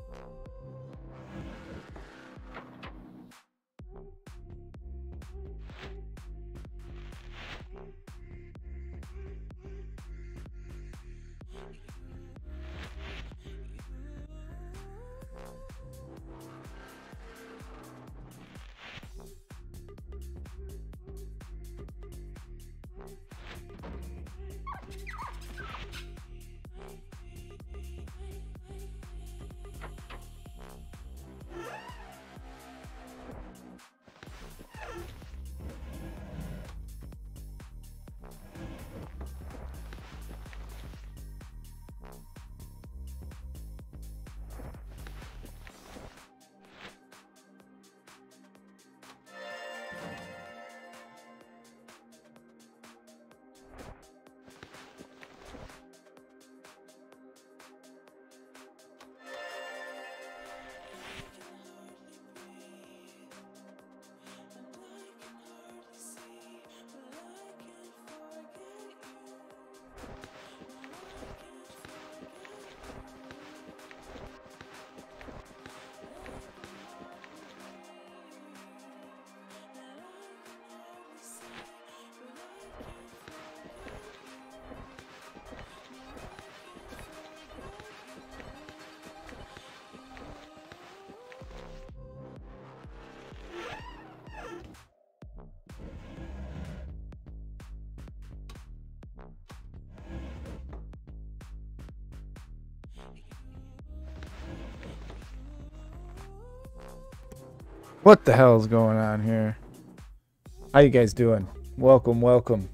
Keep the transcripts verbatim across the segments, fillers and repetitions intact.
What the hell is going on here? How you guys doing? Welcome, welcome.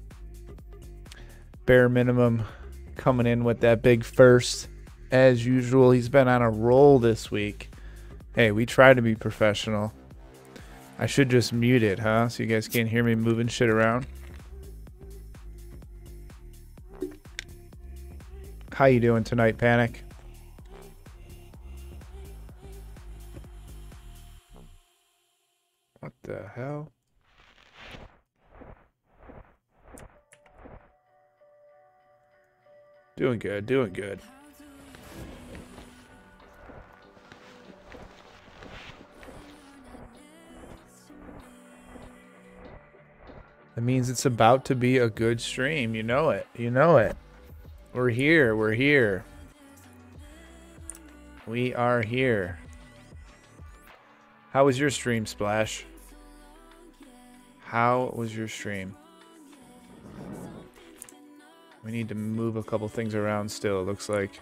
Bare Minimum coming in with that big first. As usual, he's been on a roll this week. Hey, we try to be professional. I should just mute it, huh? So you guys can't hear me moving shit around. How you doing tonight, Panic? What the hell? Doing good, doing good. That means it's about to be a good stream. You know it. You know it. We're here. We're here. We are here. How was your stream, Splash? How was your stream? We need to move a couple things around still, it looks like.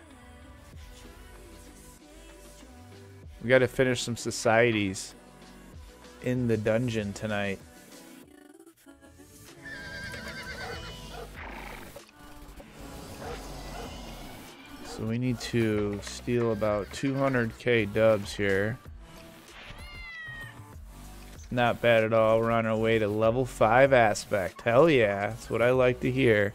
We got to finish some societies in the dungeon tonight. So we need to steal about two hundred K dubs here. Not bad at all. We're on our way to level five aspect. Hell yeah. That's what I like to hear.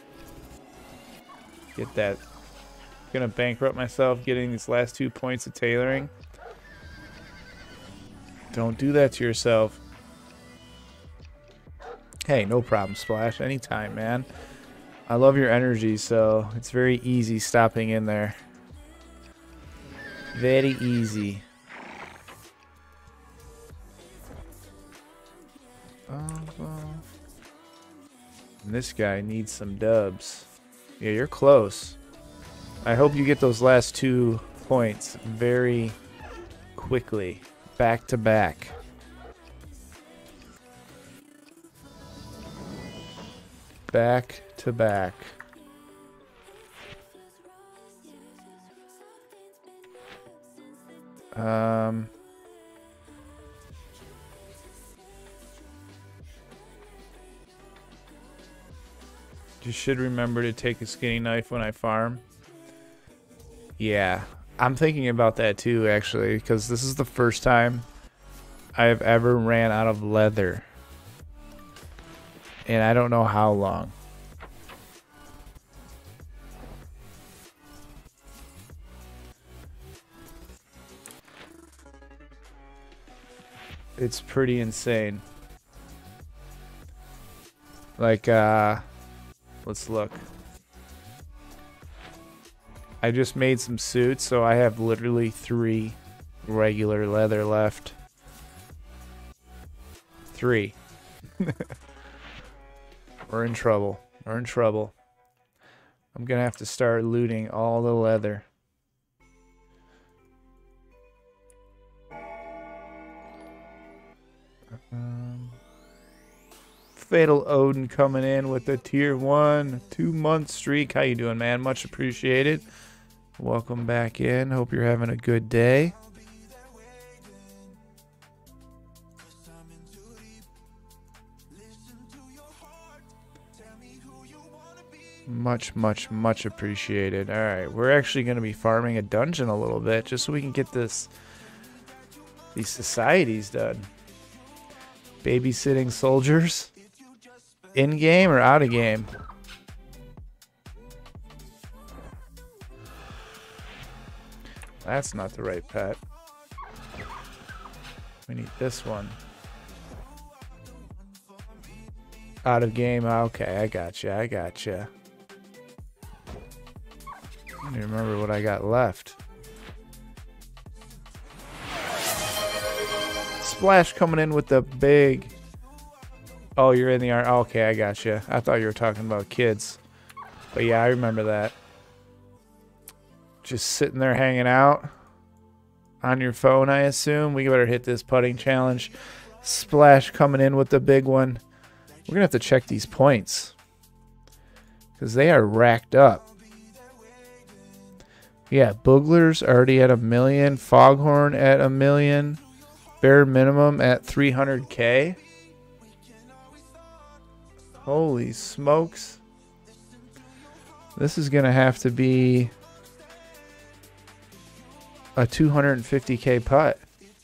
Get that. Gonna bankrupt myself getting these last two points of tailoring. Don't do that to yourself. Hey, no problem, Splash. Anytime, man. I love your energy, so it's very easy stopping in there. Very easy. Oh, well. And this guy needs some dubs. Yeah, you're close. I hope you get those last two points very quickly. Back to back. Back to back. Um... You should remember to take a skinny knife when I farm. Yeah, I'm thinking about that too, actually, because this is the first time I've ever ran out of leather. And I don't know how long. It's pretty insane. Like, uh... let's look. I just made some suits, so I have literally three regular leather left. Three. We're in trouble. We're in trouble. I'm gonna have to start looting all the leather. Um, Fatal Odin coming in with a tier one two month streak. How you doing, man? Much appreciated. Welcome back in. Hope you're having a good day. Much, much, much appreciated. All right, we're actually going to be farming a dungeon a little bit just so we can get this these societies done. Babysitting soldiers, in game or out of game? That's not the right pet. We need this one. Out of game. Okay, I gotcha. I gotcha. I don't even remember what I got left. Splash coming in with the big. Oh, you're in the art. Okay, I gotcha. I thought you were talking about kids. But yeah, I remember that. Just sitting there hanging out on your phone, I assume. We better hit this putting challenge. Splash coming in with the big one. We're going to have to check these points because they are racked up. Yeah, Boogler's already at a million. Foghorn at a million. Bare minimum at three hundred K. Holy smokes. This is going to have to be a two hundred fifty K putt.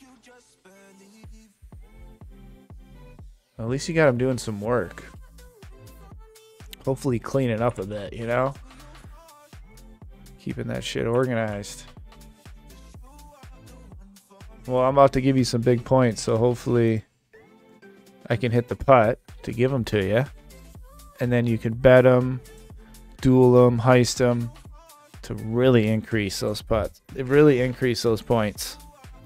At least you got him doing some work. Hopefully clean it up a bit, you know? Keeping that shit organized. Well, I'm about to give you some big points, so hopefully I can hit the putt to give them to you. And then you can bet them, duel them, heist them to really increase those putts. It really increase those points.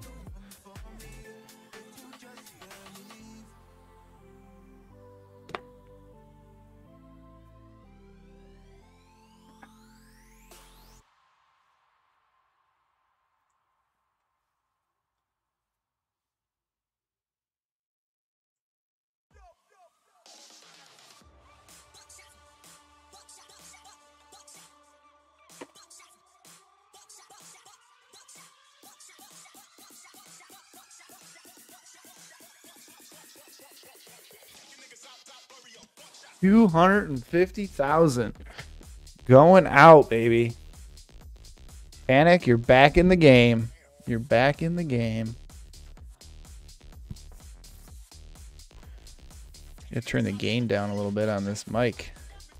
two hundred fifty thousand going out, baby. Panic, you're back in the game. You're back in the game. Gotta turn the gain down a little bit on this mic.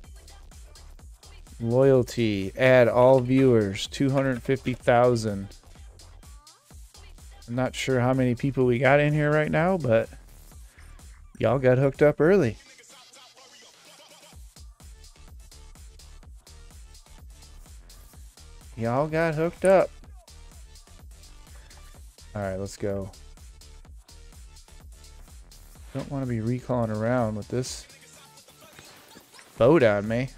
Loyalty, add all viewers, two hundred fifty thousand. I'm not sure how many people we got in here right now, but y'all got hooked up early. Y'all got hooked up. All right, let's go. Don't want to be recalling around with this boat on me.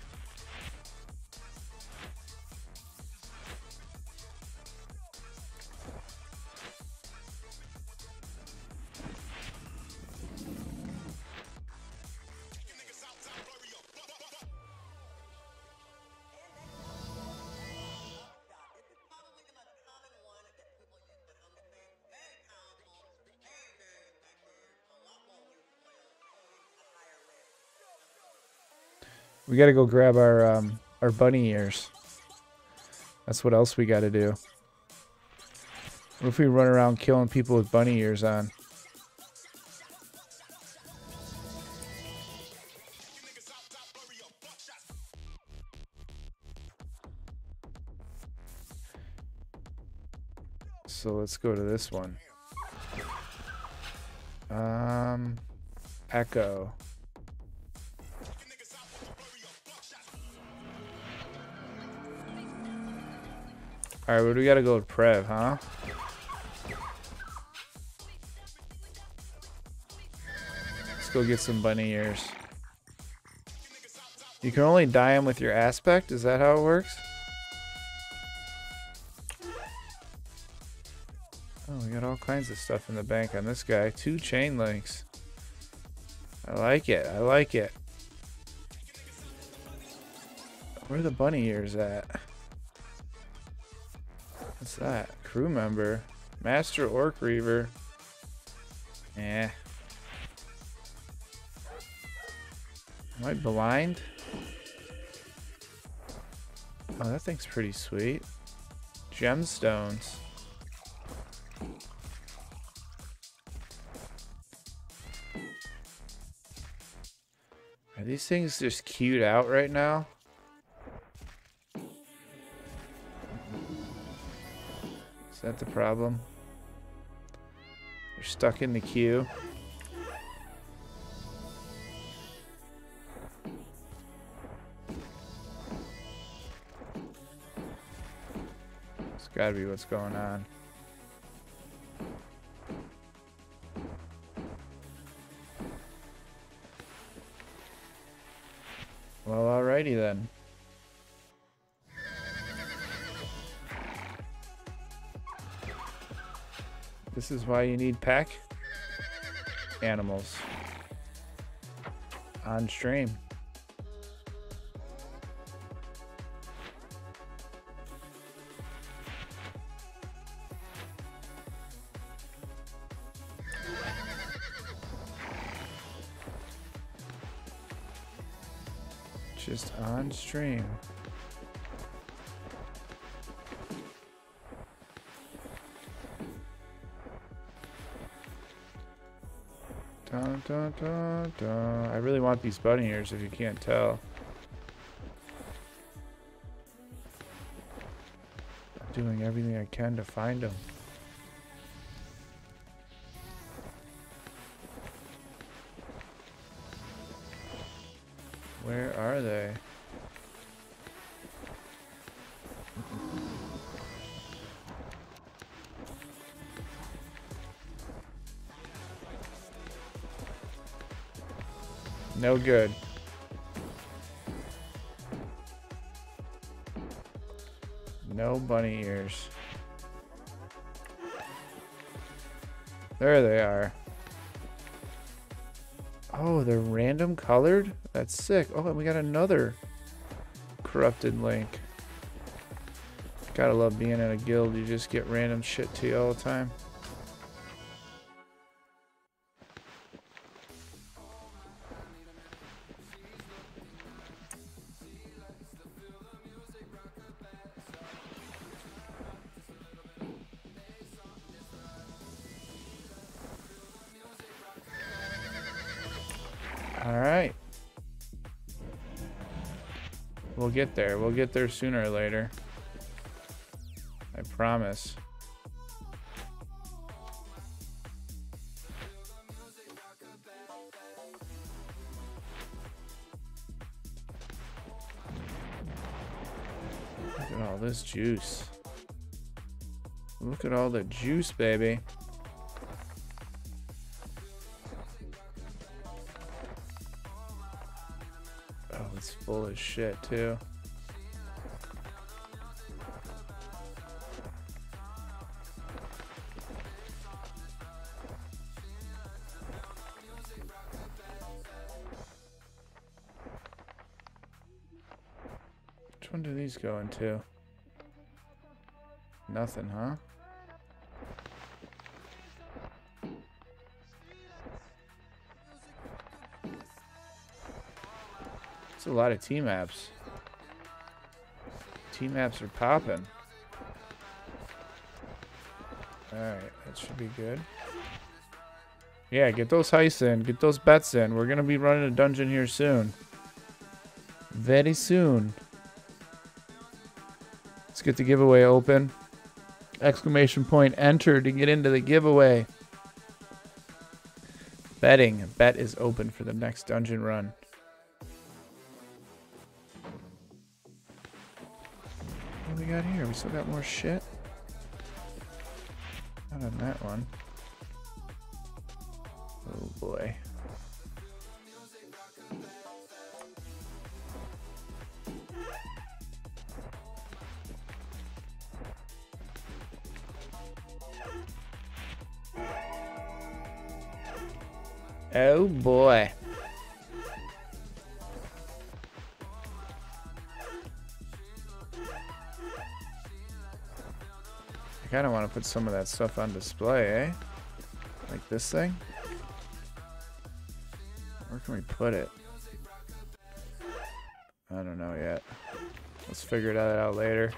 We gotta go grab our um, our bunny ears. That's what else we gotta do. What if we run around killing people with bunny ears on? So let's go to this one. Um, Echo. Alright, but we gotta go with Prev, huh? Let's go get some bunny ears. You can only dye them with your aspect? Is that how it works? Oh, we got all kinds of stuff in the bank on this guy. Two chain links. I like it. I like it. Where are the bunny ears at? What's that? Crew member. Master Orc Reaver. Eh. Am I blind? Oh, that thing's pretty sweet. Gemstones. Are these things just queued out right now? Is that the problem? They're stuck in the queue. It's gotta be what's going on. Well, alrighty then. This is why you need pack animals on stream. Just on stream. Dun, dun, dun, dun. I really want these bunny ears if you can't tell. I'm doing everything I can to find them. Where are they? No good. No bunny ears. There they are. Oh, they're random colored? That's sick. Oh, and we got another corrupted link. Gotta love being in a guild. You just get random shit to you all the time. Alright. We'll get there. We'll get there sooner or later. I promise. Look at all this juice. Look at all the juice, baby. It's full of shit too. Which one do these go into? Nothing, huh? It's a lot of team apps. Team apps are popping. Alright, that should be good. Yeah, get those heists in. Get those bets in. We're going to be running a dungeon here soon. Very soon. Let's get the giveaway open. Exclamation point enter to get into the giveaway. Betting. Bet is open for the next dungeon run. What do we got here? We still got more shit? Not on that one. Oh boy. Oh boy. I kind of want to put some of that stuff on display, eh? Like this thing? Where can we put it? I don't know yet. Let's figure that out later.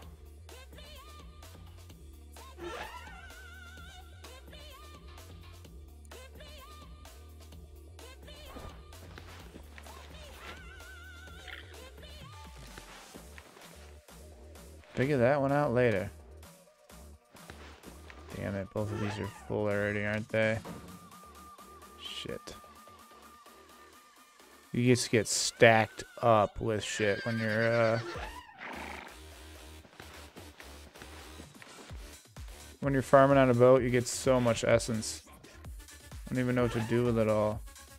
Figure that one out later. Damn it, both of these are full already, aren't they? Shit. You just get stacked up with shit when you're, uh... when you're farming on a boat, you get so much essence. I don't even know what to do with it all.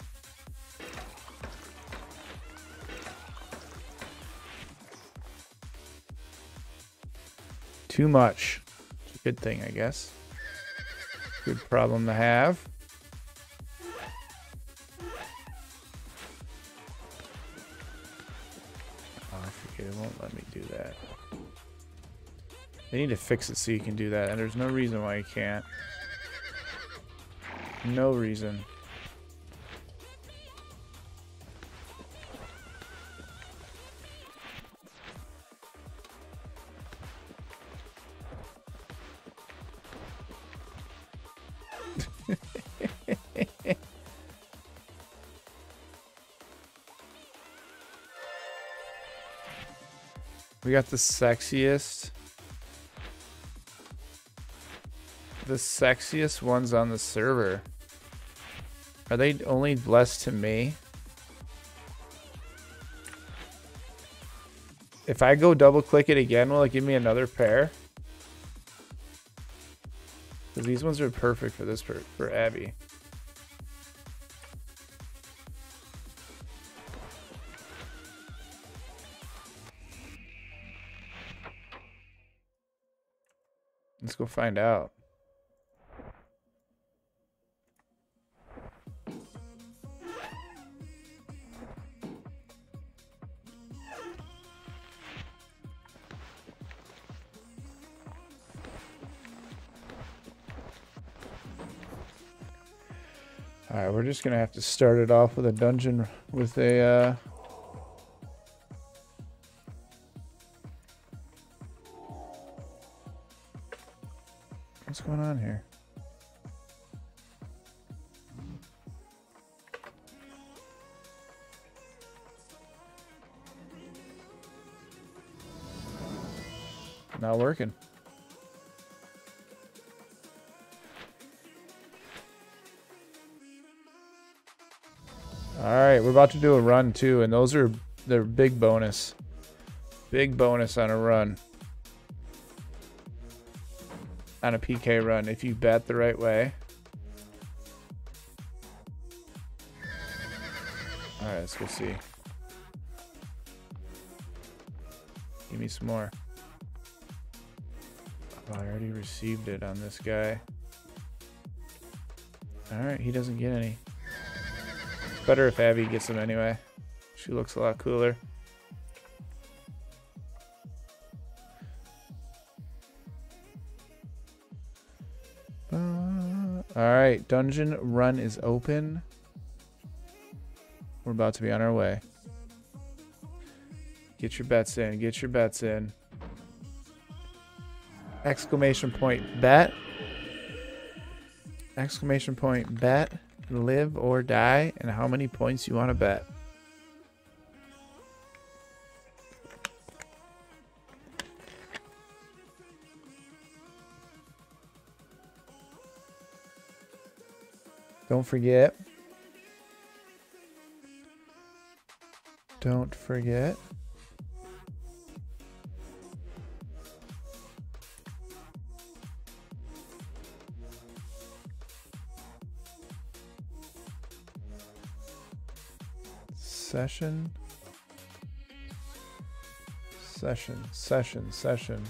Too much. It's a good thing, I guess. Good problem to have. Oh, I forget. It won't let me do that. They need to fix it so you can do that, and there's no reason why you can't. No reason. We got the sexiest. The sexiest ones on the server. Are they only blessed to me? If I go double click it again, will it give me another pair? Because these ones are perfect for this for, for Abby. Let's go find out. Alright, we're just gonna have to start it off with a dungeon with a uh what's going on here? Not working. Alright, we're about to do a run too, and those are they're big bonus. Big bonus on a run. On a P K run, if you bet the right way. Alright, let's go see. Give me some more. Oh, I already received it on this guy. Alright, he doesn't get any. It's better if Abby gets them anyway. She looks a lot cooler. Uh, Alright, dungeon run is open. We're about to be on our way. Get your bets in. Get your bets in. Exclamation point bet. Exclamation point bet. Live or die, and how many points you want to bet. Don't forget. Don't forget. Session. Session, session, session.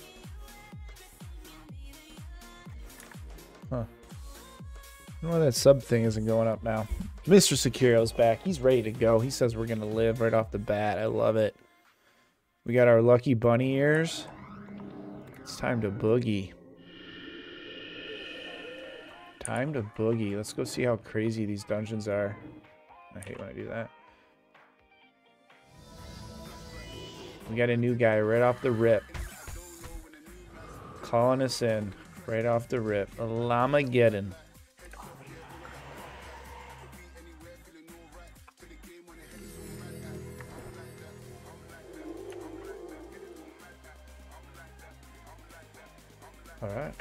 Huh. I don't know why that sub thing isn't going up now. Mister Securo's back. He's ready to go. He says we're going to live right off the bat. I love it. We got our lucky bunny ears. It's time to boogie. Time to boogie. Let's go see how crazy these dungeons are. I hate when I do that. We got a new guy right off the rip. Calling us in right off the rip. Llamageddon. Alright.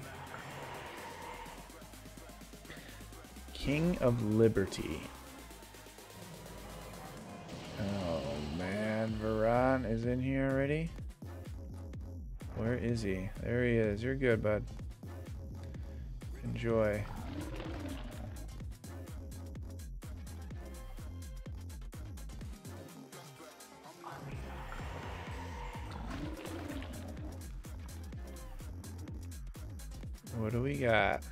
King of Liberty. Oh man, Varan is in here already? Where is he? There he is. You're good, bud. Enjoy. What do we got?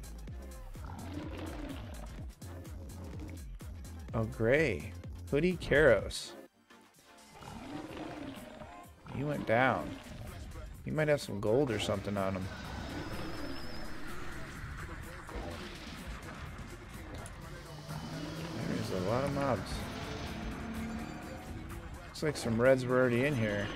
Oh, Gray. Hoodie Karos. He went down. He might have some gold or something on him. There's a lot of mobs. Looks like some reds were already in here.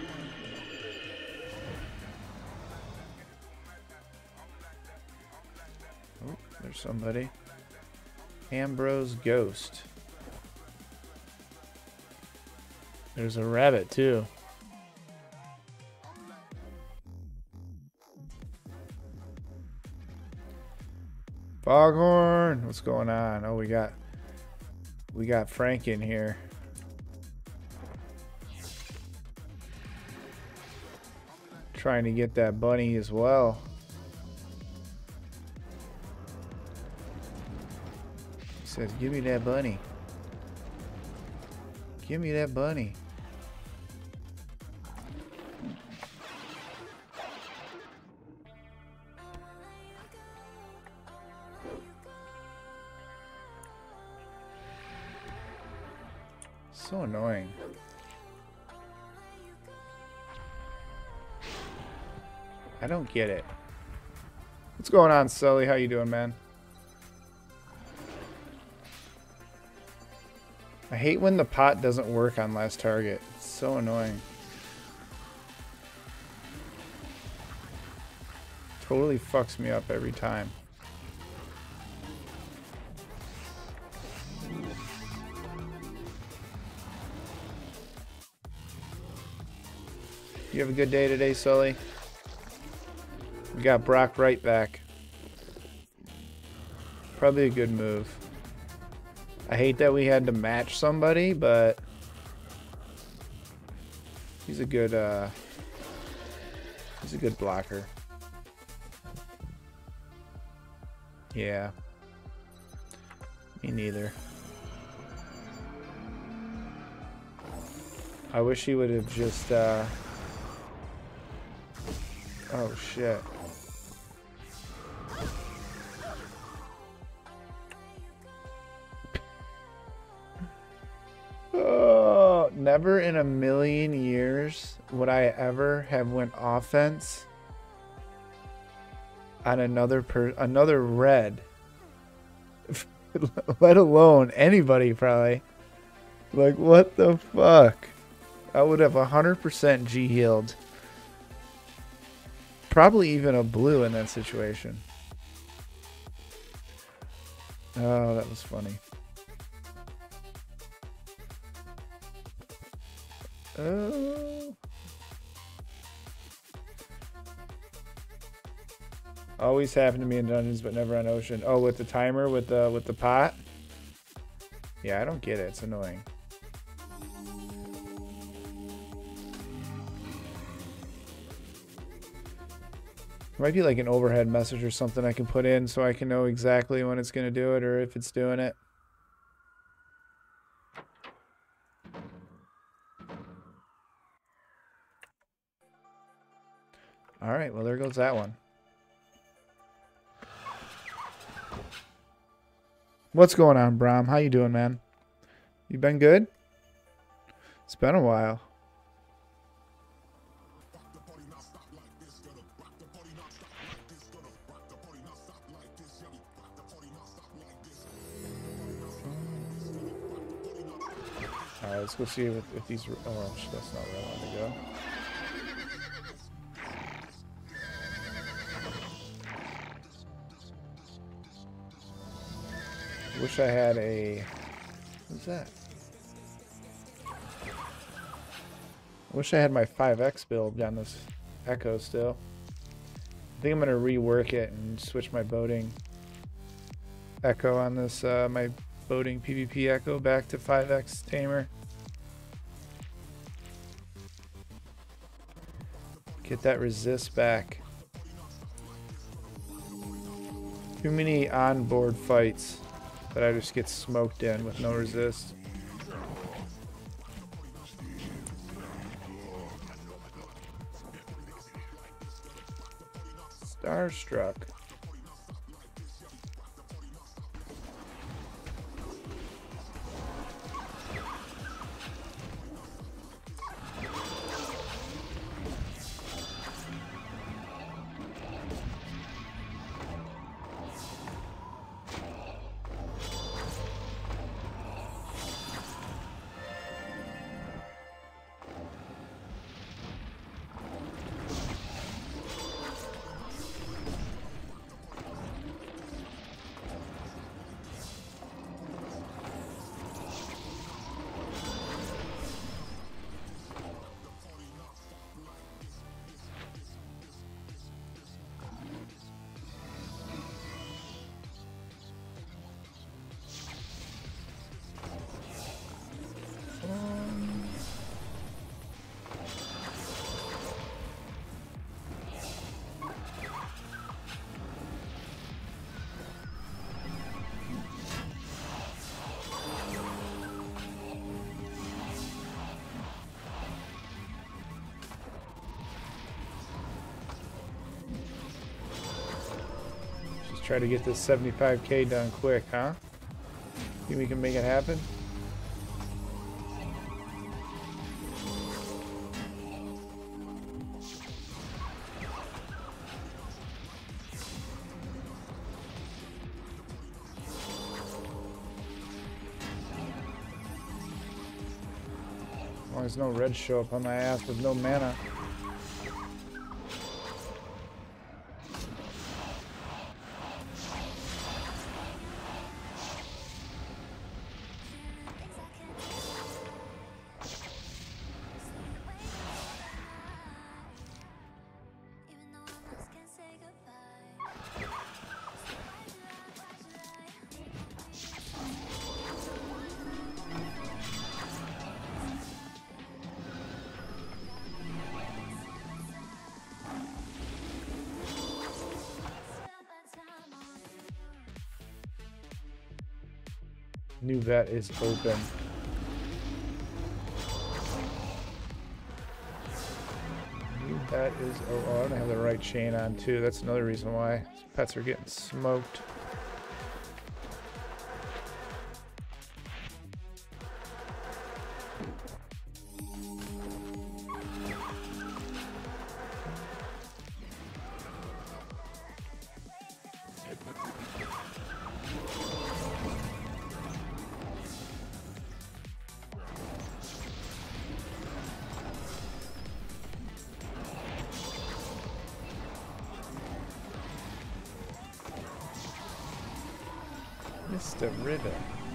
Oh, there's somebody. Ambrose Ghost. There's a rabbit too. Foghorn, what's going on? Oh, we got we got Frank in here. Trying to get that bunny as well. He says, "Give me that bunny. Give me that bunny." So annoying. I don't get it. What's going on, Sully? How you doing, man? I hate when the pot doesn't work on last target. It's so annoying. Totally fucks me up every time. You have a good day today, Sully? We got Brock right back. Probably a good move. I hate that we had to match somebody, but he's a good uh he's a good blocker. Yeah. Me neither. I wish he would have just uh oh shit. Oh, never in a million years would I ever have went offense on another per another red. Let alone anybody, probably. Like, what the fuck? I would have one hundred percent G healed. Probably even a blue in that situation. Oh, that was funny. Oh. Always happened to me in dungeons, but never on ocean. Oh, with the timer, with the with the pot. Yeah, I don't get it. It's annoying. Might be like an overhead message or something I can put in so I can know exactly when it's going to do it or if it's doing it. All right, well, there goes that one. What's going on, Brom? How you doing, man? You been good? It's been a while. All right, let's go see if, if these... Oh, that's not where I wanted to go. Wish I had a... What's that? I wish I had my five X build on this Echo still. I think I'm going to rework it and switch my boating Echo on this, uh, my boating PvP Echo back to five X Tamer. Get that resist back. Too many onboard fights that I just get smoked in with no resist. Starstruck. Try to get this seventy-five K done quick, huh? Think we can make it happen? As long as no reds show up on my ass with no mana. New vet is open. New vet is oh, oh I don't have the right chain on too. That's another reason why pets are getting smoked. Mister River.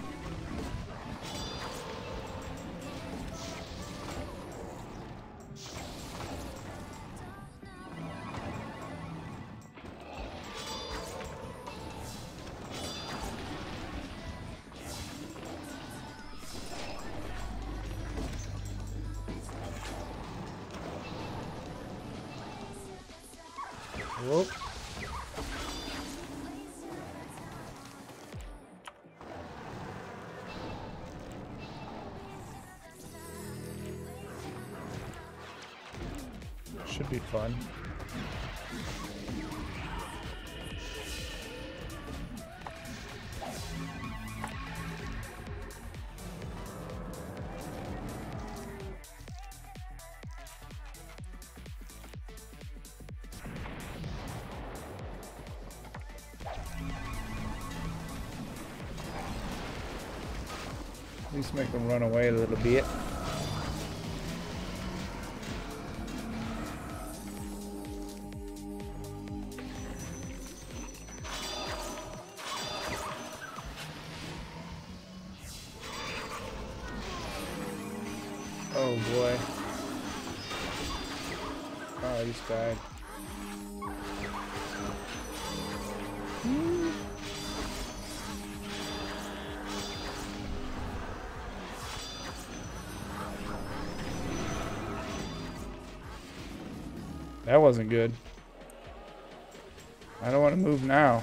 Whoop. Should be fun. At least make them run away a little bit. Oh boy. Oh, he's died. That wasn't good. I don't want to move now.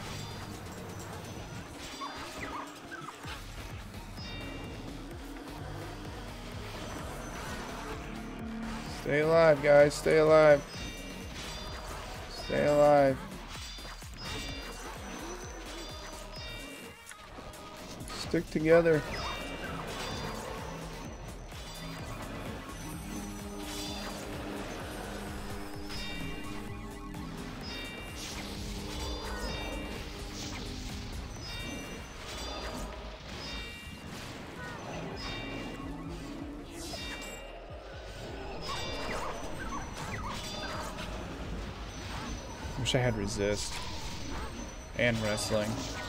Stay alive, guys. Stay alive. Stay alive. Stick together. Wish I had resist and wrestling.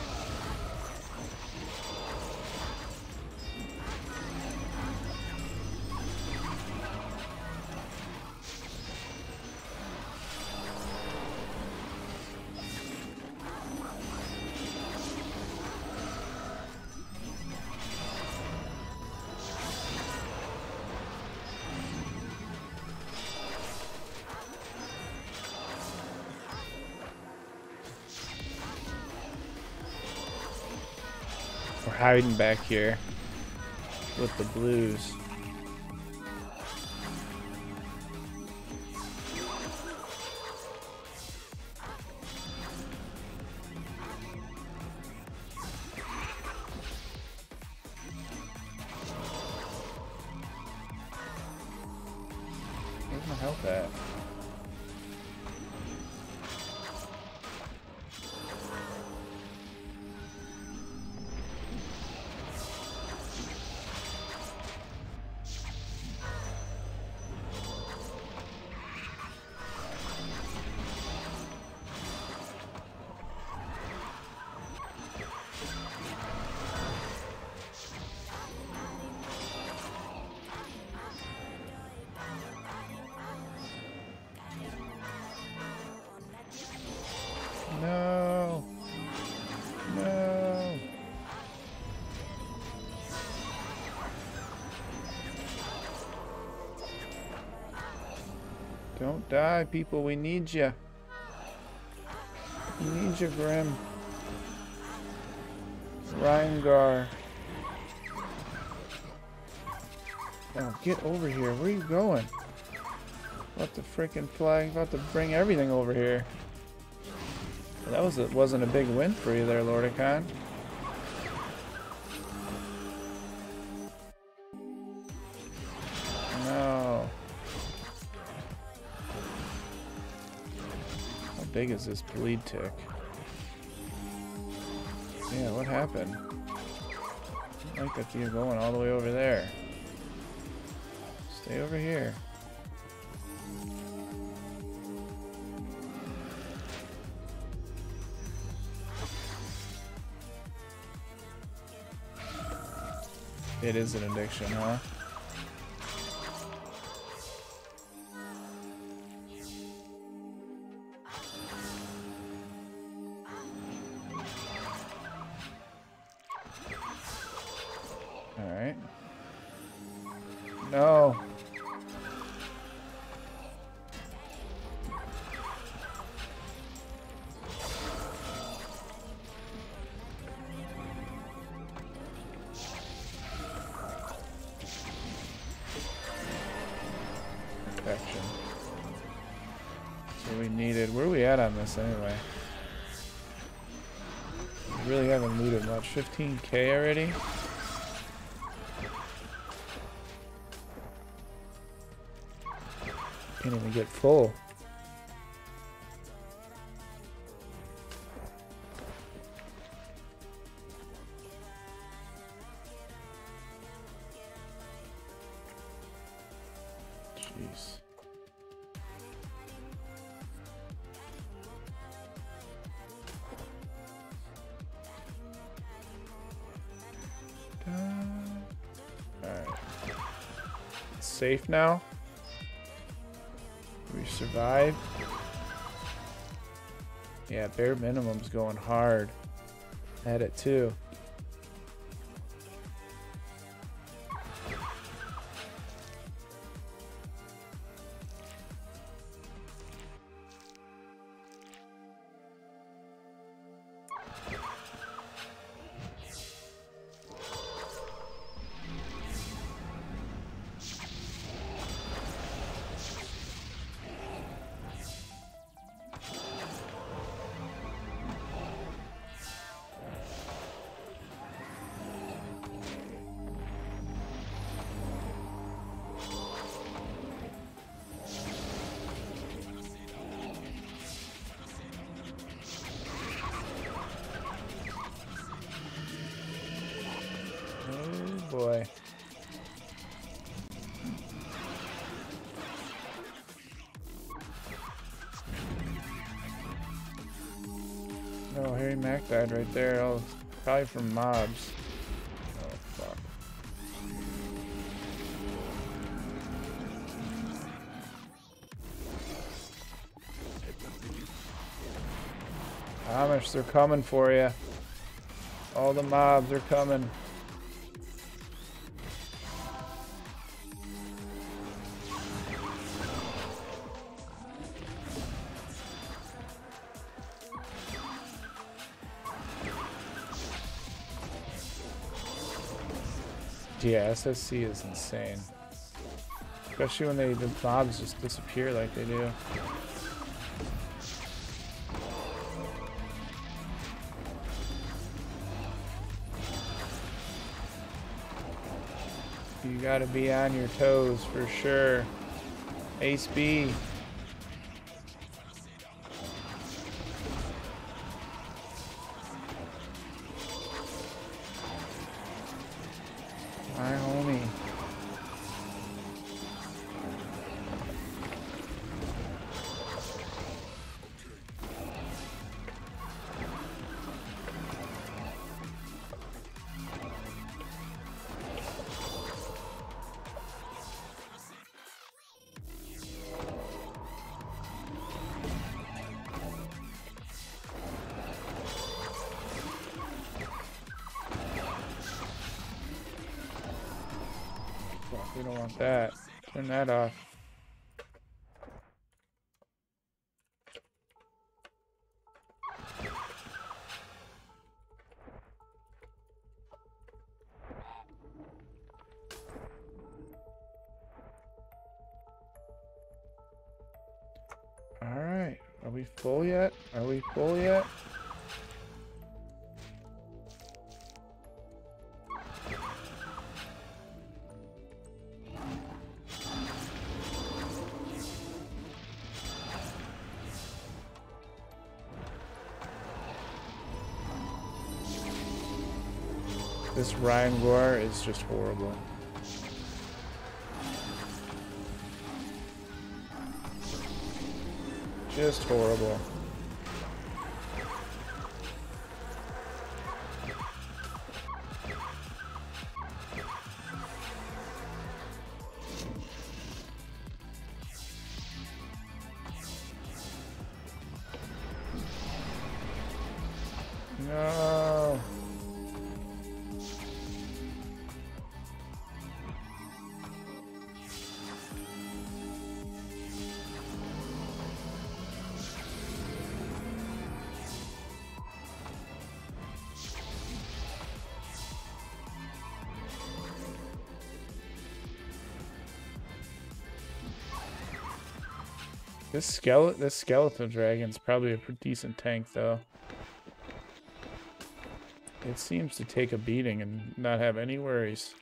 We're hiding back here with the blues. Where's my health at? No. No. Don't die, people. We need you. We need you, Grim. Reingar. Oh, get over here. Where are you going? What the freaking flag? About to bring everything over here. That was a, wasn't a big win for you there, Lordicon. No. How big is this bleed tick? Yeah, what happened? I like that you're going all the way over there. Stay over here. It is an addiction, huh? All right. No. Protection. So we needed. Where are we at on this anyway? We really haven't looted much. fifteen K already? Can't even get full. safe now? We survive. Yeah, bare minimum's going hard at it too. Boy. No, Harry Mack died right there. Oh, probably from mobs. Oh, fuck. Amish, they're coming for you. All the mobs are coming. Yeah, S S C is insane. Especially when they the mobs just disappear like they do. You gotta be on your toes for sure. Ace B. My homie. We don't want that. Turn that off. All right. Are we full yet? Are we full yet? This Ryan Roar is just horrible. Just horrible. No. This skeleton, this skeleton dragon's probably a pretty decent tank, though. It seems to take a beating and not have any worries.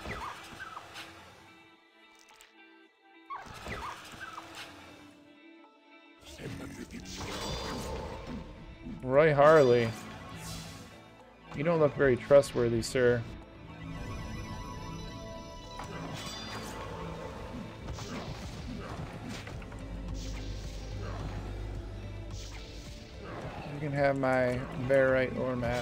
Roy Harley. You don't look very trustworthy, sir. You can have my Barite ore map.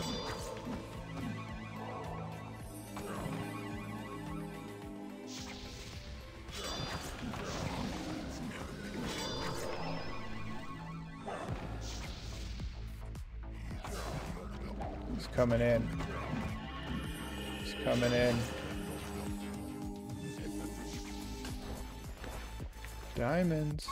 He's coming in. He's coming in. Diamonds.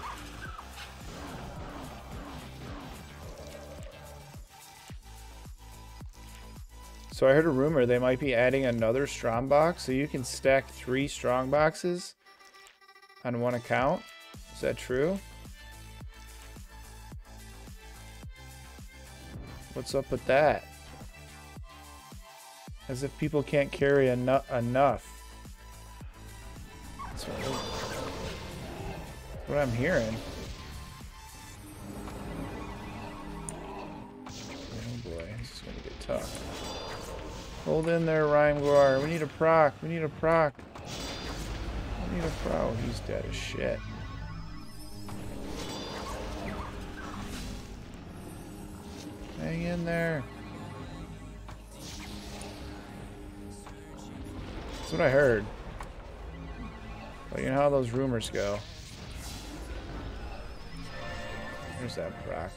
So I heard a rumor they might be adding another strong box, so you can stack three strong boxes on one account. Is that true? What's up with that? As if people can't carry eno enough. That's what, that's what I'm hearing. Oh boy, this is gonna get tough. Hold in there, Rhymegor. We need a proc. We need a proc. We need a proc. Oh, he's dead as shit. Hang in there. That's what I heard. But you know how those rumors go. There's that proc.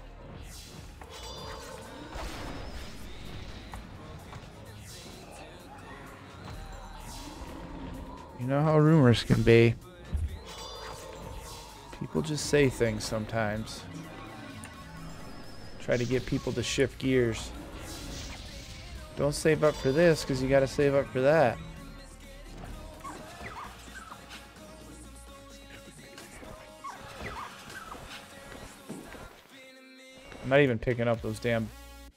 You know how rumors can be. People just say things sometimes. Try to get people to shift gears. Don't save up for this because you got to save up for that. I'm not even picking up those damn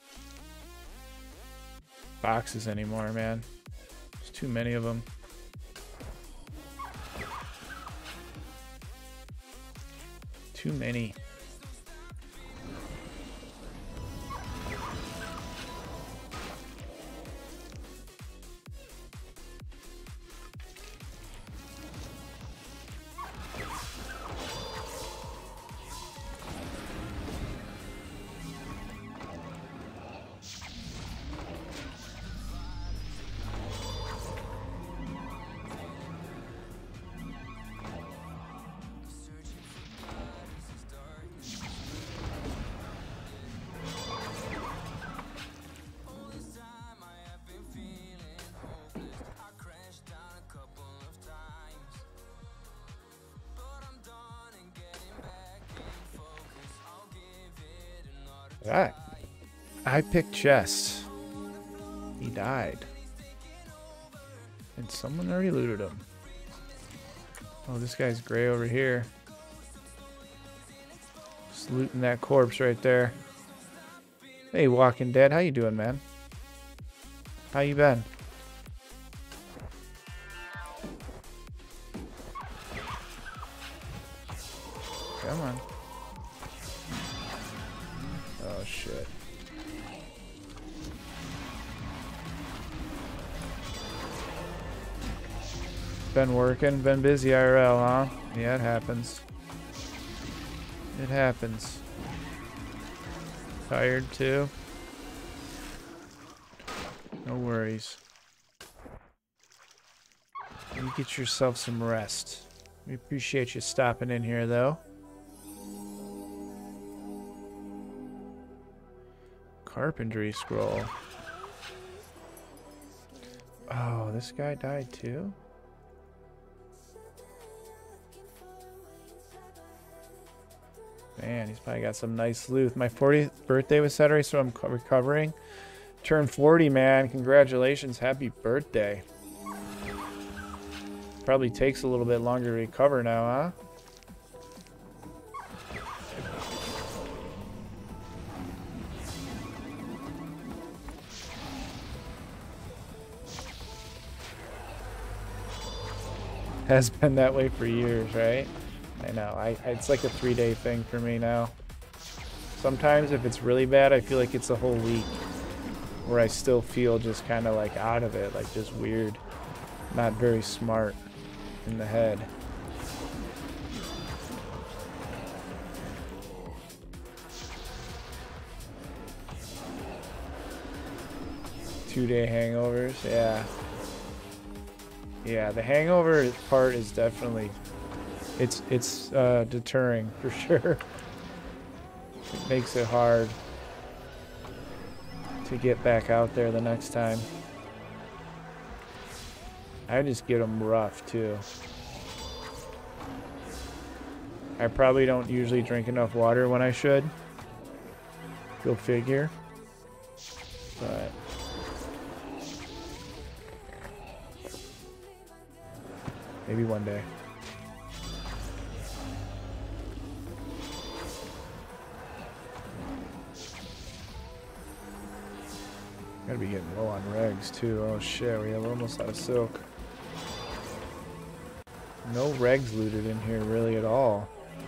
boxes anymore, man. There's too many of them. Too many. Alright. I picked chest. He died. And someone already looted him. Oh, this guy's gray over here. Just looting that corpse right there. Hey, Walking Dead. How you doing, man? How you been? Come on. Oh, shit. Been working, been busy I R L, huh? Yeah, it happens. It happens. Tired too? No worries. You get yourself some rest. We appreciate you stopping in here, though. Carpentry scroll. Oh, this guy died too? Man, he's probably got some nice loot. My fortieth birthday was Saturday, so I'm recovering. Turned forty, man. Congratulations. Happy birthday. Probably takes a little bit longer to recover now, huh? Has been that way for years, right? I know. I, it's like a three-day thing for me now. Sometimes if it's really bad, I feel like it's a whole week where I still feel just kind of like out of it, like just weird, not very smart in the head. Two-day hangovers, yeah. Yeah, the hangover part is definitely, it's it's uh, deterring for sure. It makes it hard to get back out there the next time. I just get them rough too. I probably don't usually drink enough water when I should. Go figure. But maybe one day. Gotta be getting low on regs too. Oh shit, we have almost out of silk. No regs looted in here really at all.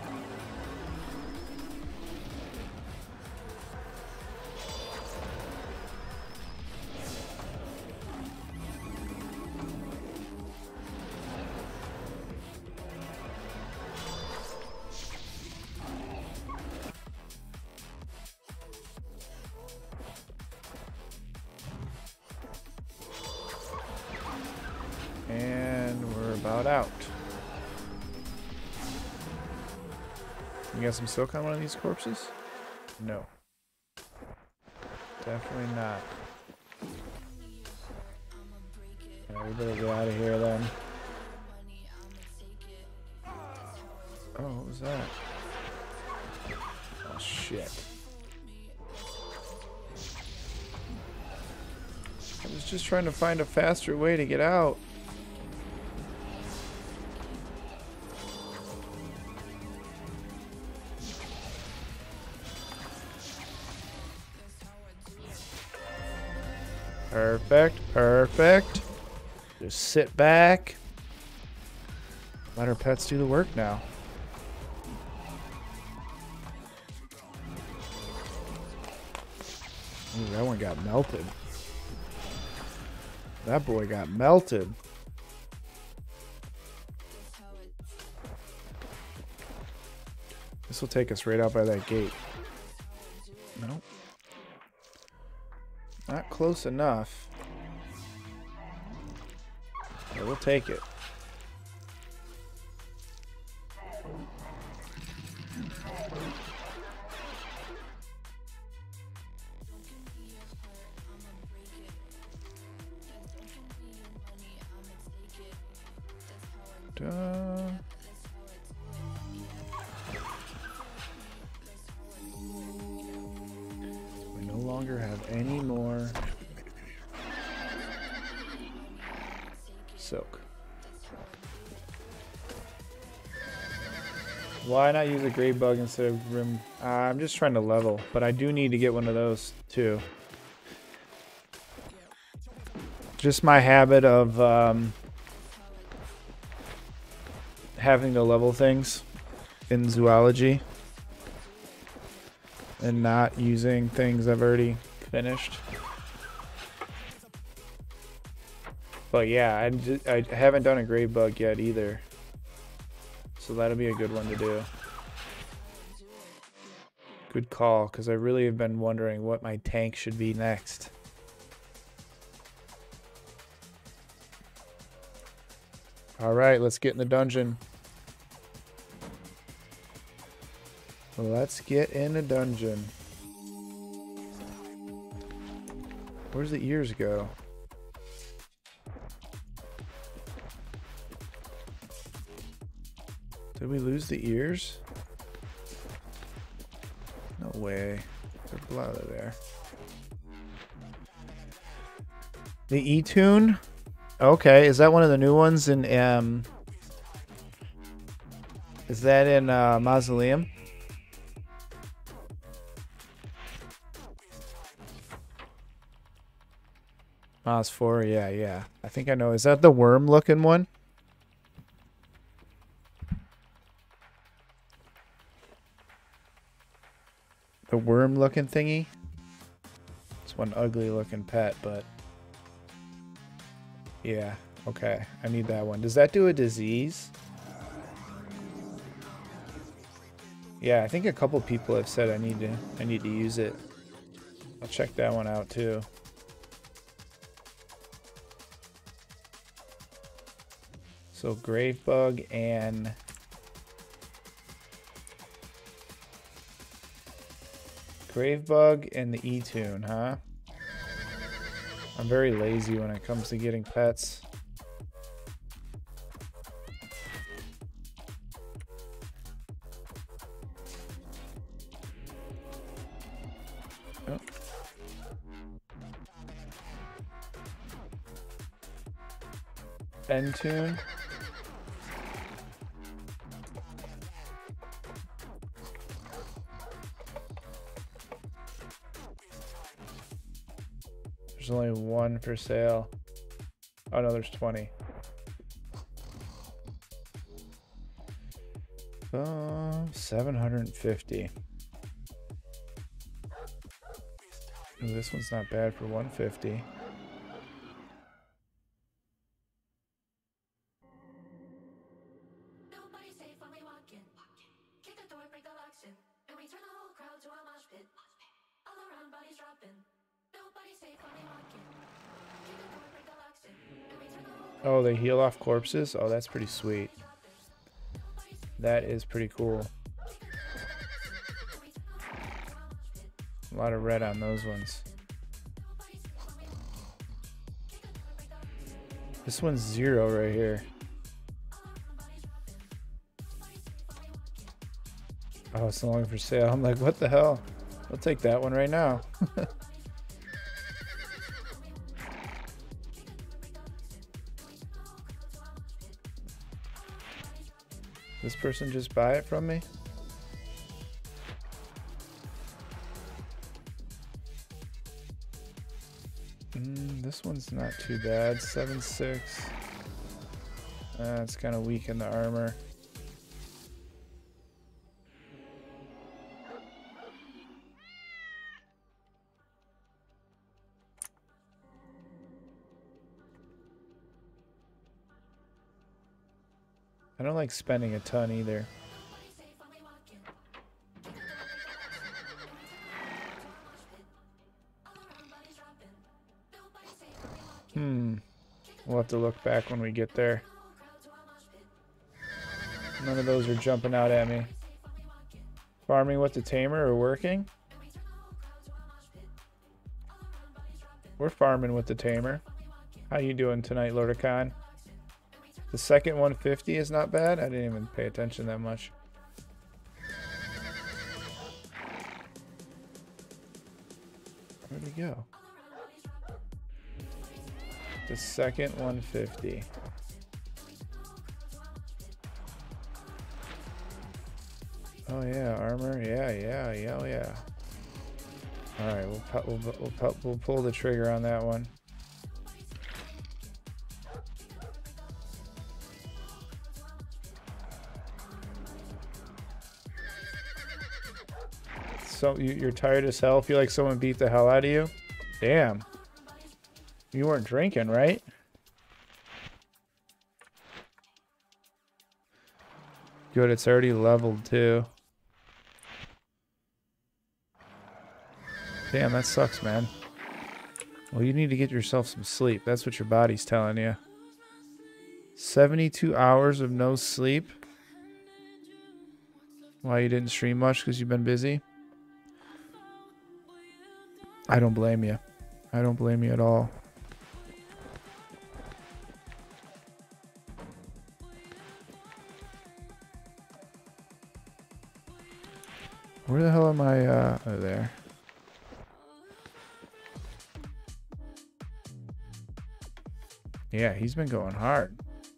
And we're about out. You got some silk on one of these corpses? No. Definitely not. Yeah, we better get out of here then. Oh, what was that? Oh shit. I was just trying to find a faster way to get out. Perfect, perfect. Just sit back. Let our pets do the work now. Ooh, that one got melted. That boy got melted. This will take us right out by that gate. Nope. Not close enough. Yeah, we'll take it. Duh. We no longer have any more silk. Why not use a grave bug instead of grim? Uh, I'm just trying to level, but I do need to get one of those too. Just my habit of um, having to level things in zoology and not using things I've already finished. But yeah, I, just, I haven't done a grave bug yet either. So that'll be a good one to do. Good call, because I really have been wondering what my tank should be next. Alright, let's get in the dungeon. Let's get in a dungeon. Where's the ears go? Did we lose the ears? No way. They're out of there. The E-Tune? Okay, is that one of the new ones in um is that in uh, Mausoleum? Mos four, yeah, yeah. I think I know. Is that the worm looking one? The worm looking thingy? It's one ugly looking pet, but yeah, okay. I need that one. Does that do a disease? Yeah, I think a couple people have said I need to I need to use it. I'll check that one out too. So Gravebug and Gravebug and the E-Tune, huh? I'm very lazy when it comes to getting pets. Oh. Entune. There's only one for sale. Oh no, there's twenty. Uh, seven hundred fifty. Ooh, this one's not bad for one fifty. Oh, they heal off corpses? Oh, that's pretty sweet. That is pretty cool. A lot of red on those ones. This one's zero right here. Oh, it's no longer for sale. I'm like, what the hell? I'll take that one right now. This person just buy it from me? Mm, this one's not too bad. seven six. Uh, it's kind of weak in the armor. I don't like spending a ton either. Hmm. We'll have to look back when we get there. None of those are jumping out at me. Farming with the tamer or working? We're farming with the tamer. How you doing tonight, Lordicon? The second one fifty is not bad. I didn't even pay attention that much. Where'd he go? The second one fifty. Oh yeah, armor. Yeah, yeah, yeah, oh yeah. All right, we'll we'll we'll, we'll pull the trigger on that one. So you, you're tired as hell? Feel like someone beat the hell out of you? Damn. You weren't drinking, right? Good, it's already leveled too. Damn, that sucks, man. Well, you need to get yourself some sleep. That's what your body's telling you. seventy-two hours of no sleep? Why you didn't stream much? Because you've been busy? I don't blame you. I don't blame you at all. Where the hell am I? Uh, oh, there. Yeah, he's been going hard.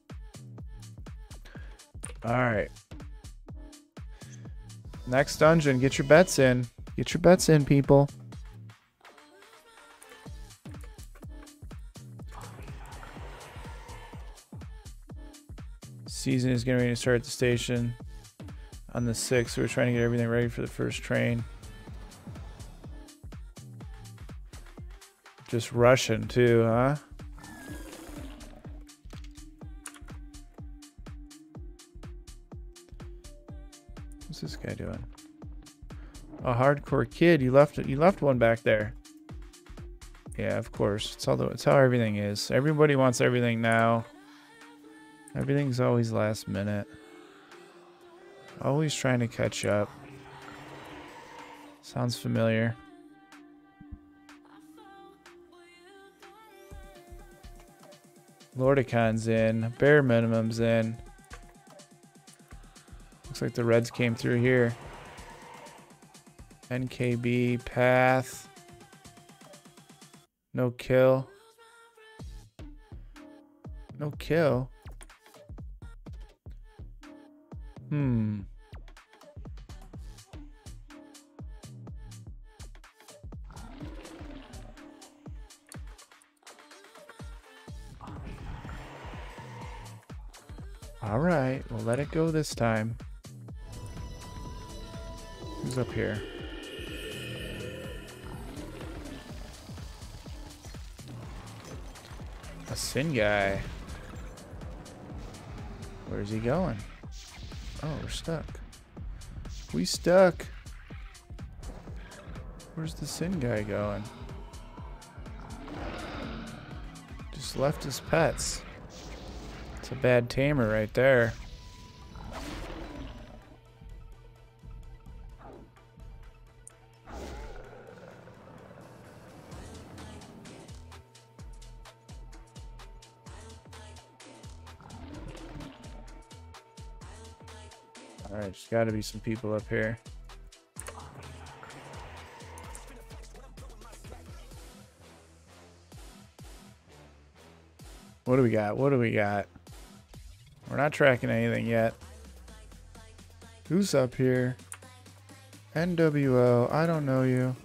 All right. Next dungeon. Get your bets in. Get your bets in, people. Season is getting ready to start at the station on the sixth. We're trying to get everything ready for the first train. Just rushing too, huh? What's this guy doing? A hardcore kid. You left you left one back there. Yeah, of course. It's all the, it's how everything is. Everybody wants everything now. Everything's always last minute. Always trying to catch up. Sounds familiar. Lordicon's in. Bare minimum's in. Looks like the Reds came through here. N K B, Path. No kill. No kill. Hmm. All right, we'll let it go this time. Who's up here? A Sin guy. Where's he going? Oh, we're stuck. We stuck. Where's the Sin guy going? Just left his pets. It's a bad tamer right there. Alright, there's gotta be some people up here. What do we got? What do we got? We're not tracking anything yet. Who's up here? N W O, I don't know you.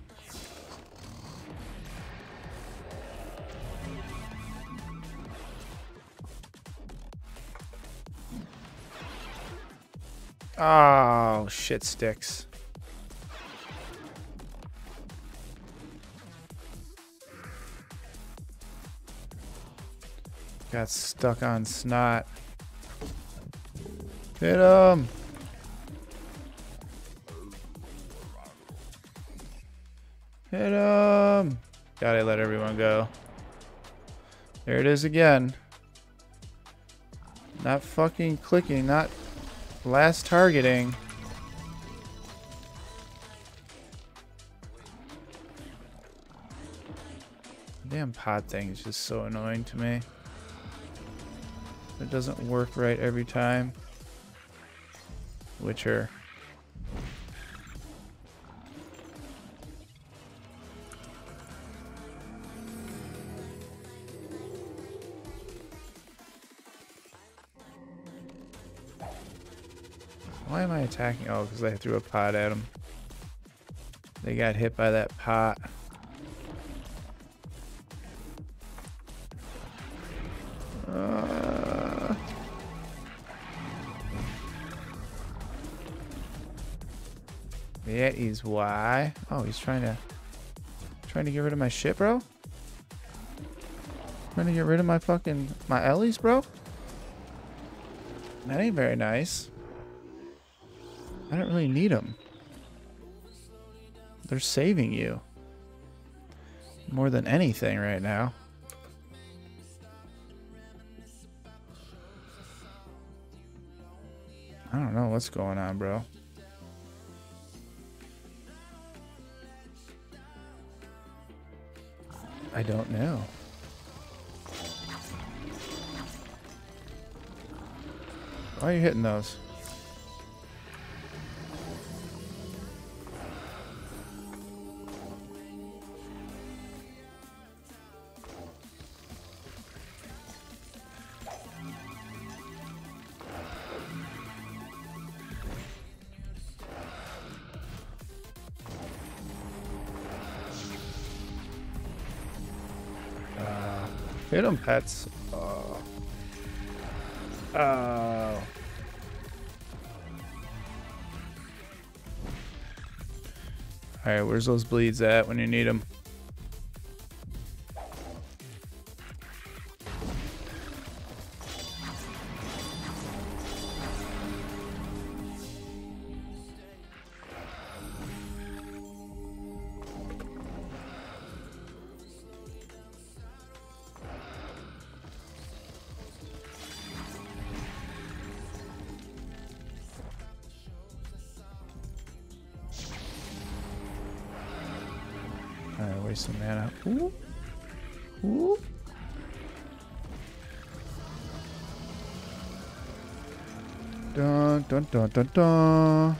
Oh, shit sticks. Got stuck on Snot. Hit him. Hit him. Gotta let everyone go. There it is again. Not fucking clicking, not last targeting. Damn pot thing is just so annoying to me. It doesn't work right every time. Witcher. Why am I attacking? Oh, because I threw a pot at them. They got hit by that pot. Uh, yeah, he's why. Oh, he's trying to trying to get rid of my shit, bro. Trying to get rid of my fucking my Ellies, bro. That ain't very nice. I don't really need them. They're saving you more than anything right now. I don't know what's going on, bro. I don't know. Why are you hitting those? Hit them, pets. Oh. Oh. Alright, where's those bleeds at when you need them? Alright, waste some mana. Ooh. Ooh. dun dun dun dun dun.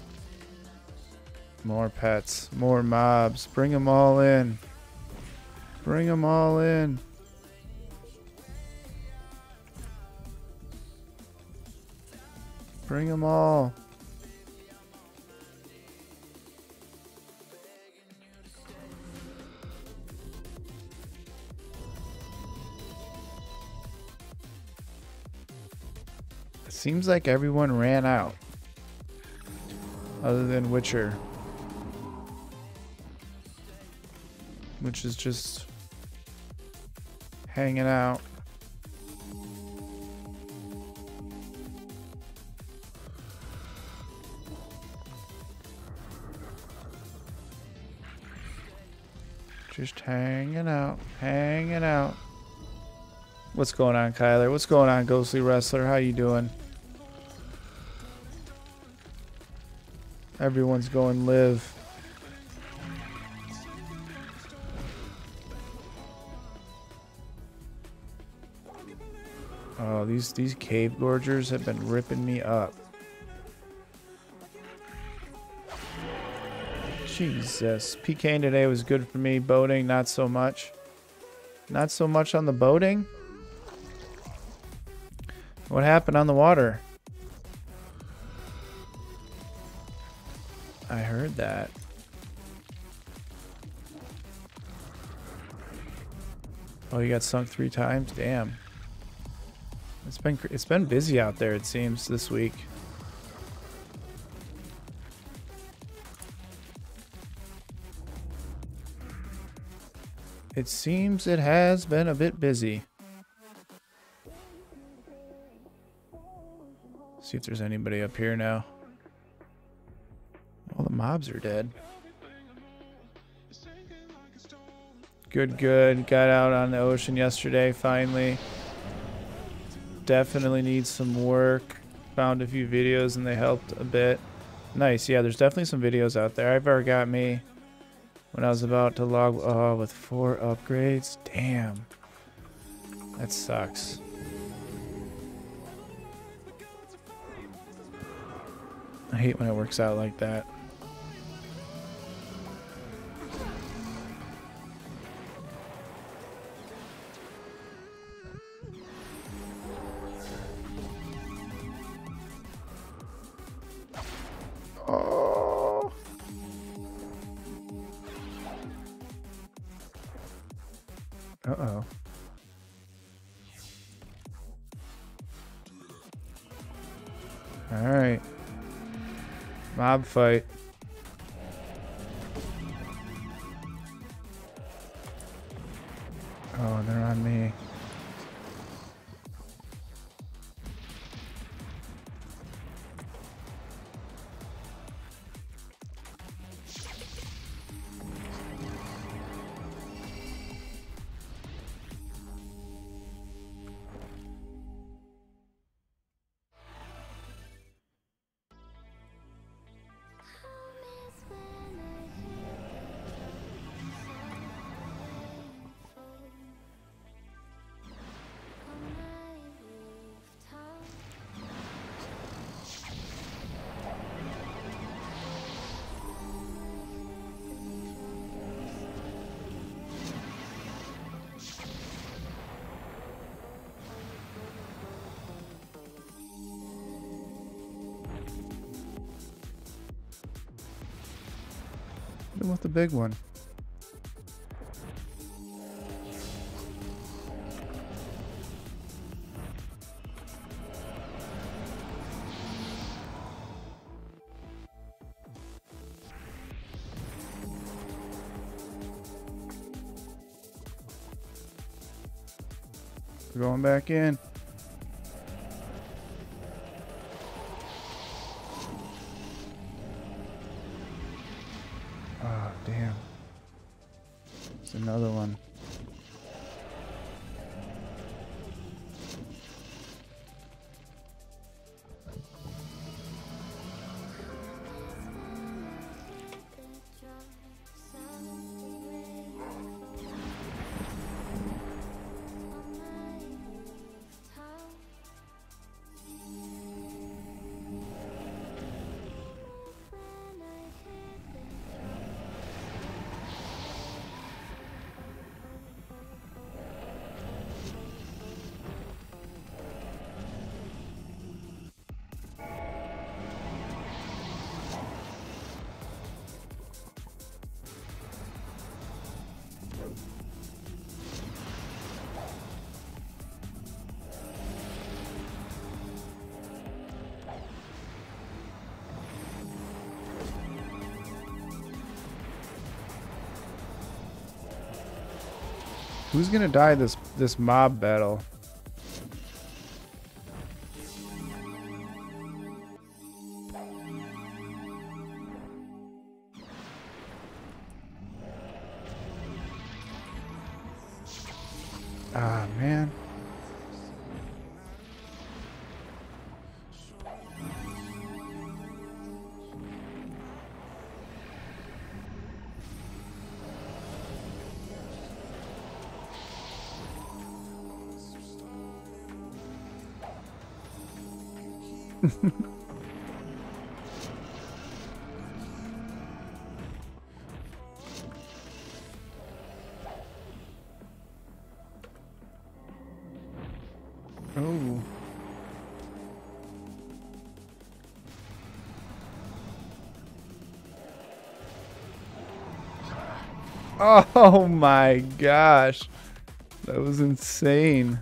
More pets, more mobs. Bring them all in. Bring them all in. Bring them all. It seems like everyone ran out. Other than Witcher. Which is just hanging out. Just hanging out, hanging out. What's going on, Kyler? What's going on, Ghostly Wrestler? How you doing? Everyone's going live. Oh, these these cave gorgers have been ripping me up. Jesus. PKing today was good for me. Boating, not so much. Not so much on the boating? What happened on the water? I heard that. Oh, you got sunk three times? Damn. It's been it's been busy out there, it seems, this week. It seems it has been a bit busy. See if there's anybody up here now. All the mobs are dead. Good, good. Got out on the ocean yesterday, finally. Definitely needs some work. Found a few videos and they helped a bit. Nice, yeah, there's definitely some videos out there. Ivar got me when I was about to log oh, with four upgrades. Damn. That sucks. I hate when it works out like that. Oh. Uh-oh. All right. Mob fight. Oh, they're on me. With the big one. We're going back in. Oh, damn. There's another one. Who's gonna die this this mob battle? Ah, man. Oh. Oh my gosh. That was insane.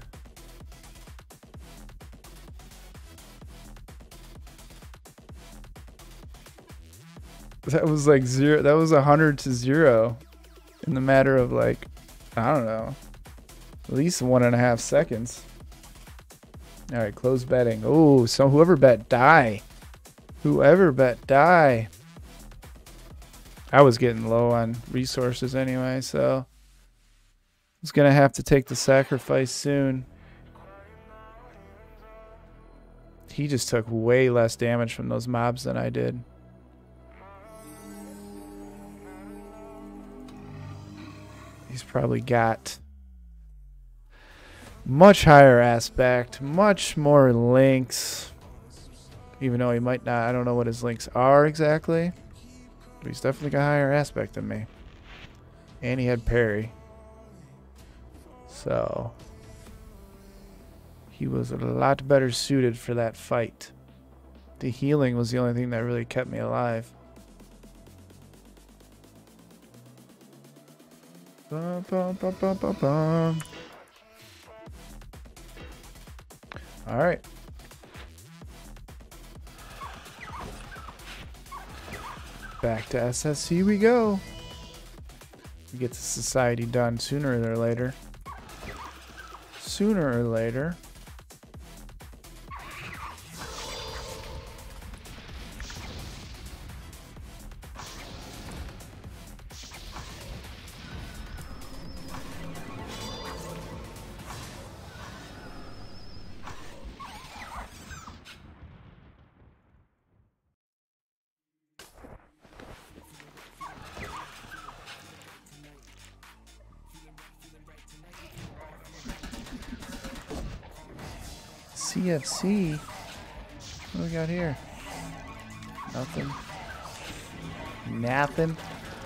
That was like zero. That was a hundred to zero in the matter of like, I don't know, at least one and a half seconds. All right, close betting. Oh, so whoever bet die. Whoever bet die. I was getting low on resources anyway, so I was gonna have to take the sacrifice soon. He just took way less damage from those mobs than I did. He's probably got much higher aspect, much more links. Even though he might not, I don't know what his links are exactly. But he's definitely got higher aspect than me. And he had parry. So he was a lot better suited for that fight. The healing was the only thing that really kept me alive. Bum, bum, bum, bum, bum, bum. All right. Back to S S C we go. We get the society done sooner or later. Sooner or later. C F C? What do we got here? Nothing. Nothing.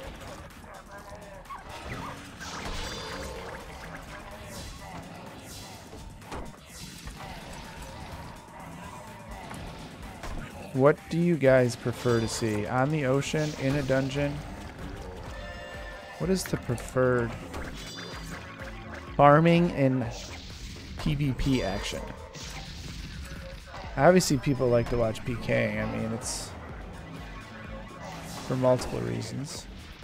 What do you guys prefer to see? On the ocean? In a dungeon? What is the preferred farming and PvP action? Obviously, people like to watch PKing. I mean, it's for multiple reasons.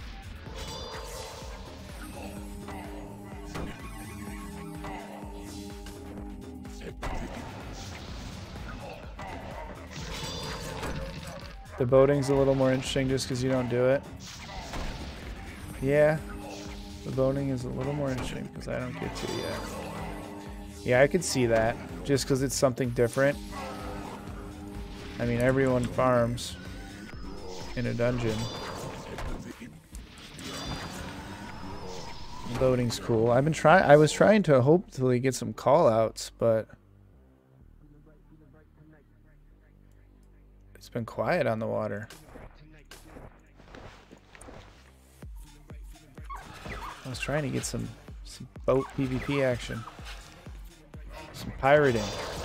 The boating's a little more interesting just because you don't do it. Yeah, the boating is a little more interesting because I don't get to it yet. Yeah, I could see that just because it's something different. I mean, everyone farms in a dungeon. Boating's cool. I've been trying. I was trying to hopefully get some call outs, but it's been quiet on the water. I was trying to get some, some boat PvP action. Some pirating.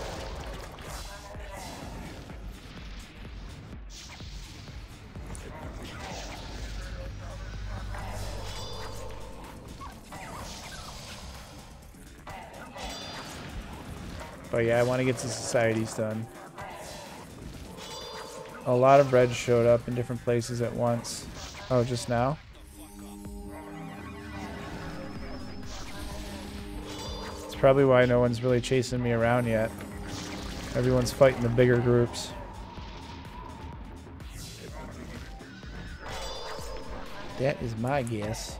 But yeah, I want to get the societies done. A lot of reds showed up in different places at once. Oh, just now? probably why no one's really chasing me around yet. Everyone's fighting the bigger groups. That is my guess.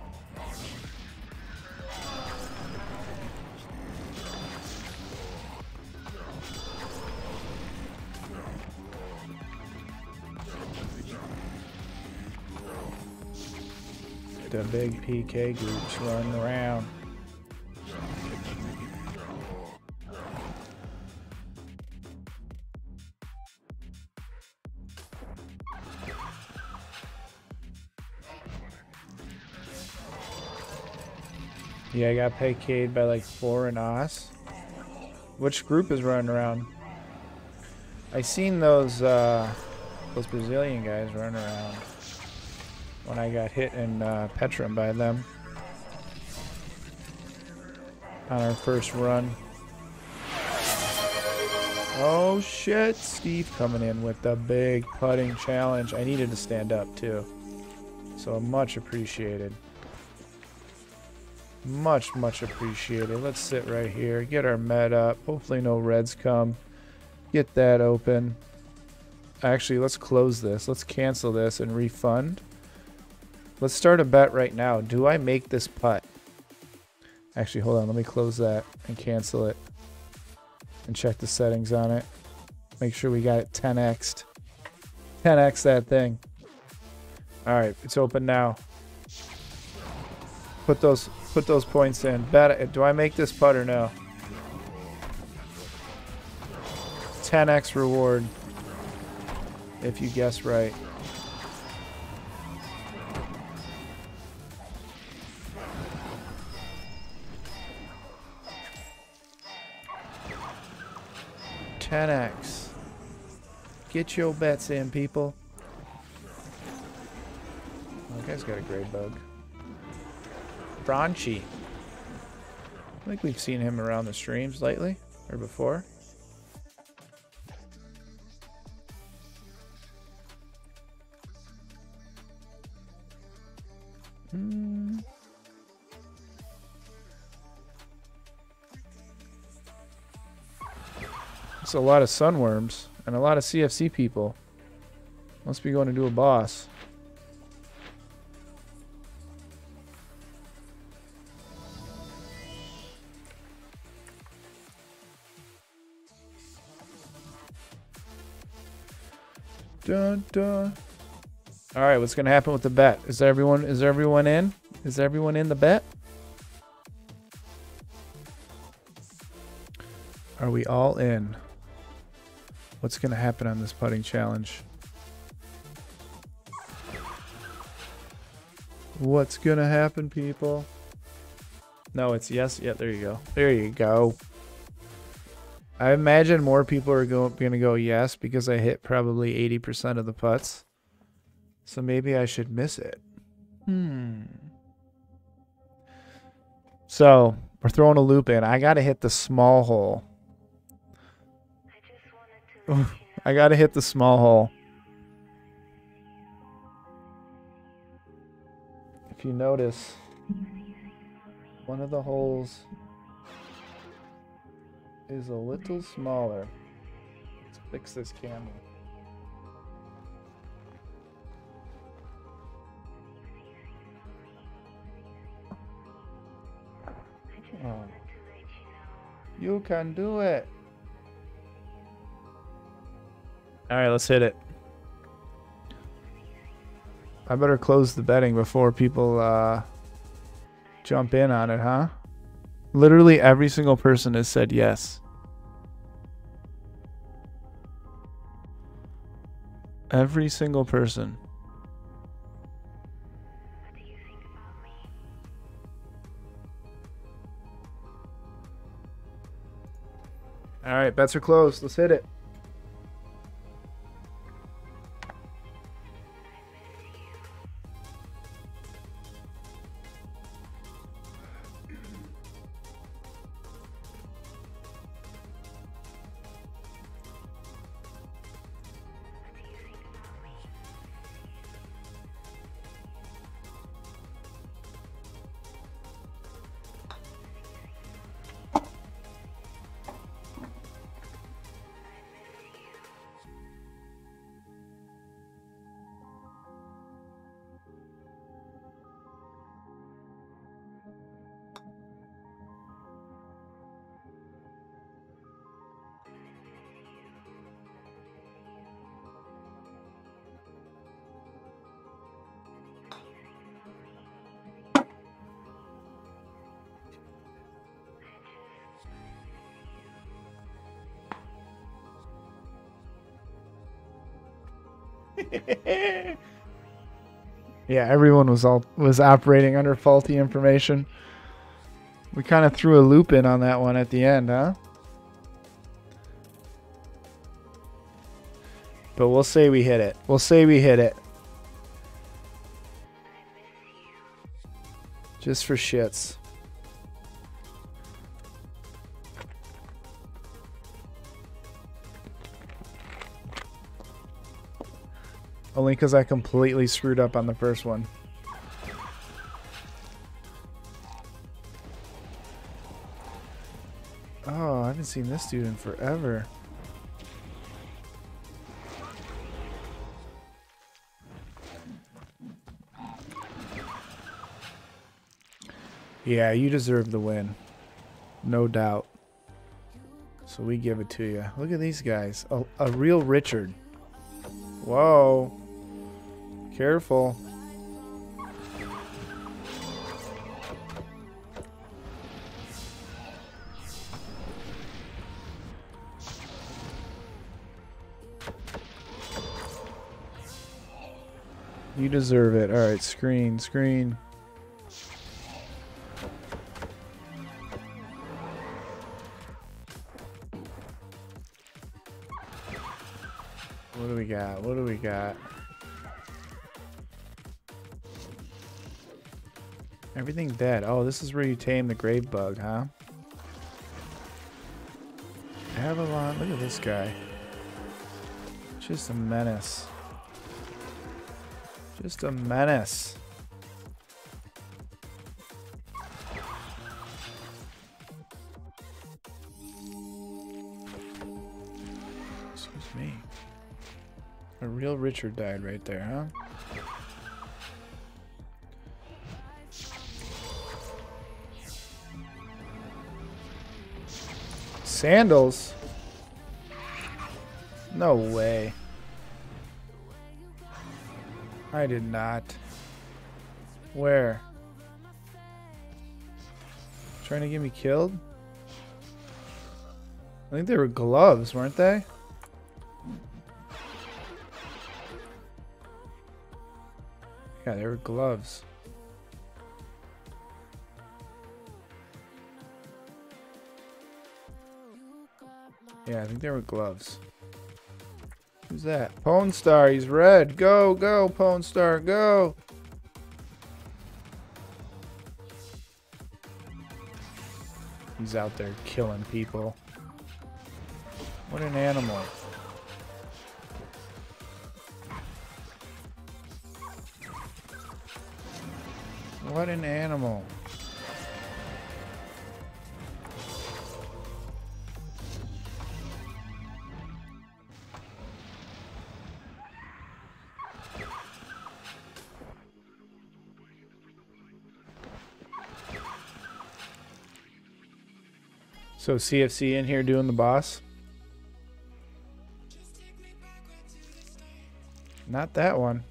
The big P K groups running around. Yeah, I got P K'd by like four and Os. Which group is running around? I seen those uh, those Brazilian guys running around when I got hit in uh, Petrum by them on our first run. Oh shit, Steve coming in with the big putting challenge. I needed to stand up too, so much appreciated. Much, much appreciated. Let's sit right here, get our med up. Hopefully no reds come. Get that open. Actually, let's close this. Let's cancel this and refund. Let's start a bet right now. Do I make this putt? Actually, hold on. Let me close that and cancel it. And check the settings on it. Make sure we got it ten X'd. ten X that thing. Alright, it's open now. Put those put those points in. Bet, do I make this putt or no? ten X reward if you guess right. ten X. Get your bets in, people. Oh, that guy's got a great bug. Franchi. I think we've seen him around the streams lately, or before. Hmm. It's a lot of sunworms and a lot of C F C people. Must be going to do a boss. Dun, dun. All right, what's gonna happen with the bet? Is everyone is everyone in? Is everyone in the bet? Are we all in? What's gonna happen on this putting challenge? What's gonna happen, people? No, it's yes. Yeah, there you go. There you go. I imagine more people are going to go yes because I hit probably eighty percent of the putts. So maybe I should miss it. Hmm. So we're throwing a loop in. I got to hit the small hole. I just wanted to I got to hit the small hole. If you notice, one of the holes is a little smaller. Let's fix this camera. Oh. You can do it. All right, let's hit it. I better close the betting before people uh, jump in on it, huh? Literally every single person has said yes. Every single person. What do you think about me? All right, bets are closed. Let's hit it. Yeah, everyone was all was operating under faulty information. We kind of threw a loop in on that one at the end, huh? But we'll say we hit it. We'll say we hit it. Just for shits. Only because I completely screwed up on the first one. Oh, I haven't seen this dude in forever. Yeah, you deserve the win. No doubt. So we give it to you. Look at these guys. A, a real Richard. Whoa. Careful. You deserve it. Alright, screen, screen. What do we got? What do we got? Everything dead. Oh, this is where you tame the grave bug, huh? Avalon. Look at this guy. Just a menace. Just a menace. Excuse me. A real Richard died right there, huh? Sandals? No way. I did not. Where? Trying to get me killed? I think they were gloves, weren't they? Yeah, they were gloves. Yeah, I think they were gloves. Who's that? Pone Star, he's red. Go, go, Pone Star, go. He's out there killing people. What an animal. What an animal. So C F C in here doing the boss? Not that one.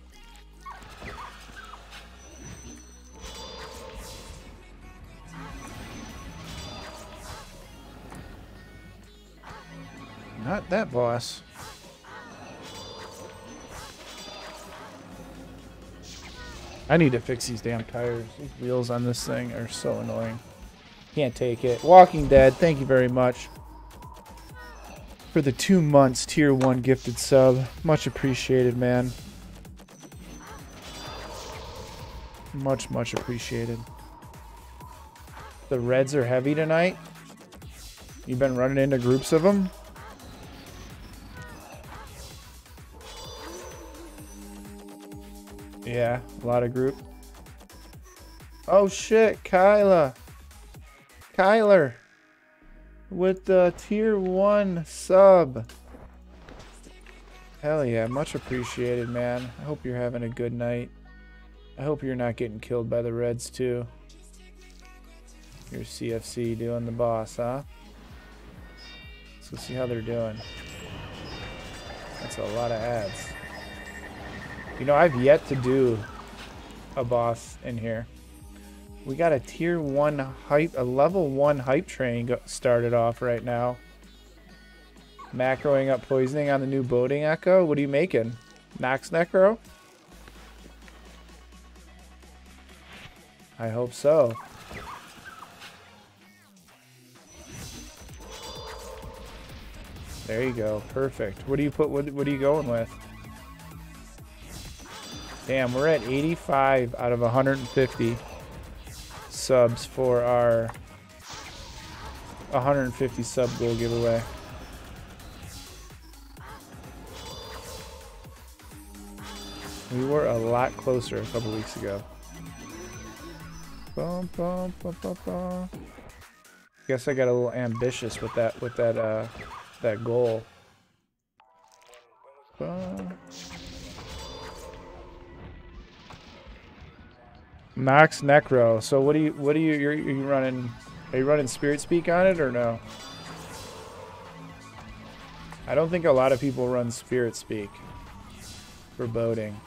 Not that boss. I need to fix these damn tires. These wheels on this thing are so annoying. Can't take it. Walking Dead, thank you very much for the two months tier one gifted sub. Much appreciated, man. Much, much appreciated. The Reds are heavy tonight. You've been running into groups of them. Yeah, a lot of group. Oh shit, Kyla. Kyler with the tier one sub. Hell yeah, much appreciated, man. I hope you're having a good night. I hope you're not getting killed by the Reds too. You're C F C doing the boss, huh? Let's go see how they're doing. That's a lot of ads. You know, I've yet to do a boss in here. We got a tier one hype, a level one hype train go started off right now. Macroing up poisoning on the new boating echo. What are you making? Nox Necro? I hope so. There you go. Perfect. What do you put? What, what are you going with? Damn, we're at eighty-five out of one hundred fifty subs for our one hundred fifty sub goal giveaway. We were a lot closer a couple weeks ago. Bum, bum, bum, bum, bum. Guess I got a little ambitious with that with that uh that goal. Bum. Nox Necro. So what do you what do you you're, you running? Are you running Spirit Speak on it or no? I don't think a lot of people run Spirit Speak for boating.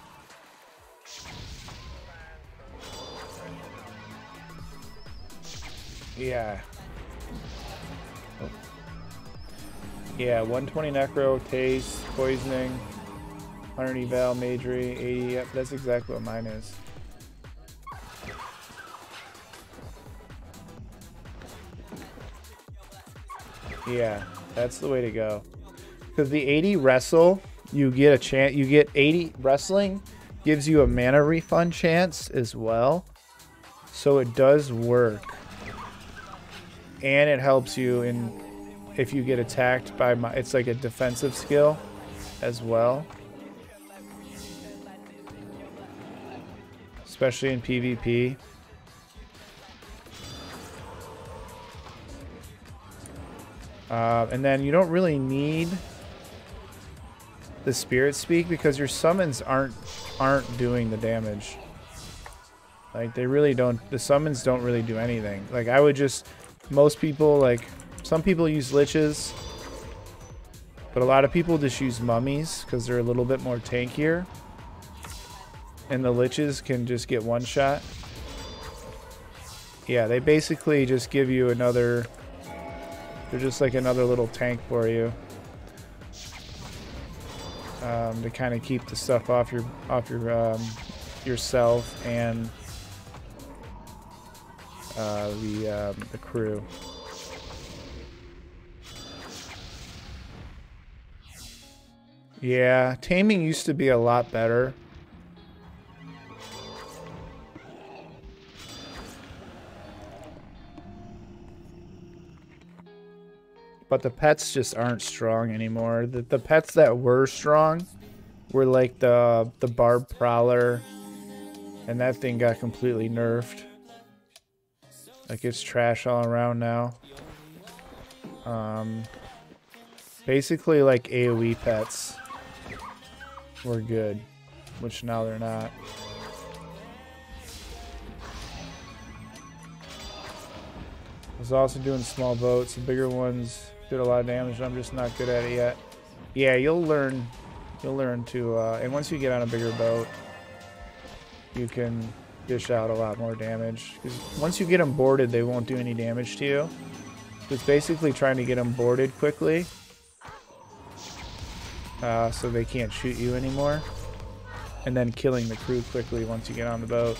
Yeah. Oh. Yeah, one twenty Necro, Taste, Poisoning, one hundred Eval, Magery, eighty. Yep, that's exactly what mine is. Yeah, that's the way to go. Because the eighty wrestle, you get a chance. You get eighty wrestling, gives you a mana refund chance as well. So it does work, and it helps you in if you get attacked by my. It's like a defensive skill as well, especially in PvP. Uh, and then you don't really need the Spirit Speak because your summons aren't aren't doing the damage. Like they really don't. The summons don't really do anything. Like I would just, most people like, some people use liches, but a lot of people just use mummies because they're a little bit more tankier. And the liches can just get one shot. Yeah, they basically just give you another. They're just like another little tank for you, um, to kind of keep the stuff off your off your um, yourself and uh, the um, the crew. Yeah, taming used to be a lot better. But the pets just aren't strong anymore. The, the pets that were strong were like the the Barb Prowler, and that thing got completely nerfed. Like it's trash all around now. Um, basically like AoE pets were good, which now they're not. I was also doing small boats. The bigger ones did a lot of damage. I'm just not good at it yet. Yeah, you'll learn. You'll learn to. Uh, and once you get on a bigger boat, you can dish out a lot more damage. Because once you get them boarded, they won't do any damage to you. It's basically trying to get them boarded quickly, uh, so they can't shoot you anymore, and then killing the crew quickly once you get on the boat.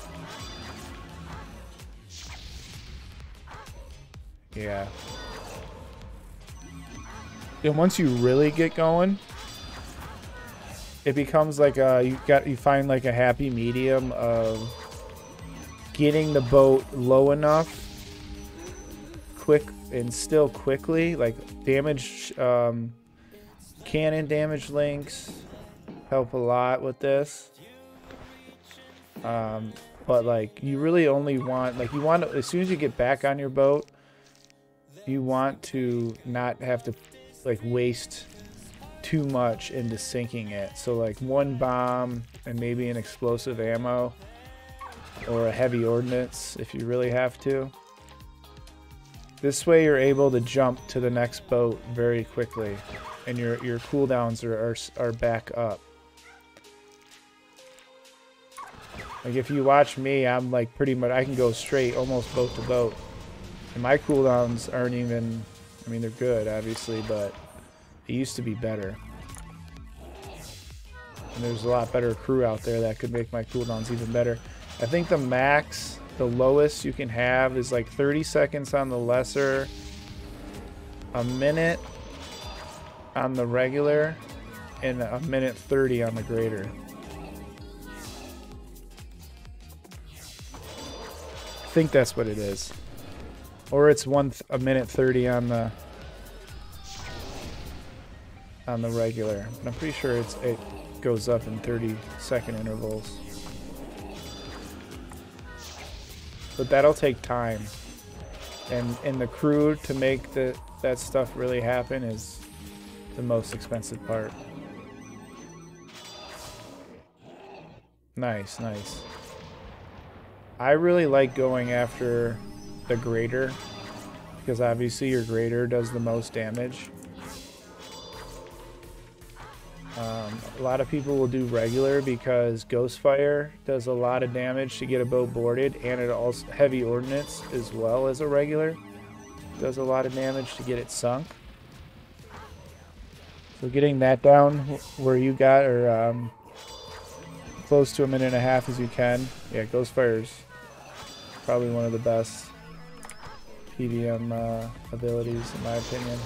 Yeah. And once you really get going, it becomes like a, you got you find like a happy medium of getting the boat low enough, quick and still quickly. Like damage, um, cannon damage links help a lot with this. Um, but like you really only want like you want to, as soon as you get back on your boat, you want to not have to like waste too much into sinking it. So like one bomb and maybe an explosive ammo or a heavy ordnance if you really have to. This way you're able to jump to the next boat very quickly and your your cooldowns are, are, are back up. Like if you watch me, I'm like pretty much, I can go straight almost boat to boat. And my cooldowns aren't even, I mean, they're good, obviously, but it used to be better. And there's a lot better crew out there that could make my cooldowns even better. I think the max, the lowest you can have is like thirty seconds on the lesser, a minute on the regular, and a minute thirty on the greater. I think that's what it is. Or it's one th a minute thirty on the on the regular. But I'm pretty sure it's it goes up in thirty second intervals. But that'll take time. And and the crew to make the that stuff really happen is the most expensive part. Nice, nice. I really like going after the greater because obviously your greater does the most damage. Um, a lot of people will do regular because Ghostfire does a lot of damage to get a boat boarded, and it also heavy ordnance as well as a regular does a lot of damage to get it sunk. So getting that down where you got, or um, close to a minute and a half as you can. Yeah, Ghostfire's probably one of the best P V M uh, abilities in my opinion.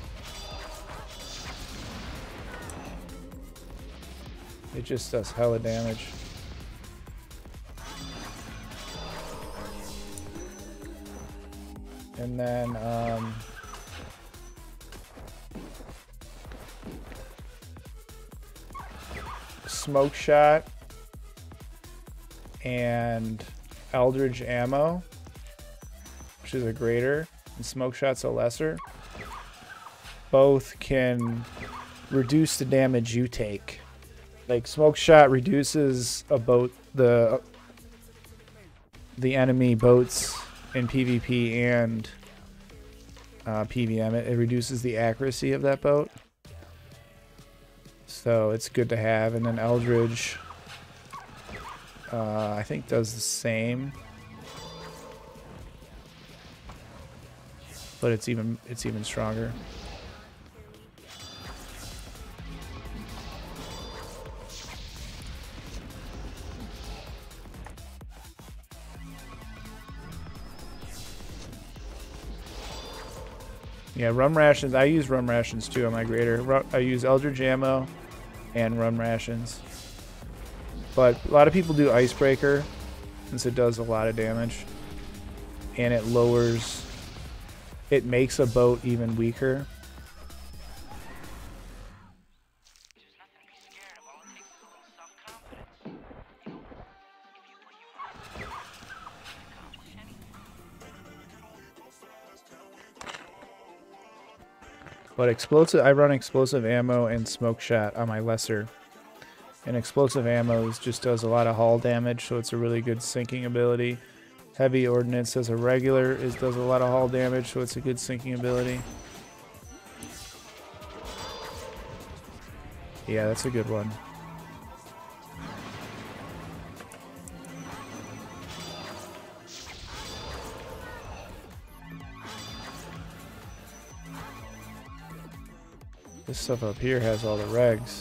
It just does hella damage. And then um, Smoke Shot and Eldritch Ammo, which is a greater, and Smoke Shot's a lesser. Both can reduce the damage you take. Like Smoke Shot reduces a boat the the enemy boats in PvP and uh, P V M. It, it reduces the accuracy of that boat, so it's good to have. And then Eldritch, uh, I think does the same, but it's even it's even stronger. Yeah, rum rations. I use rum rations too on my greater. I use Eldritch Ammo and rum rations. But a lot of people do Icebreaker since it does a lot of damage. And it lowers... It makes a boat even weaker. But explosive, I run explosive ammo and smoke shot on my lesser. And explosive ammo just does a lot of hull damage, so it's a really good sinking ability. Heavy ordnance as a regular is does a lot of hull damage, so it's a good sinking ability. Yeah, that's a good one. This stuff up here has all the regs.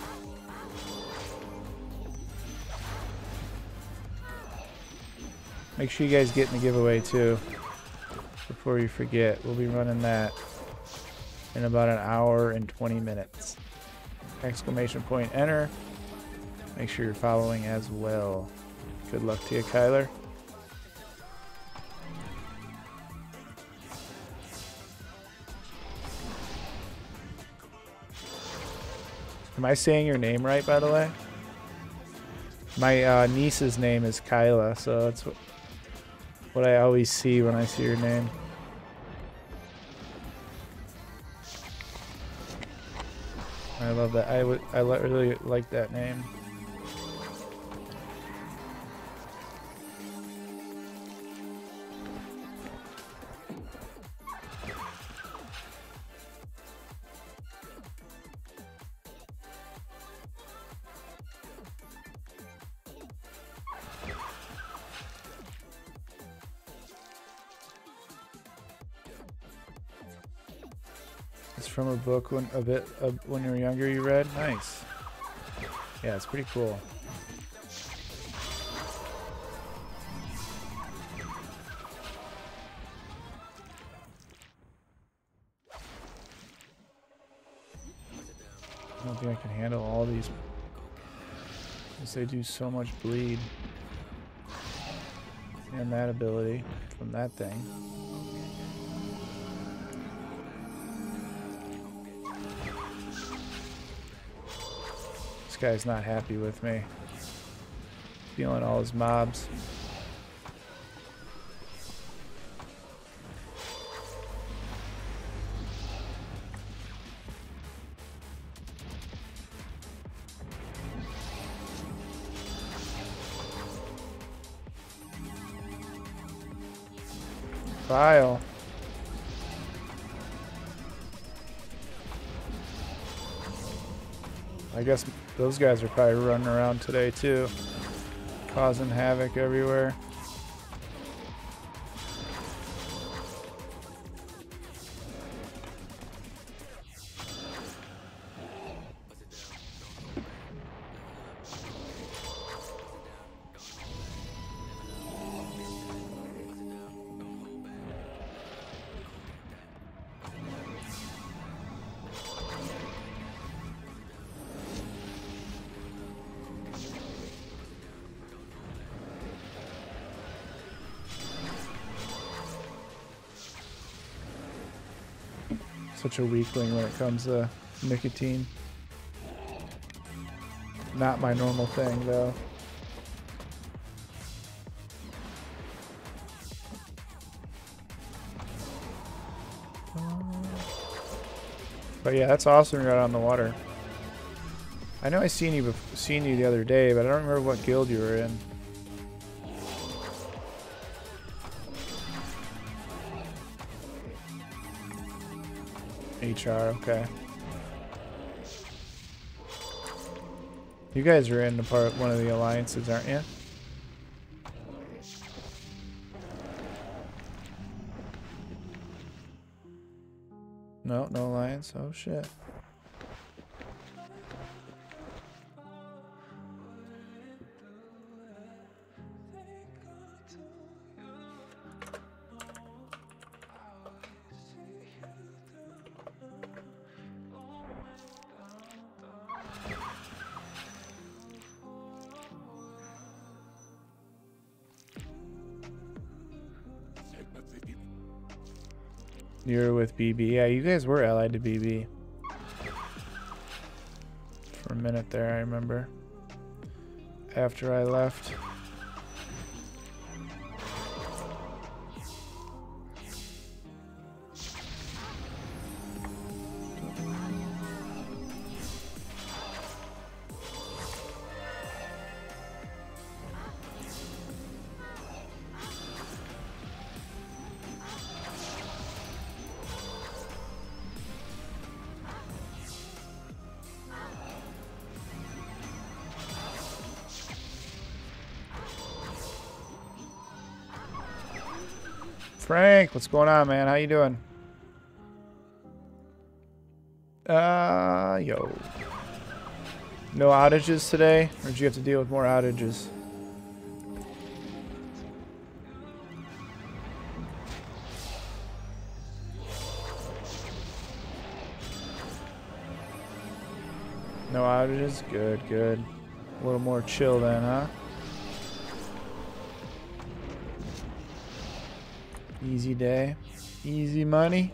Make sure you guys get in the giveaway too, before you forget. We'll be running that in about an hour and twenty minutes. Exclamation point enter. Make sure you're following as well. Good luck to you, Kyler. Am I saying your name right, by the way? My uh, niece's name is Kyla, so that's what, what I always see when I see your name. I love that. I would. I really like that name. It's from a book when a bit uh, when you were younger you read. Nice. Yeah, it's pretty cool. I don't think I can handle all these because they do so much bleed. And that ability from that thing. This guy's not happy with me. Feeling all his mobs. File. I guess those guys are probably running around today too, causing havoc everywhere. Such a weakling when it comes to nicotine. Not my normal thing though. But yeah, that's awesome you're out on the water. I know I seen you bef- seen you the other day, but I don't remember what guild you were in. H R, okay. You guys are in the part one of the alliances, aren't you? No, no alliance. Oh shit. You're with B B. Yeah, you guys were allied to B B. For a minute there, I remember. After I left. Frank, what's going on, man? How you doing? Uh, yo. No outages today? Or did you have to deal with more outages? No outages? Good, good. A little more chill then, huh? Easy day. Easy money.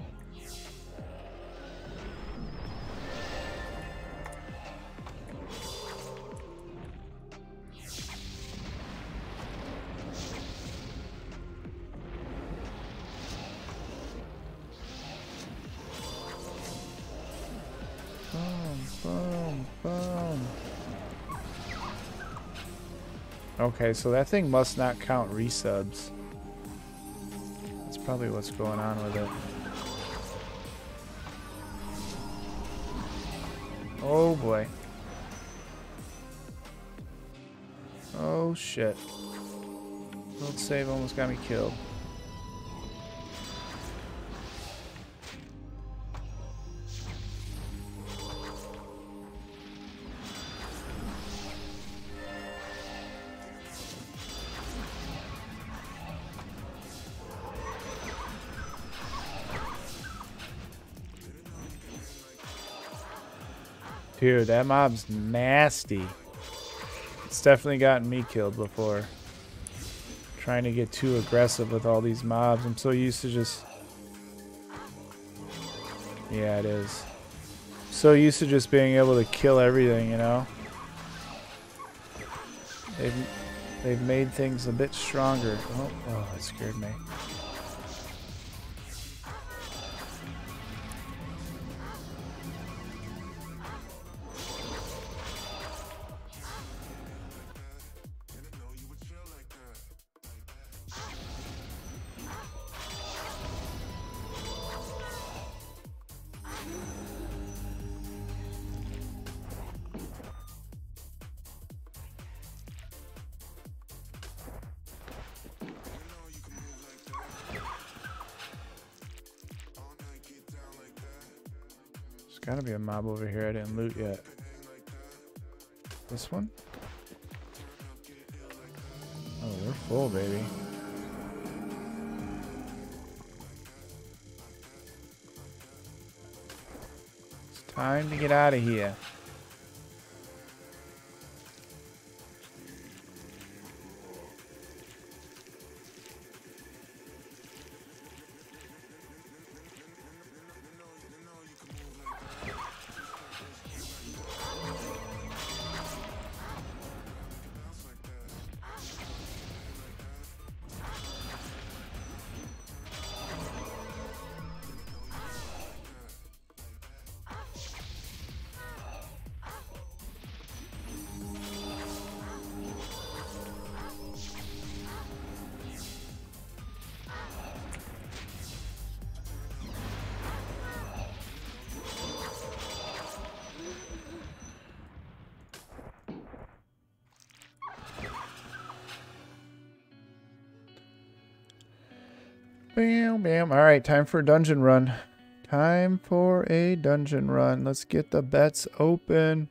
Boom, boom, boom. Okay, so that thing must not count resubs. That's probably what's going on with it. Oh boy. Oh shit. World save almost got me killed. Dude, that mob's nasty. It's definitely gotten me killed before. Trying to get too aggressive with all these mobs. I'm so used to just... Yeah, it is. So used to just being able to kill everything, you know? They've, they've made things a bit stronger. Oh, oh, that scared me. Gotta be a mob over here I didn't loot yet. This one? Oh, they're full, baby. It's time to get out of here. Bam, bam. All right, time for a dungeon run. Time for a dungeon run. Let's get the bets open.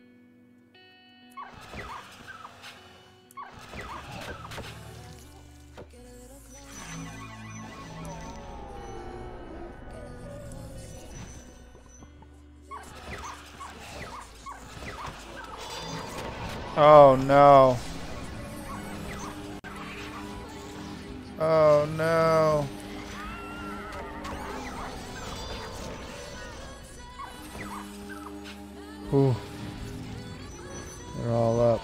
Oh no. Oh no. Ooh. They're all up.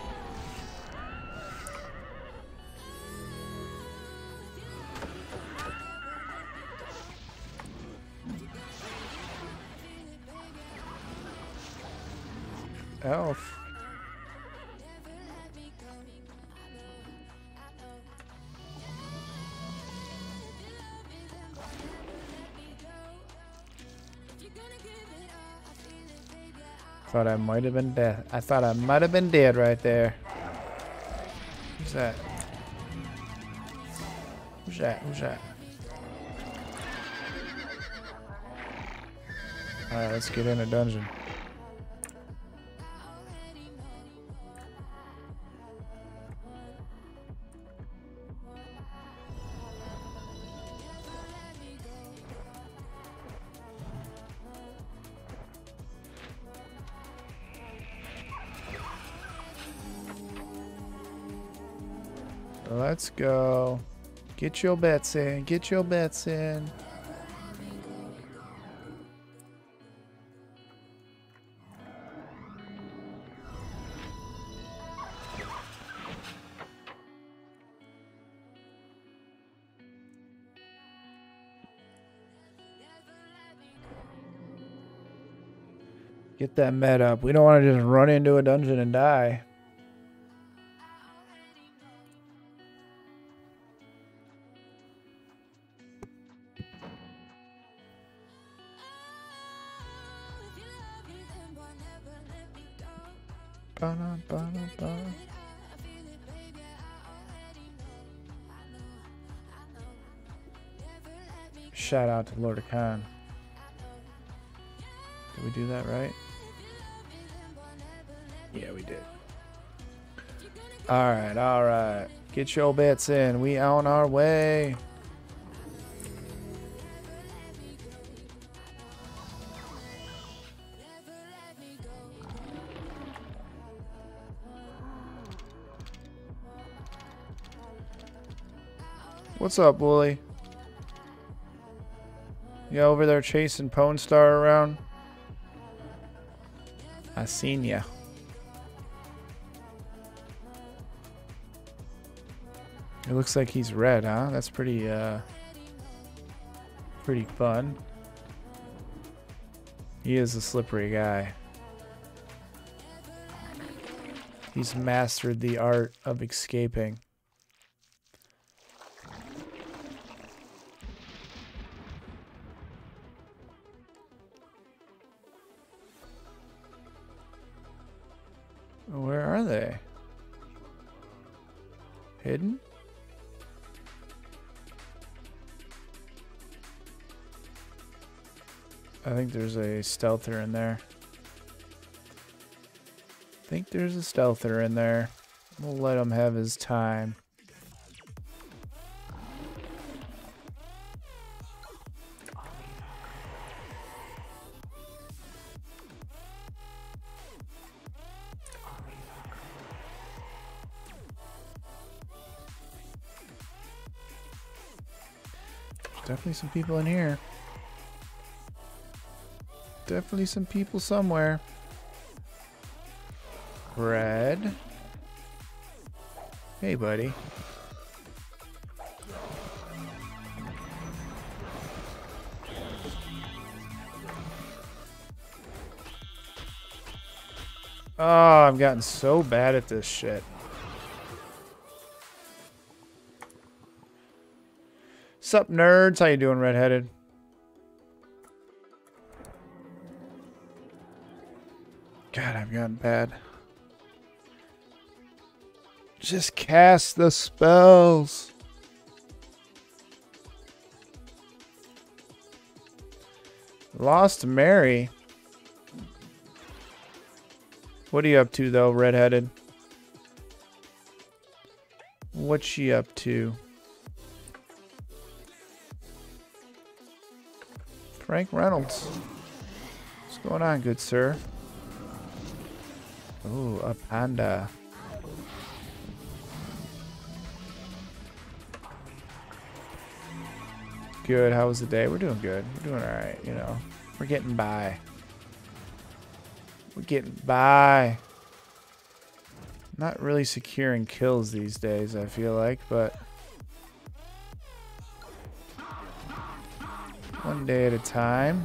Elf. Thought I might have been dead. I thought I might have been dead right there. Who's that? Who's that? Who's that? Alright, let's get in a dungeon. Let's go. Get your bets in. Get your bets in. Get that med up. We don't want to just run into a dungeon and die. Ba-da, ba-da, ba. Shout out to Lord of Khan. Did we do that right? Yeah, we did. Alright, alright. Get your bets in. We on our way. What's up, Wooly? You over there chasing Pone Star around? I seen ya. It looks like he's red, huh? That's pretty, uh... pretty fun. He is a slippery guy. He's mastered the art of escaping. Where are they? Hidden? I think there's a stealther in there. I think there's a stealther in there. We'll let him have his time. There's definitely some people in here. Definitely some people somewhere. Red. Hey, buddy. Oh, I've gotten so bad at this shit. Sup, nerds? How you doing, redheaded? God, I've gotten bad. Just cast the spells. Lost Mary. What are you up to, though, redheaded? What's she up to? Frank Reynolds. What's going on, good sir? Ooh, a panda. Good. How was the day? We're doing good. We're doing all right. You know, we're getting by. We're getting by. Not really securing kills these days, I feel like, but one day at a time.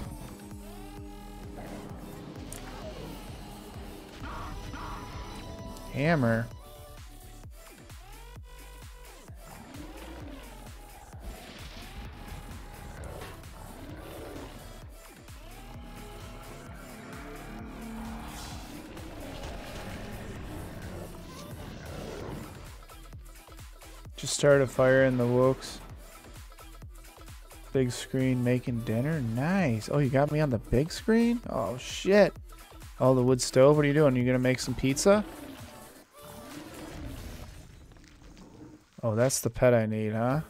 Hammer. Just started a fire in the Wokes. Big screen making dinner. Nice. Oh, you got me on the big screen? Oh, shit. Oh, the wood stove. What are you doing? You gonna make some pizza? Oh, that's the pet I need, huh?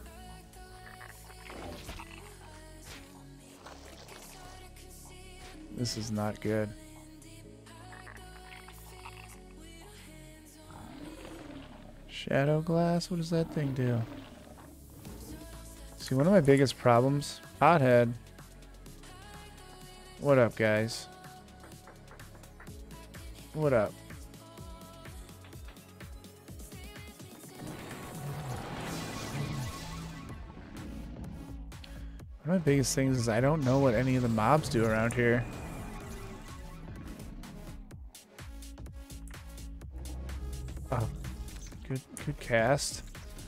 This is not good. Shadow glass? What does that thing do? See, one of my biggest problems... Pothead. What up, guys? What up? One of my biggest things is I don't know what any of the mobs do around here. Oh, good, good cast.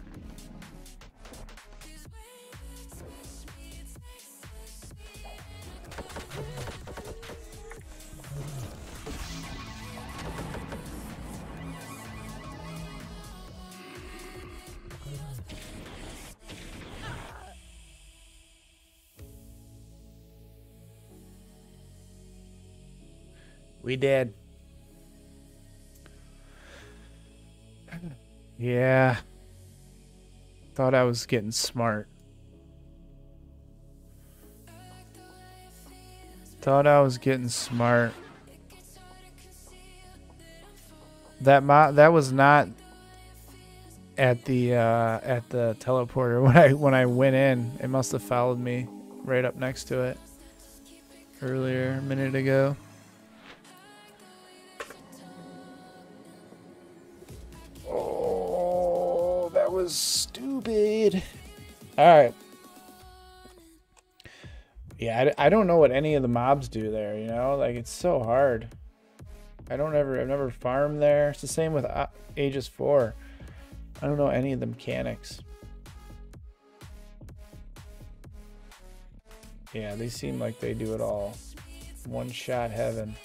We did. Yeah. Thought I was getting smart. Thought I was getting smart. That mo that was not at the uh, at the teleporter. When I when I went in, it must have followed me right up next to it earlier, a minute ago. Oh, that was stupid. All right. Yeah, I, I don't know what any of the mobs do there, you know? Like, it's so hard. I don't ever, I've never farmed there. It's the same with uh, Aegis four. I don't know any of the mechanics. Yeah, they seem like they do it all. One shot heaven.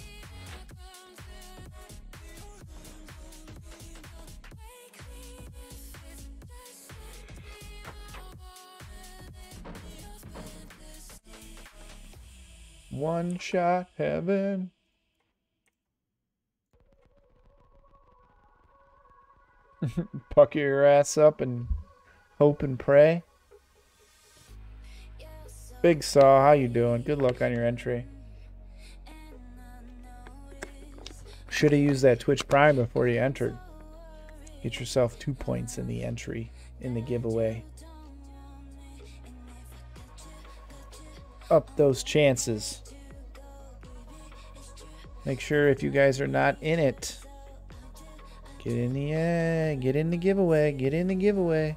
One shot heaven. Pucker your ass up and hope and pray. Big Saw, how you doing? Good luck on your entry. Should have used that Twitch Prime before you entered. Get yourself two points in the entry, in the giveaway. Up those chances. Make sure if you guys are not in it, get in the uh, get in the giveaway. Get in the giveaway.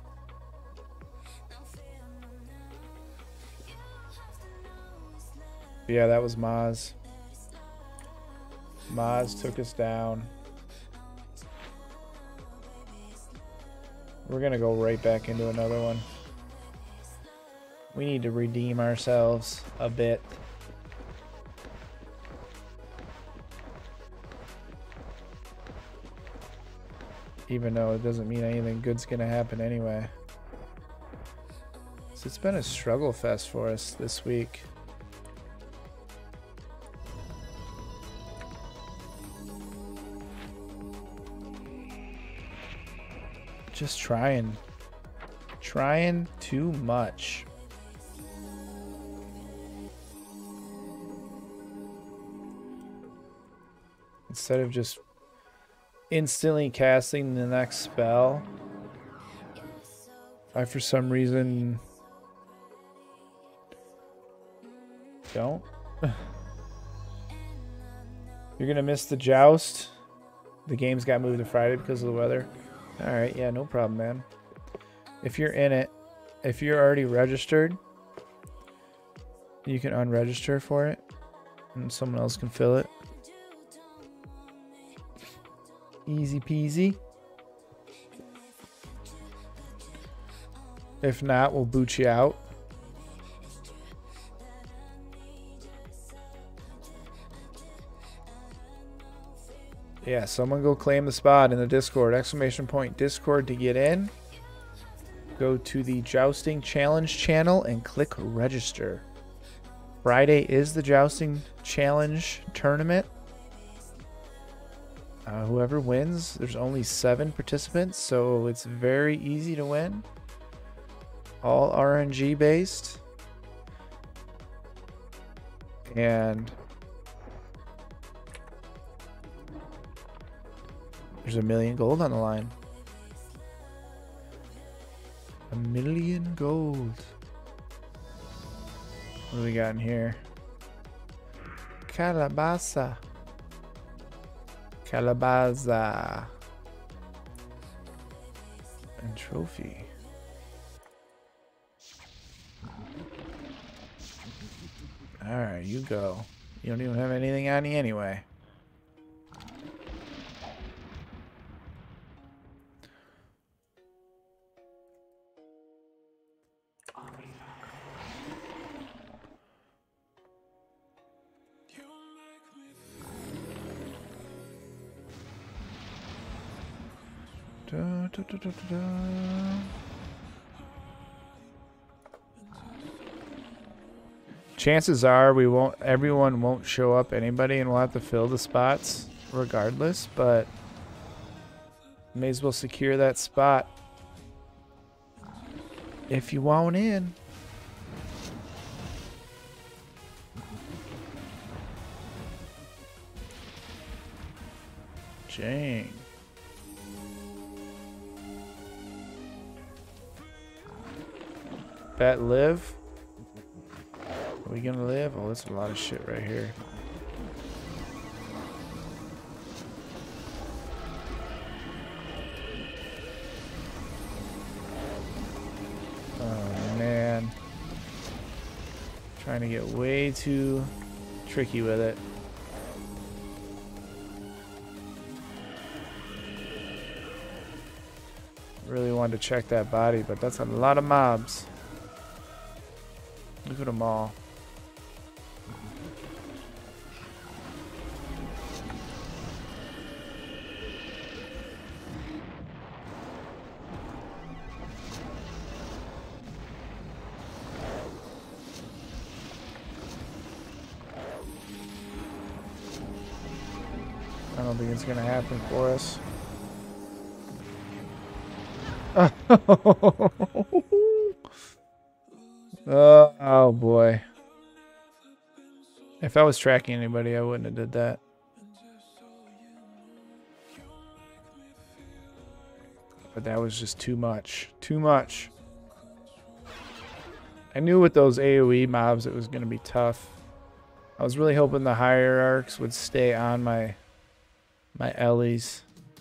Yeah, that was Maz. Maz took us down. We're gonna go right back into another one. We need to redeem ourselves a bit. Even though it doesn't mean anything good's gonna happen anyway. So it's been a struggle fest for us this week. Just trying. Trying too much. Instead of just instantly casting the next spell, I for some reason don't. You're gonna miss the joust. The game's got moved to Friday because of the weather. Alright, yeah, no problem, man. If you're in it, if you're already registered, you can unregister for it and someone else can fill it. Easy peasy. If not, we'll boot you out. Yeah, someone go claim the spot in the Discord. Exclamation point Discord to get in. Go to the Jousting Challenge channel and click register. Friday is the Jousting Challenge tournament. Uh, whoever wins, there's only seven participants, so it's very easy to win. All R N G based. And there's a million gold on the line. A million gold. What do we got in here? Calabasa. Calabaza. And trophy. Alright, you go. You don't even have anything on you anyway. Da, da, da, da, da, da. Chances are we won't everyone won't show up anybody and we'll have to fill the spots regardless, but may as well secure that spot if you want in. Jane. Bet live. Are we gonna live? Oh, that's a lot of shit right here. Oh man. Trying to get way too tricky with it. Really wanted to check that body, but that's a lot of mobs. Look at them all. I don't think it's gonna happen for us. Oh, oh boy. If I was tracking anybody, I wouldn't have did that. But that was just too much. Too much. I knew with those AoE mobs it was going to be tough. I was really hoping the hierarchs would stay on my my Ellies.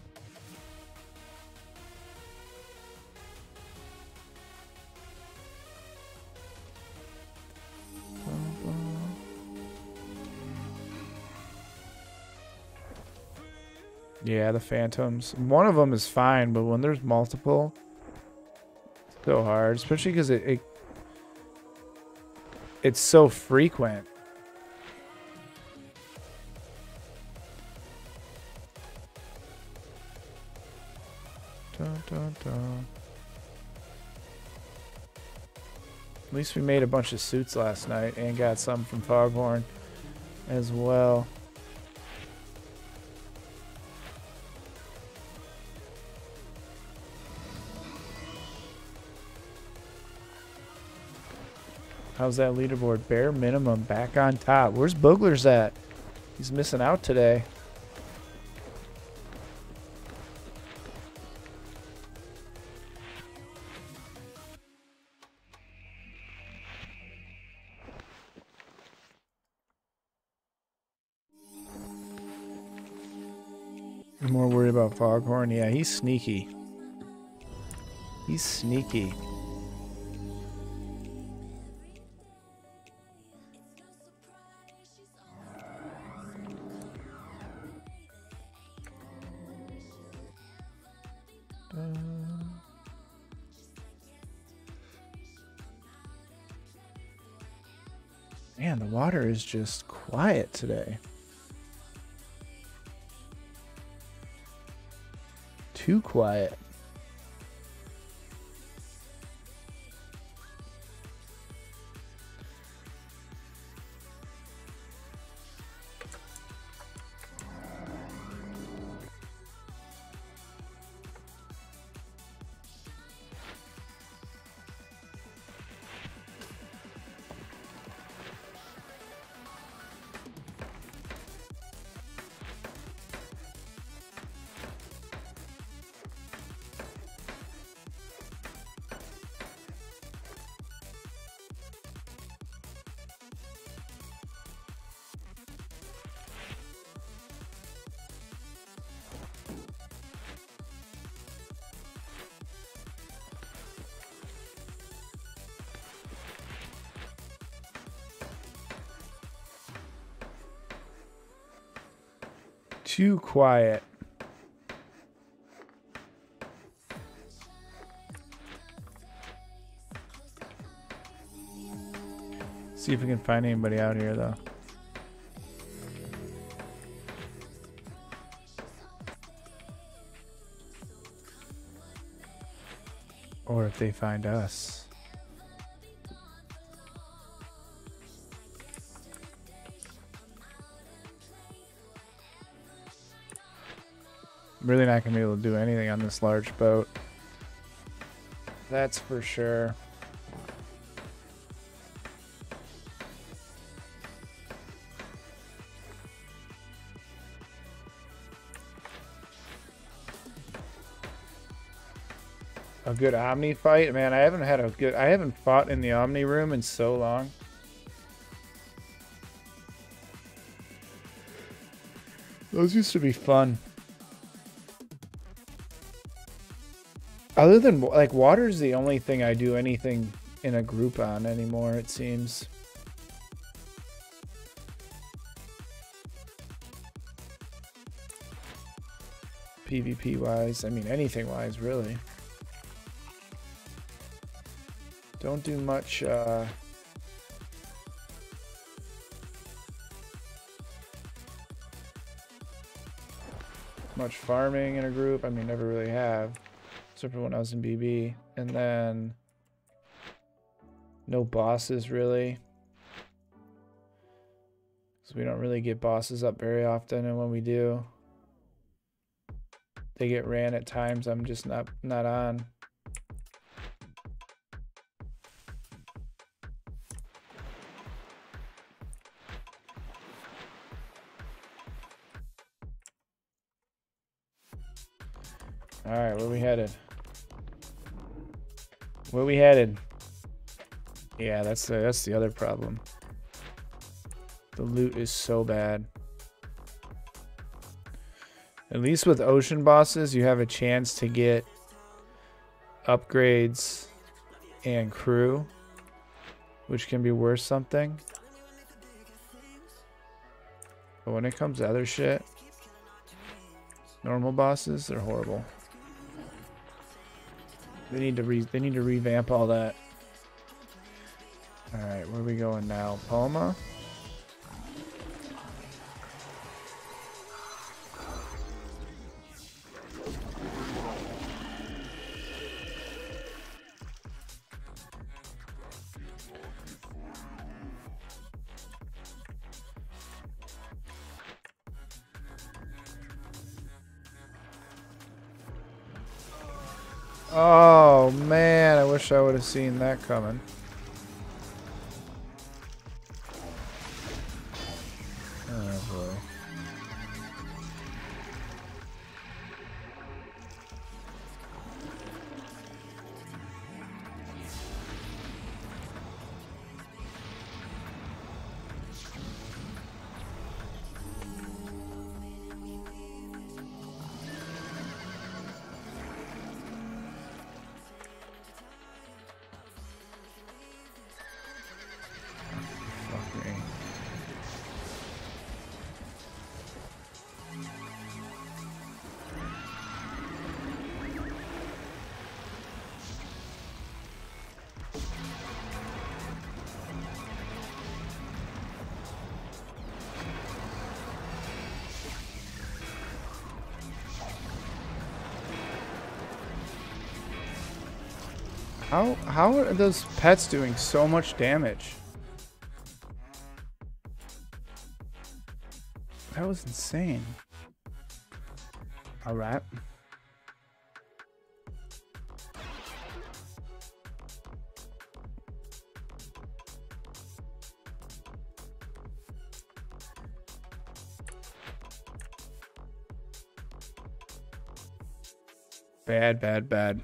Yeah, the phantoms. One of them is fine, but when there's multiple, it's so hard, especially because it, it it's so frequent. Dun, dun, dun. At least we made a bunch of suits last night and got some from Foghorn as well. How's that leaderboard? Bare minimum back on top. Where's Boogler's at? He's missing out today. I'm more worried about Foghorn. Yeah, he's sneaky. He's sneaky. Man, the water is just quiet today. Too quiet. Too quiet. See if we can find anybody out here, though. Or if they find us. I'm really not going to be able to do anything on this large boat. That's for sure. A good Omni fight? Man, I haven't had a good... I haven't fought in the Omni room in so long. Those used to be fun. Other than, like, water's the only thing I do anything in a group on anymore, it seems. PvP wise, I mean anything wise, really. Don't do much, uh... much farming in a group. I mean, never really have. Except for when I was in B B. And then... no bosses, really. So we don't really get bosses up very often, and when we do... they get ran at times I'm just not not on. All right, where we headed? Where we headed? Yeah, that's the, that's the other problem. The loot is so bad. At least with ocean bosses, you have a chance to get upgrades and crew, which can be worth something. But when it comes to other shit, normal bosses, they're horrible. They need to re they need to revamp all that. All right, where are we going now? Palma? Oh man, I wish I would have seen that coming. Oh boy. How how are those pets doing so much damage? That was insane. All right. Bad, bad, bad.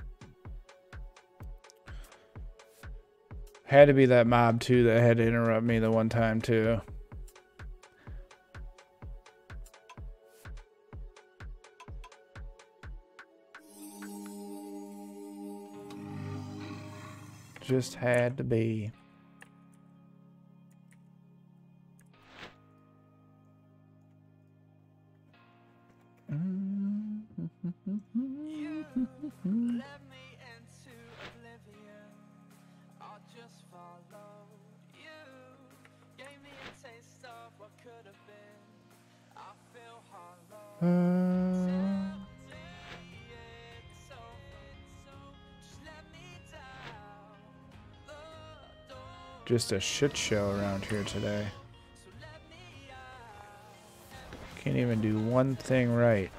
Had to be that mob too that had to interrupt me the one time too. Just had to be. Just a shit show around here today. Can't even do one thing right.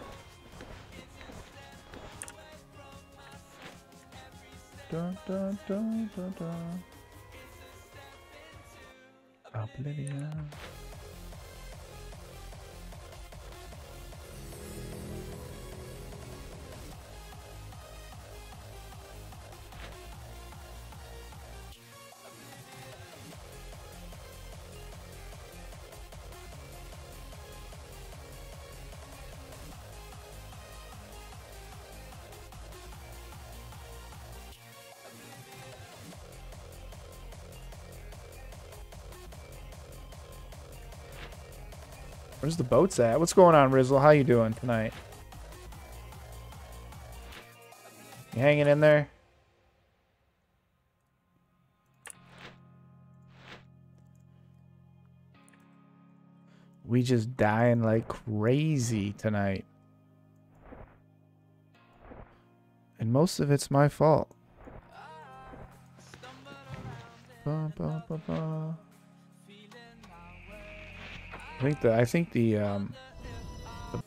Dun, dun, dun, dun, dun. Oblivion. Where's the boats at? What's going on, Rizzle? How you doing tonight? You hanging in there? We just dying like crazy tonight. And most of it's my fault. Ba, ba, ba, ba. I think the I think the um the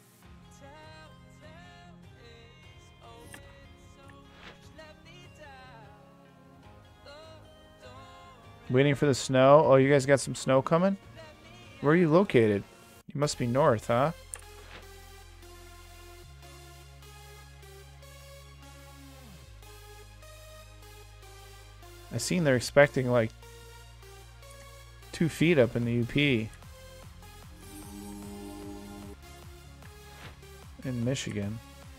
waiting for the snow. Oh, you guys got some snow coming? Where are you located? You must be north, huh? I seen they're expecting like two feet up in the U P. In Michigan.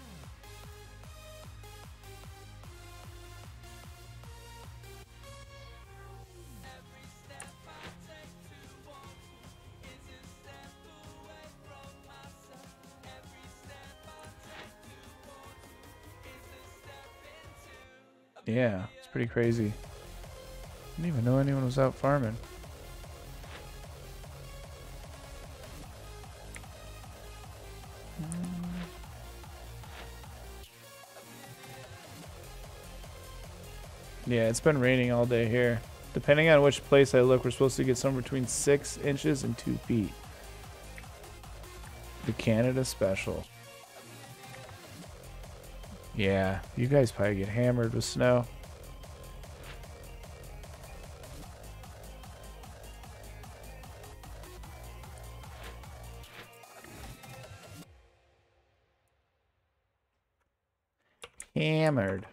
Yeah, it's pretty crazy. I didn't even know anyone was out farming. Yeah, it's been raining all day here. Depending on which place I look, we're supposed to get somewhere between six inches and two feet. The Canada special. Yeah, you guys probably get hammered with snow. Hammered.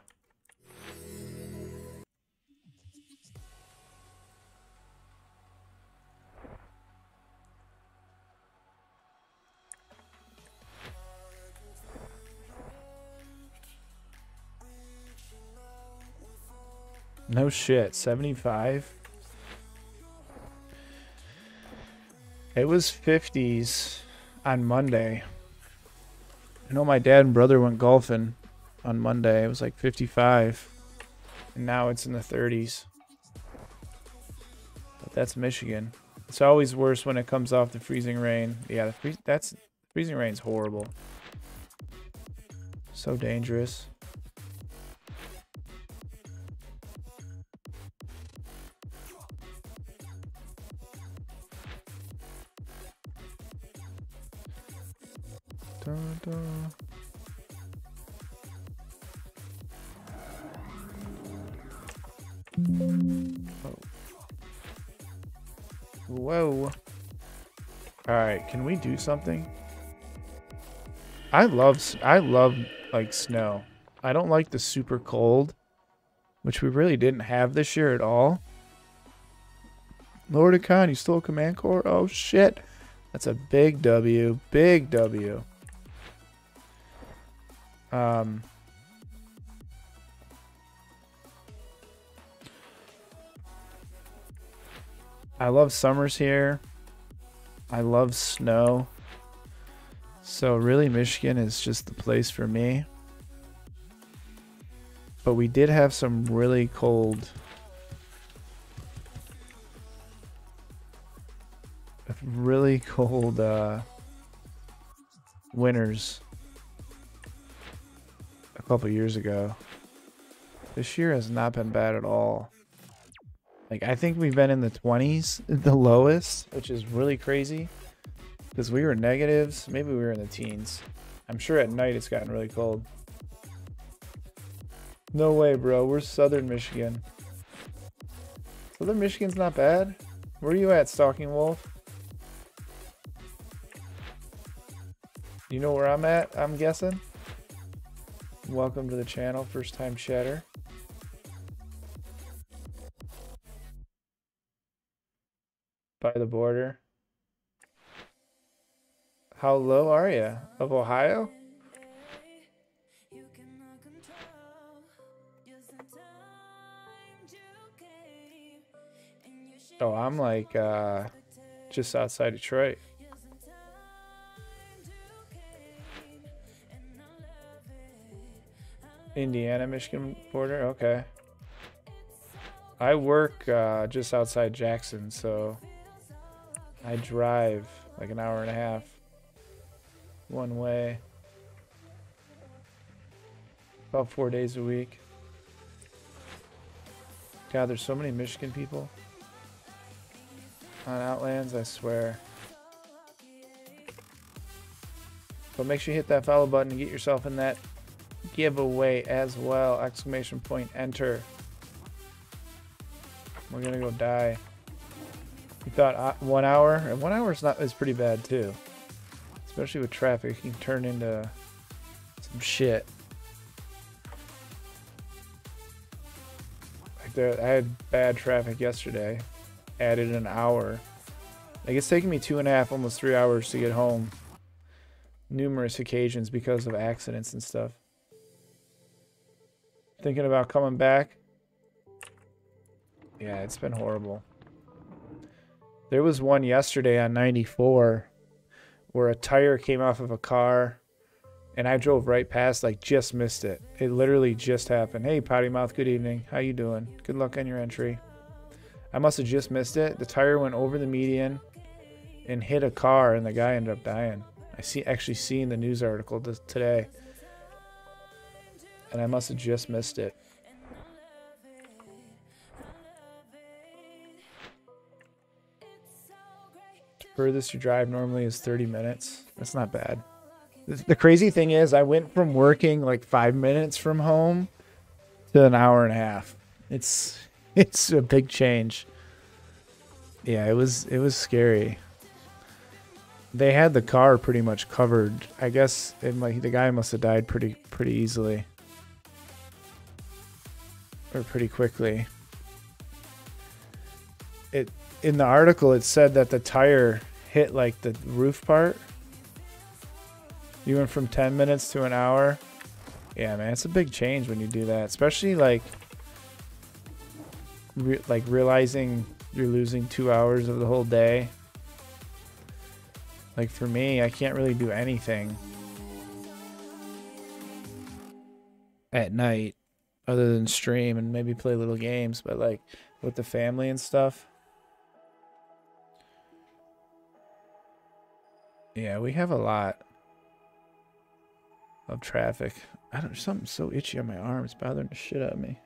No shit, seventy-five? It was fifties on Monday. I know my dad and brother went golfing on Monday. It was like fifty-five. And now it's in the thirties. But that's Michigan. It's always worse when it comes off the freezing rain. Yeah, the free that's freezing rain's horrible. So dangerous. Dun, dun. Oh. Whoa. Alright, can we do something? I love, I love, like, snow. I don't like the super cold, which we really didn't have this year at all. Lord of Khan, you stole Command Core? Oh, shit. That's a big W. Big W. Um... I love summers here. I love snow. So really Michigan is just the place for me. But we did have some really cold, really cold uh, winters a couple years ago. This year has not been bad at all. Like, I think we've been in the twenties, the lowest, which is really crazy. Because we were negatives. Maybe we were in the teens. I'm sure at night it's gotten really cold. No way, bro. We're Southern Michigan. Southern Michigan's not bad. Where are you at, Stalking Wolf? You know where I'm at, I'm guessing? Welcome to the channel, first time chatter. By the border. How low are you? Of Ohio? Oh, I'm like uh, just outside Detroit. Indiana, Michigan border. Okay. I work uh, just outside Jackson, so I drive like an hour and a half one way. About four days a week. God, there's so many Michigan people on Outlands, I swear. But make sure you hit that follow button and get yourself in that giveaway as well. Exclamation point, enter. We're gonna go die. You thought uh, one hour? And one hour is not is pretty bad too. Especially with traffic, you can turn into some shit. Like there, I had bad traffic yesterday. Added an hour. Like it's taken me two and a half, almost three hours to get home. Numerous occasions because of accidents and stuff. Thinking about coming back. Yeah, it's been horrible. There was one yesterday on ninety-four where a tire came off of a car and I drove right past, like just missed it. It literally just happened. Hey, Potty Mouth, good evening. How you doing? Good luck on your entry. I must have just missed it. The tire went over the median and hit a car and the guy ended up dying. I see actually seen the news article this, today. And I must have just missed it. Furthest you drive normally is thirty minutes. That's not bad. The, the crazy thing is I went from working like five minutes from home to an hour and a half. It's it's a big change. Yeah, it was it was scary. They had the car pretty much covered. I guess it might, the guy must have died pretty pretty easily. Or pretty quickly. It in the article it said that the tire hit like the roof part. You went from ten minutes to an hour. Yeah, man, it's a big change when you do that, especially like re like realizing you're losing two hours of the whole day. Like for me, I can't really do anything at night other than stream and maybe play little games, but like with the family and stuff. Yeah, we have a lot of traffic. I don't, something so itchy on my arm. It's bothering the shit out of me.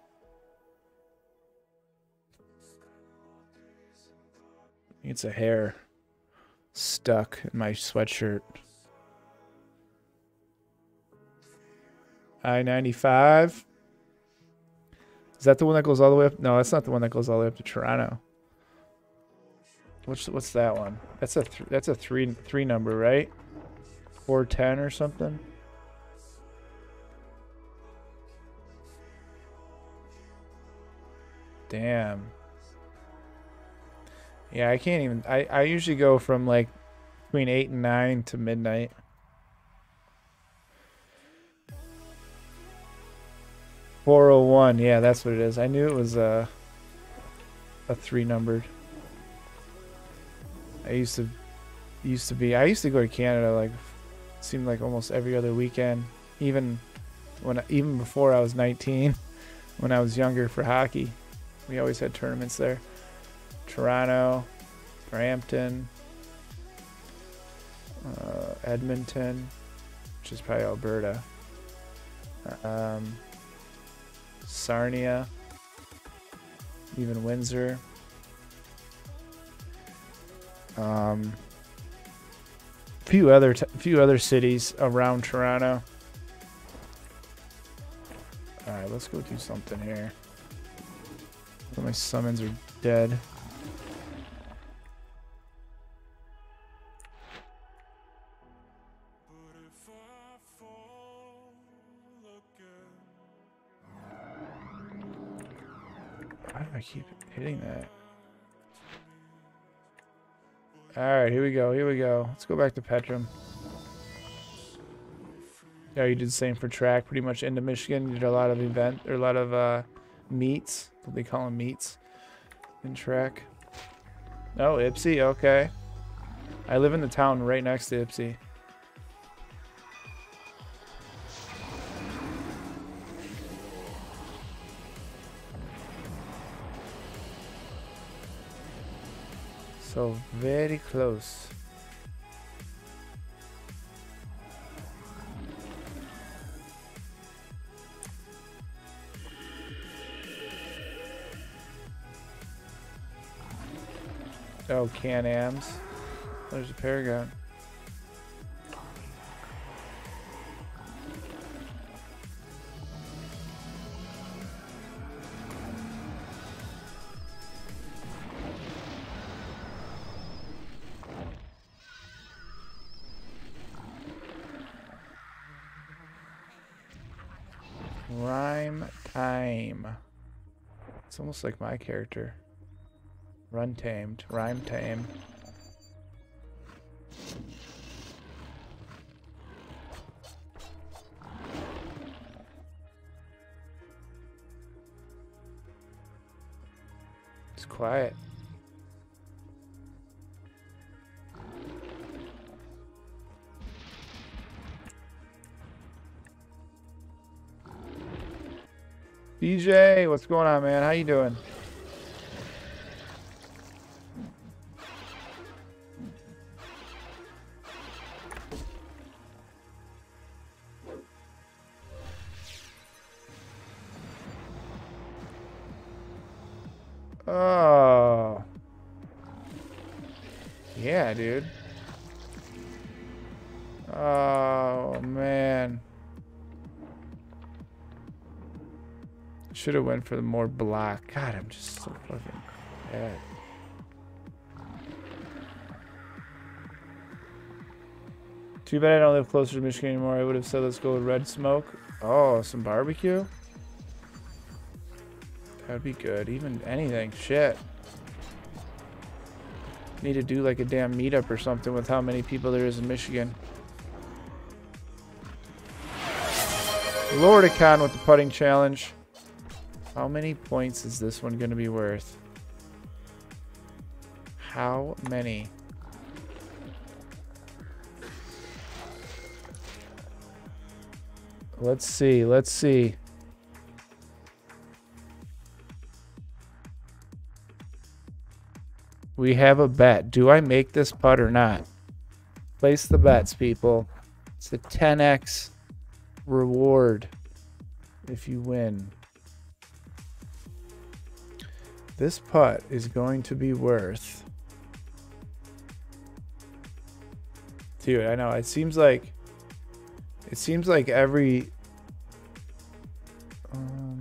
It's a hair stuck in my sweatshirt. I ninety-five. Is that the one that goes all the way up? No, that's not the one that goes all the way up to Toronto. What's what's that one? That's a th that's a three three number, right? four ten or something. Damn. Yeah, I can't even. I I usually go from like between eight and nine to midnight. four oh one. Yeah, that's what it is. I knew it was a a three numbered. I used to used to be. I used to go to Canada like seemed like almost every other weekend, even when even before I was nineteen, when I was younger for hockey. We always had tournaments there. Toronto, Brampton, uh, Edmonton, which is probably Alberta, um, Sarnia, even Windsor, um, few other t few other cities around Toronto. All right, let's go do something here. My summons are dead. Why do I keep hitting that? Alright, here we go, here we go. Let's go back to Petrum. Yeah, you did the same for track, pretty much into Michigan. You did a lot of event, or a lot of uh, meets. What they call them, meets in track. Oh, Ypsi, okay. I live in the town right next to Ypsi. So very close. Oh, Can-Ams. There's a Paragon. Rhyme time. It's almost like my character. Run tamed. Rhyme tame. It's quiet. B J, what's going on, man? How you doing? Oh. Yeah, dude. Oh, man. Should have went for the more block. God, I'm just so fucking bad. Too bad I don't live closer to Michigan anymore. I would have said let's go with Red Smoke. Oh, some barbecue? That'd be good. Even anything. Shit. Need to do like a damn meetup or something with how many people there is in Michigan. Lordicon with the putting challenge. How many points is this one going to be worth? How many? Let's see. Let's see. We have a bet. Do I make this putt or not? Place the bets, people. It's a ten X reward if you win. This putt is going to be worth... Dude, I know. It seems like... It seems like every... Um,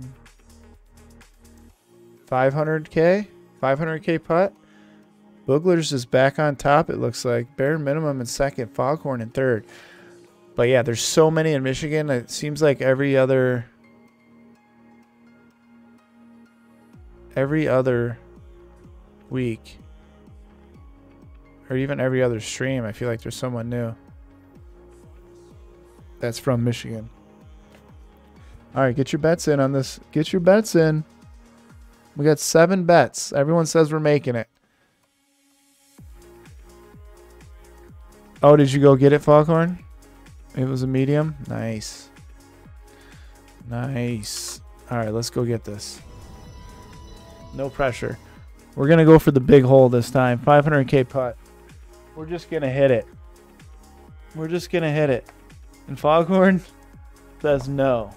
five hundred K? five hundred K putt? Boogler's is back on top, it looks like. Bare Minimum in second. Foghorn in third. But yeah, there's so many in Michigan. It seems like every other... Every other week. Or even every other stream, I feel like there's someone new. That's from Michigan. Alright, get your bets in on this. Get your bets in. We got seven bets. Everyone says we're making it. Oh, did you go get it, Foghorn? It was a medium? Nice. Nice. Alright, let's go get this. No pressure. We're going to go for the big hole this time. five hundred K putt. We're just going to hit it. We're just going to hit it. And Foghorn says no.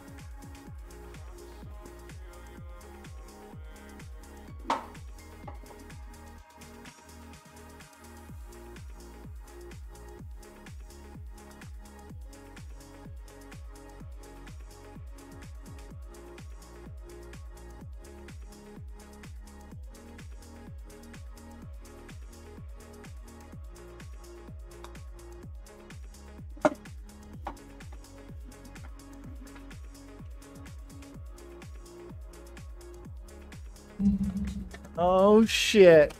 Oh, shit.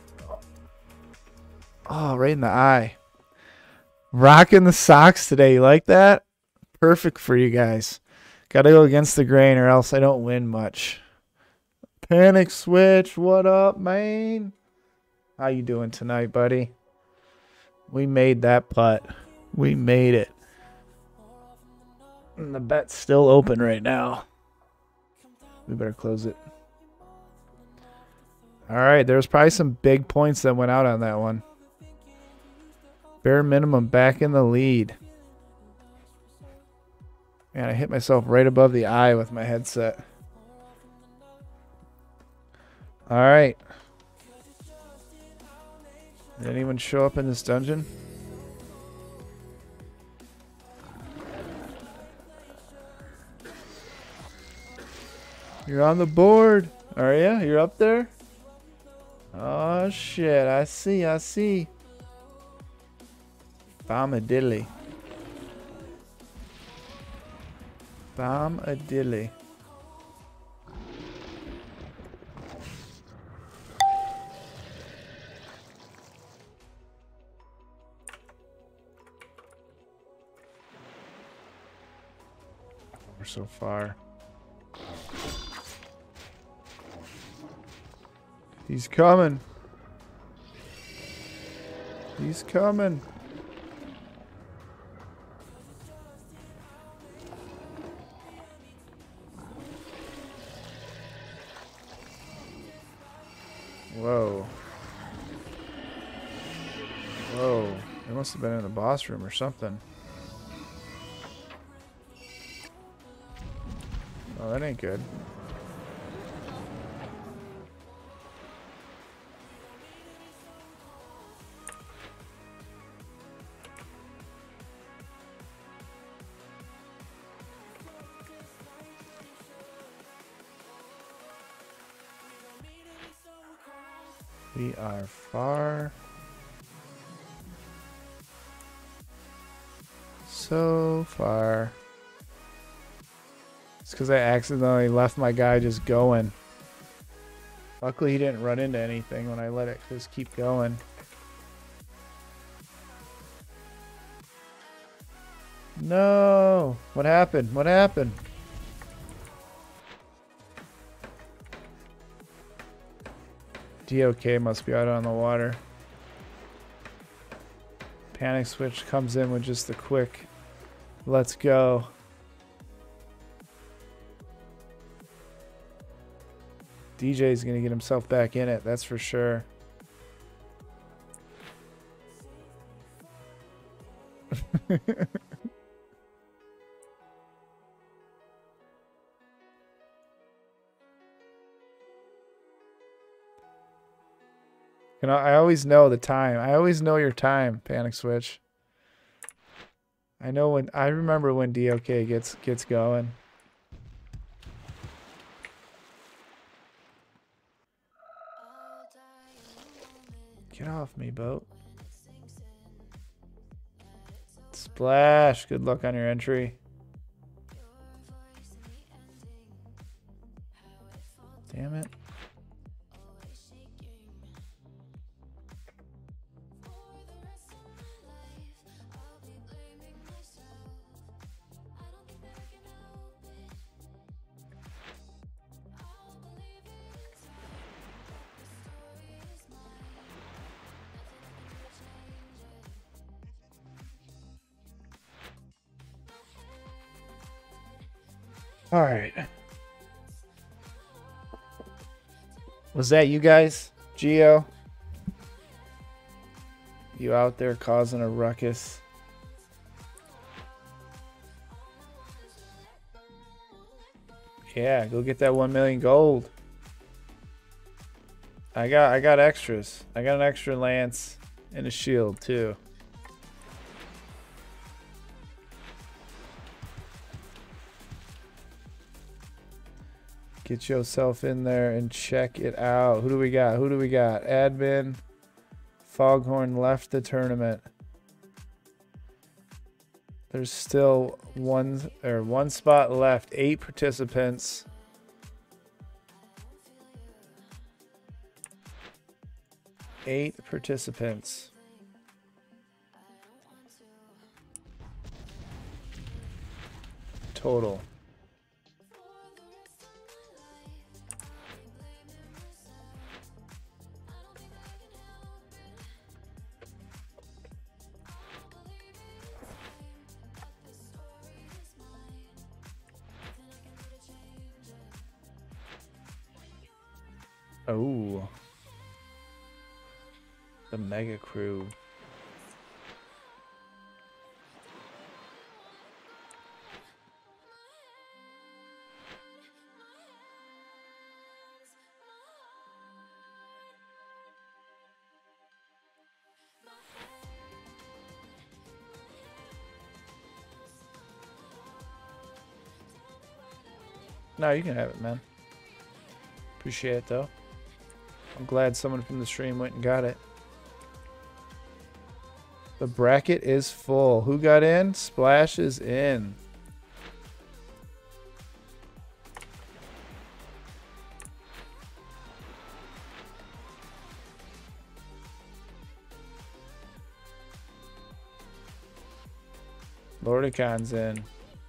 Oh, right in the eye. Rocking the socks today. You like that? Perfect for you guys. Gotta go against the grain or else I don't win much. Panic Switch, what up, man? How you doing tonight, buddy? We made that putt. We made it. And the bet's still open right now. We better close it. All right, there's probably some big points that went out on that one. Bare minimum back in the lead. Man, I hit myself right above the eye with my headset. All right. Did anyone show up in this dungeon? You're on the board. Are ya? You're up there? Oh, shit. I see. I see. Bombadilly. Bombadilly. We're so far. He's coming. He's coming. Whoa. Whoa. They must have been in the boss room or something. Oh, that ain't good. We are far. So far. It's because I accidentally left my guy just going. Luckily he didn't run into anything when I let it just keep going. No! What happened? What happened? D O K must be out on the water. Panic Switch comes in with just the quick let's go. D J's gonna get himself back in it, that's for sure. You know, I always know the time. I always know your time, Panic Switch. I know when I remember when D O K gets gets going. Get off me, boat. Splash. Good luck on your entry. Damn it. All right. Was that you guys? Geo? You out there causing a ruckus? Yeah, go get that one million gold. I got I got extras. I got an extra lance and a shield too. Get yourself in there and check it out. Who do we got? Who do we got? Admin. Foghorn left the tournament. There's still one or one spot left. Eight participants. Eight participants. Total. Oh. The Mega Crew. No, you can have it, man. Appreciate it, though. I'm glad someone from the stream went and got it. The bracket is full. Who got in? Splash is in. Lordicon's in.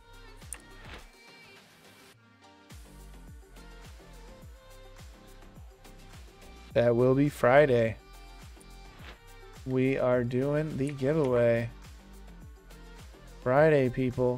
That will be Friday. We are doing the giveaway. Friday, people.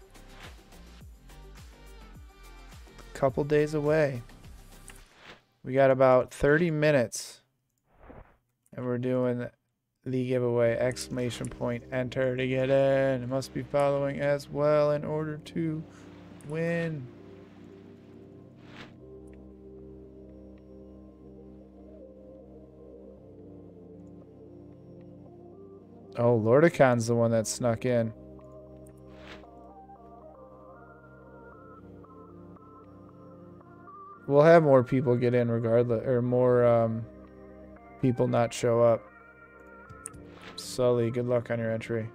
Couple days away. We got about thirty minutes. And we're doing the giveaway. Exclamation point. Enter to get in. It must be following as well in order to win. Oh, Lordicon's the one that snuck in. We'll have more people get in regardless, or more um, people not show up. Sully, good luck on your entry.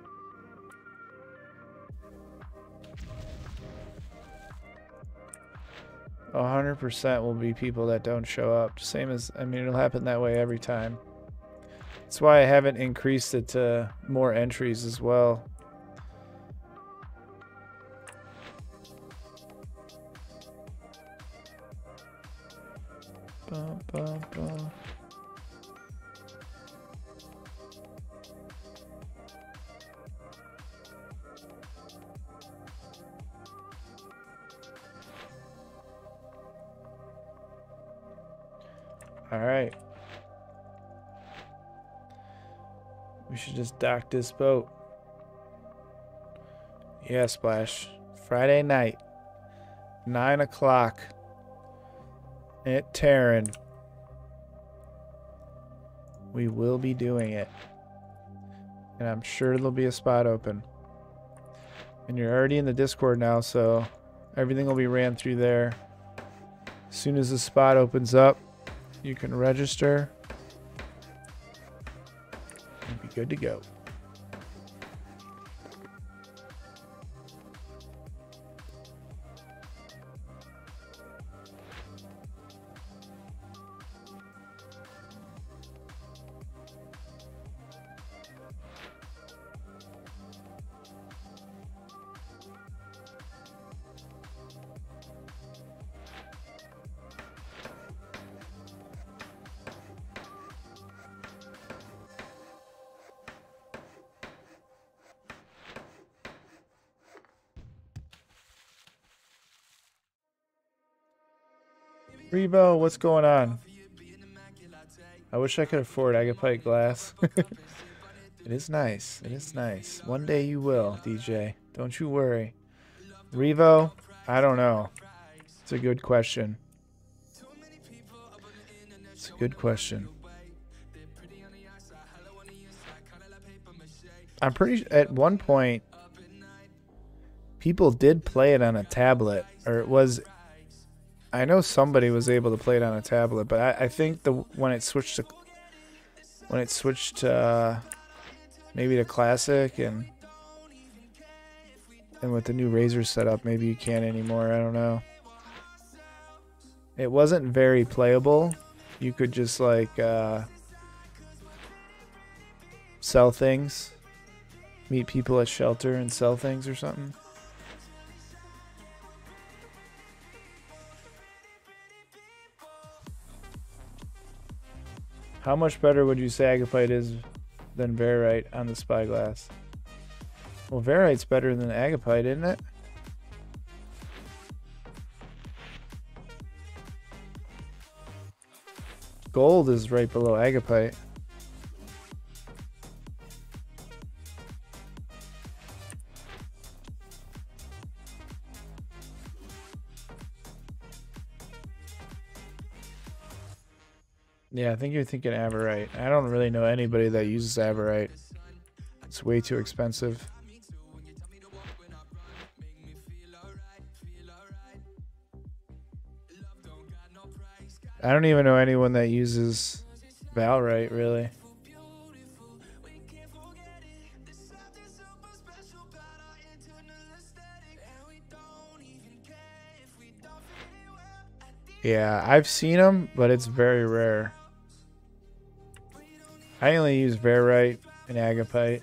A hundred percent will be people that don't show up. Same as, I mean, it'll happen that way every time. That's why I haven't increased it to more entries as well. Bum, bum, bum. All right. We should just dock this boat. Yeah, Splash. Friday night. Nine o'clock. At Terran. We will be doing it. And I'm sure there'll be a spot open. And you're already in the Discord now, so everything will be ran through there. As soon as the spot opens up, you can register. And be good to go. Revo, what's going on? I wish I could afford Agapite glass. It is nice. It is nice. One day you will, D J. Don't you worry. Revo, I don't know. It's a good question. It's a good question. I'm pretty at one point people did play it on a tablet, or it was I know somebody was able to play it on a tablet, but I, I think the when it switched to when it switched to uh, maybe to classic and and with the new Razer setup, maybe you can't anymore. I don't know. It wasn't very playable. You could just like uh, sell things, meet people at shelter and sell things or something. How much better would you say Agapite is than Varite on the Spyglass? Well, Varite's better than Agapite, isn't it? Gold is right below Agapite. Yeah, I think you're thinking Averite. I don't really know anybody that uses Averite. It's way too expensive. I don't even know anyone that uses Valorite, really. Yeah, I've seen them, but it's very rare. I only use Varite and Agapite.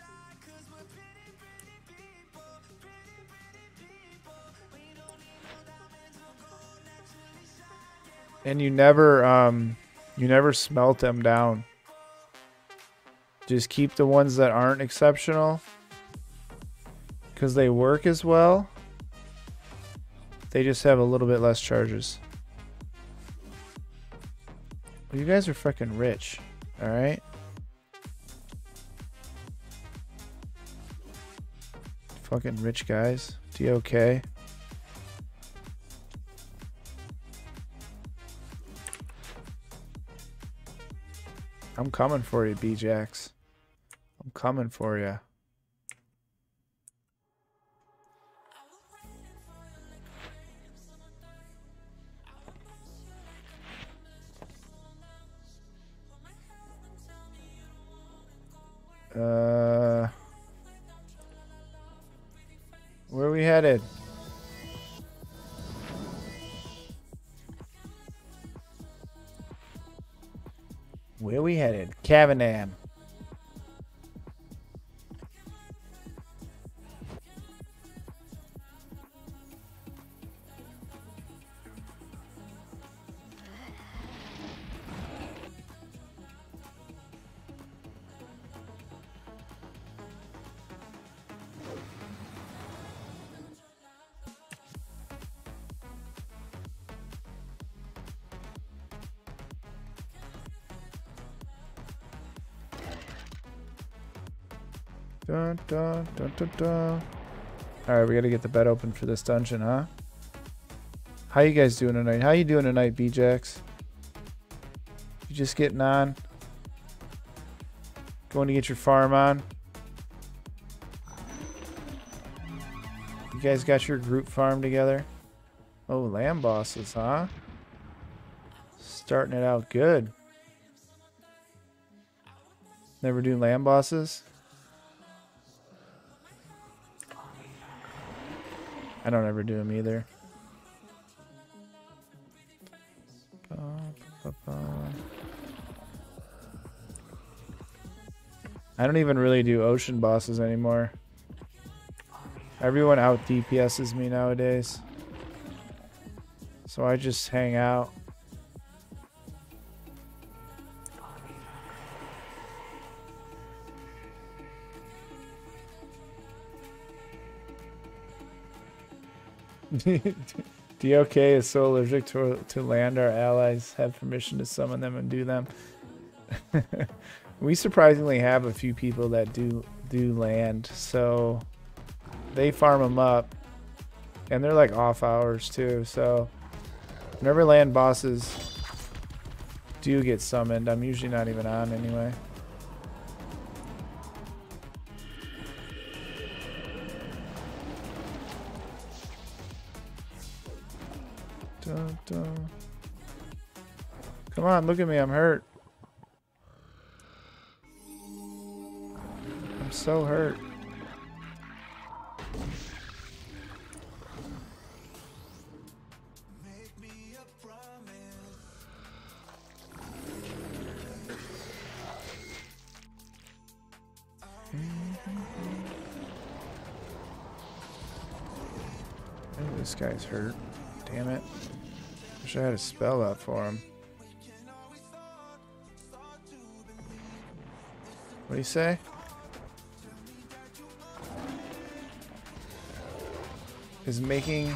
And you never, um, you never smelt them down. Just keep the ones that aren't exceptional, because they work as well. They just have a little bit less charges. Well, you guys are freaking rich, all right? Fucking rich guys. D O K. I'm coming for you, B-Jax. I'm coming for you. Uh, where are we headed? Where we headed? Cavanam. Dun, dun, dun, dun, dun. Alright, we gotta get the bed open for this dungeon, huh? How you guys doing tonight? How you doing tonight, B-Jax? You just getting on? Going to get your farm on? You guys got your group farm together? Oh, land bosses, huh? Starting it out good. Never do land bosses? I don't ever do them either. I don't even really do ocean bosses anymore. Everyone out D P S's me nowadays. So I just hang out. D O K is so allergic to, to land, our allies have permission to summon them and do them. We surprisingly have a few people that do do land, so they farm them up, and they're like off hours too. So whenever land bosses do get summoned, I'm usually not even on anyway. Dun, dun. Come on, look at me, I'm hurt. I'm so hurt. Maybe this guy's hurt. Damn it. Wish I had a spell out for him. What do you say? Is making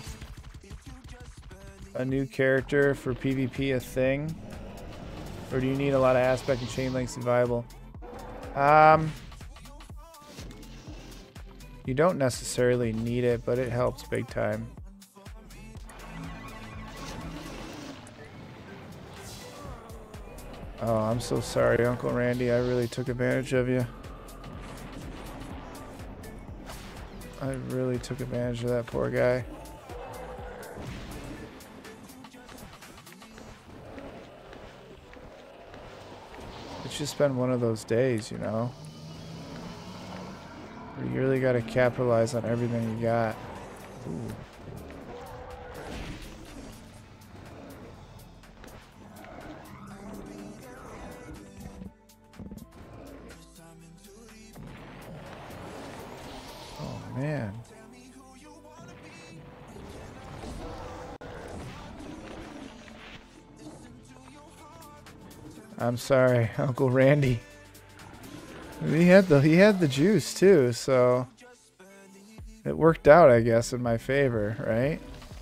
a new character for PvP a thing? Or do you need a lot of aspect and chain link survival? Um, you don't necessarily need it, but it helps big time. Oh, I'm so sorry, Uncle Randy. I really took advantage of you. I really took advantage of that poor guy. It's just been one of those days, you know? Where you really gotta capitalize on everything you got. Ooh. Oh, man. I'm sorry, Uncle Randy. He had the he had the juice too, so it worked out, I guess, in my favor, right?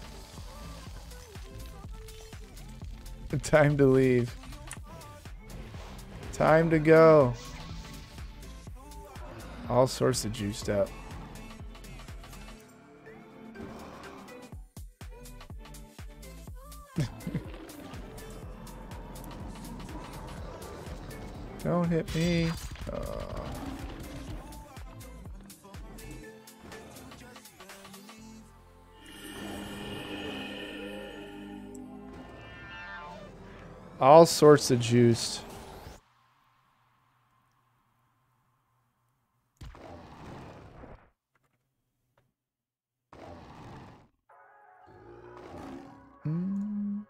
Time to leave. Time to go. All sorts of juiced up. Don't hit me. Uh, all sorts of juiced. Mm.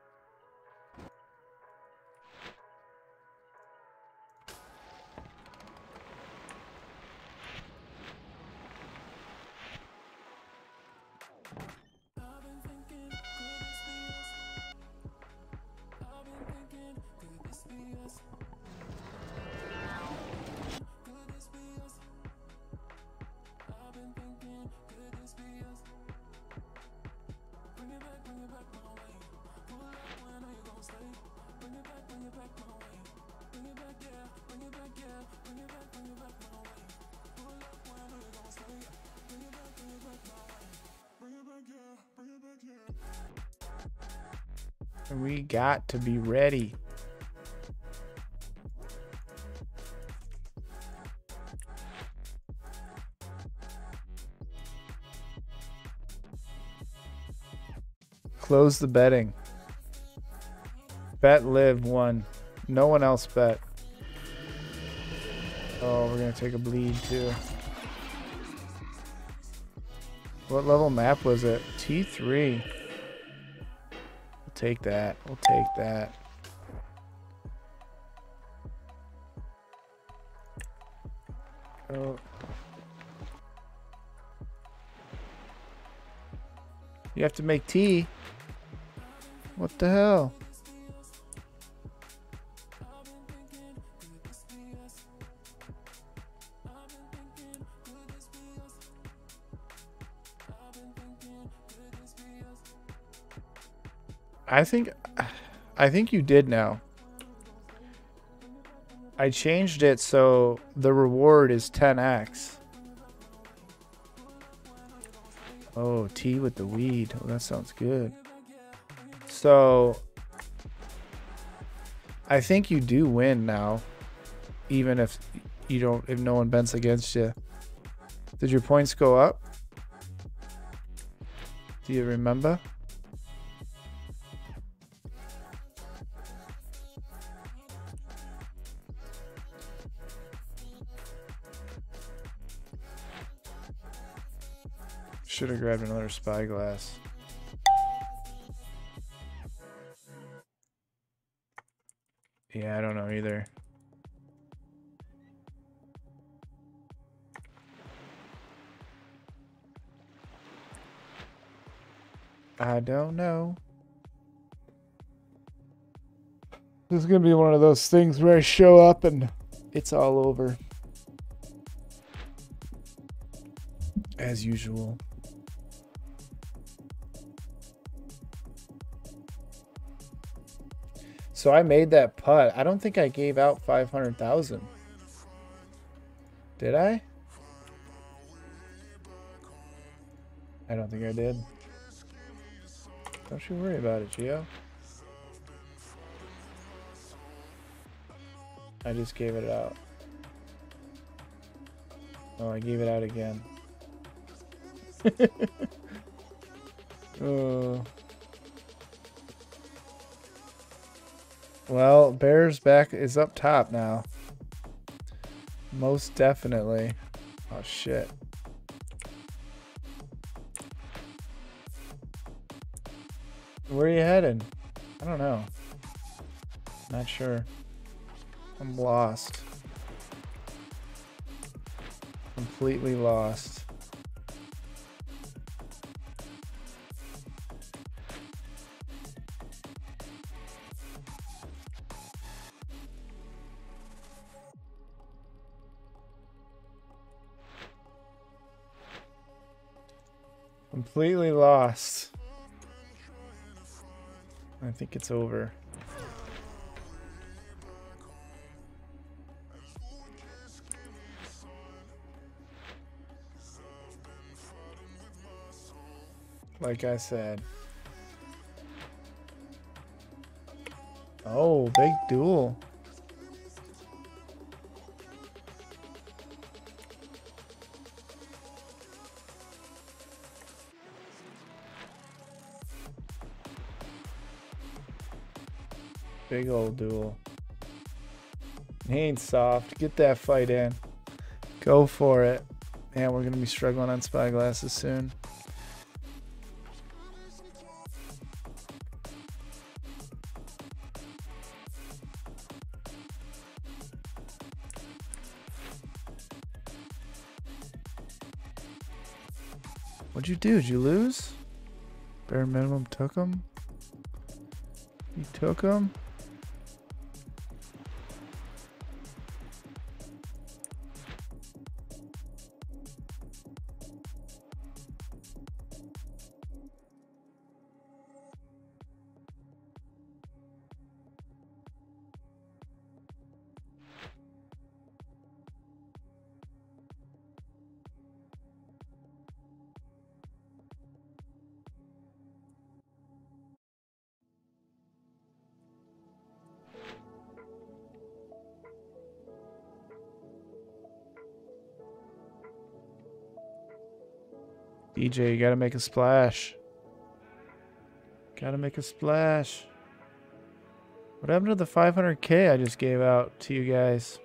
We got to be ready. Close the betting. Bet live one. No one else bet. Oh, we're gonna take a bleed too. What level map was it? T three. We'll take that. We'll take that. Oh. You have to make tea. What the hell? I think I think you did now. I changed it so the reward is ten X. Oh, tea with the weed. Oh, that sounds good. So I think you do win now, even if you don't, if no one bets against you. Did your points go up? Do you remember? Should have grabbed another spyglass. Yeah, I don't know either. I don't know. This is gonna be one of those things where I show up and it's all over. As usual. So I made that putt. I don't think I gave out five hundred thousand. Did I? I don't think I did. Don't you worry about it, Gio. I just gave it out. Oh, I gave it out again. Oh. Well, Bears back is up top now. Most definitely. Oh shit. Where are you heading? I don't know. Not sure. I'm lost. Completely lost. Completely lost. I think it's over. Like I said. Oh, big duel. Big old duel. He ain't soft. Get that fight in. Go for it. Man, we're going to be struggling on spyglasses soon. What'd you do? Did you lose? Bare minimum took him? You took him? D J, you gotta make a splash. Gotta make a splash. What happened to the five hundred K I just gave out to you guys?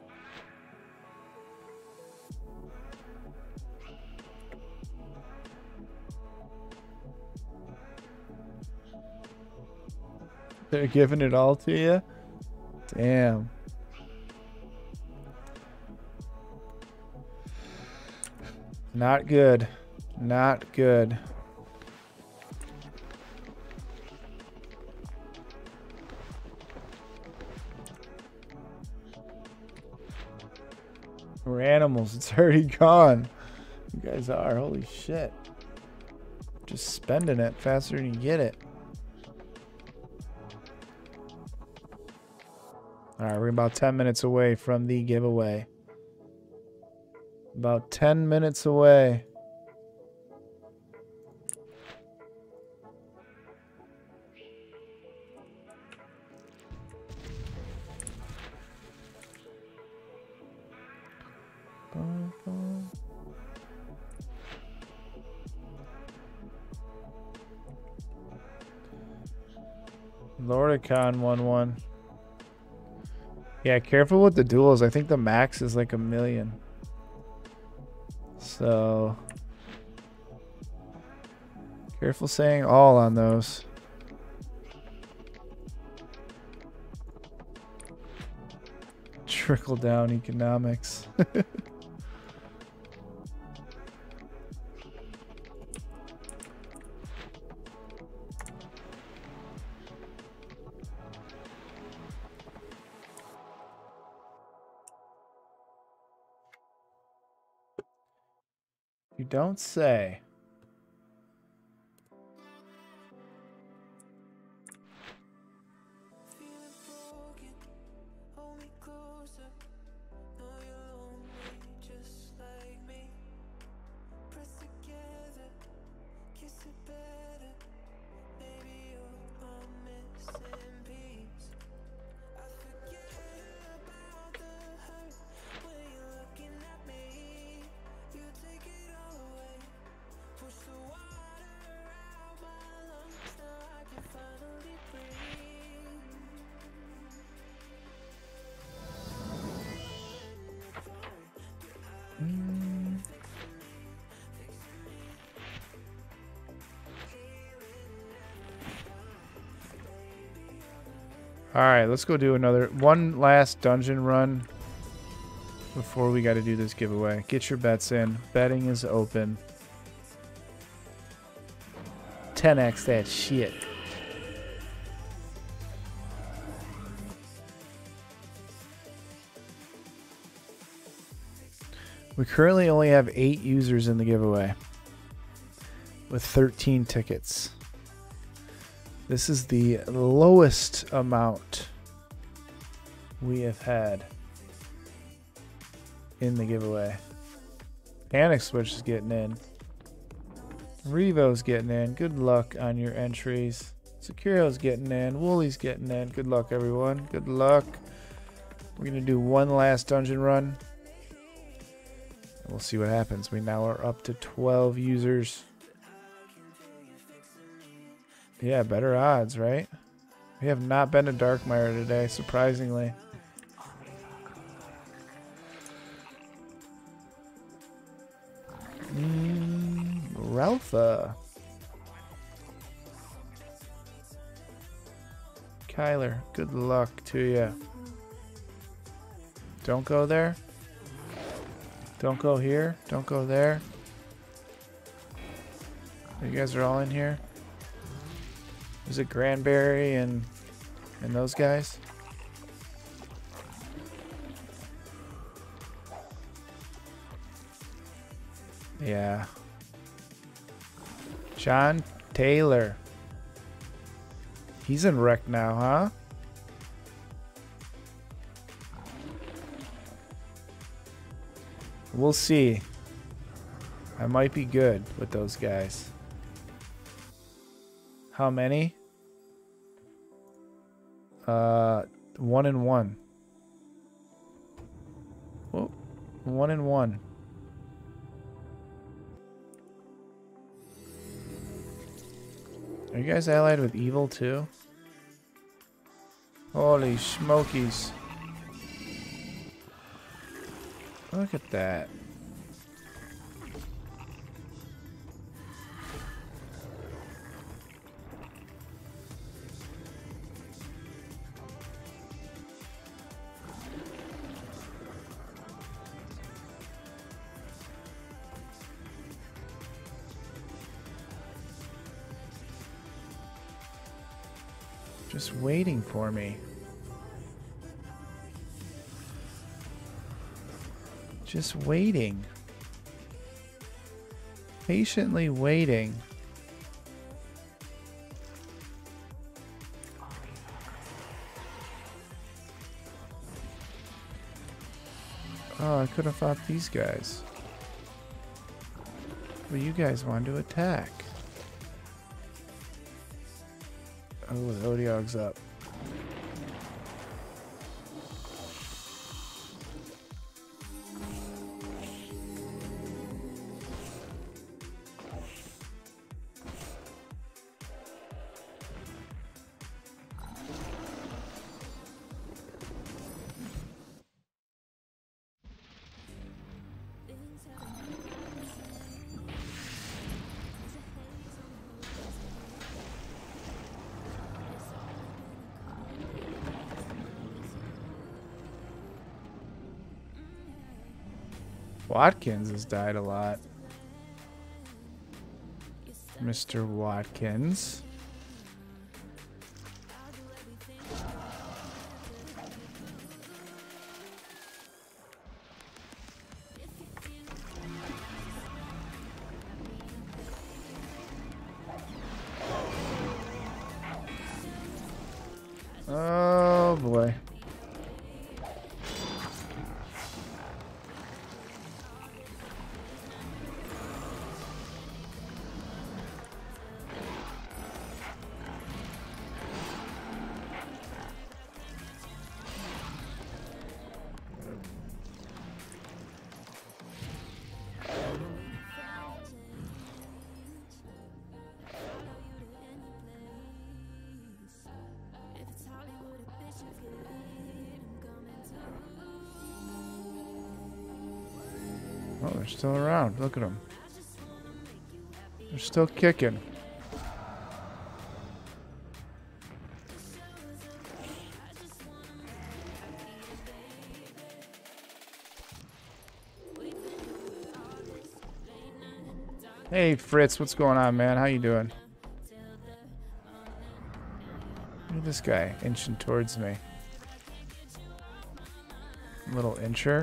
They're giving it all to you? Damn. Not good. Not good. We're animals. It's already gone. You guys are. Holy shit. Just spending it faster than you get it. Alright, we're about ten minutes away from the giveaway. About ten minutes away. Lordicon won one. Yeah, careful with the duels. I think the max is like a million. So careful saying all on those. Trickle down economics. You don't say. Mm. All right, let's go do another one last dungeon run before we got to do this giveaway. Get your bets in. Betting is open. ten X that shit. We currently only have eight users in the giveaway with thirteen tickets. This is the lowest amount we have had in the giveaway. Panic Switch is getting in. Revo's getting in. Good luck on your entries. Securo's getting in. Woolly's getting in. Good luck, everyone. Good luck. We're going to do one last dungeon run. We'll see what happens. We now are up to twelve users. Yeah, better odds, right? We have not been to Darkmire today, surprisingly. Mm, Ralpha. Kyler, good luck to you. Don't go there. Don't go here. Don't go there. You guys are all in here. Is it Granberry and and those guys? Yeah. John Taylor. He's in wreck now, huh? We'll see. I might be good with those guys. How many? Uh, one and one. Oh, one and one. Are you guys allied with evil too? Holy smokies. Look at that. Just waiting for me. Just waiting. Patiently waiting. Oh, I could have fought these guys. But you guys wanted to attack. Oh, the Odiog's up. Watkins has died a lot. Mister Watkins. Oh boy. Oh, they're still around. Look at them. They're still kicking. Hey Fritz, what's going on, man? How you doing? Look at this guy inching towards me. Little incher.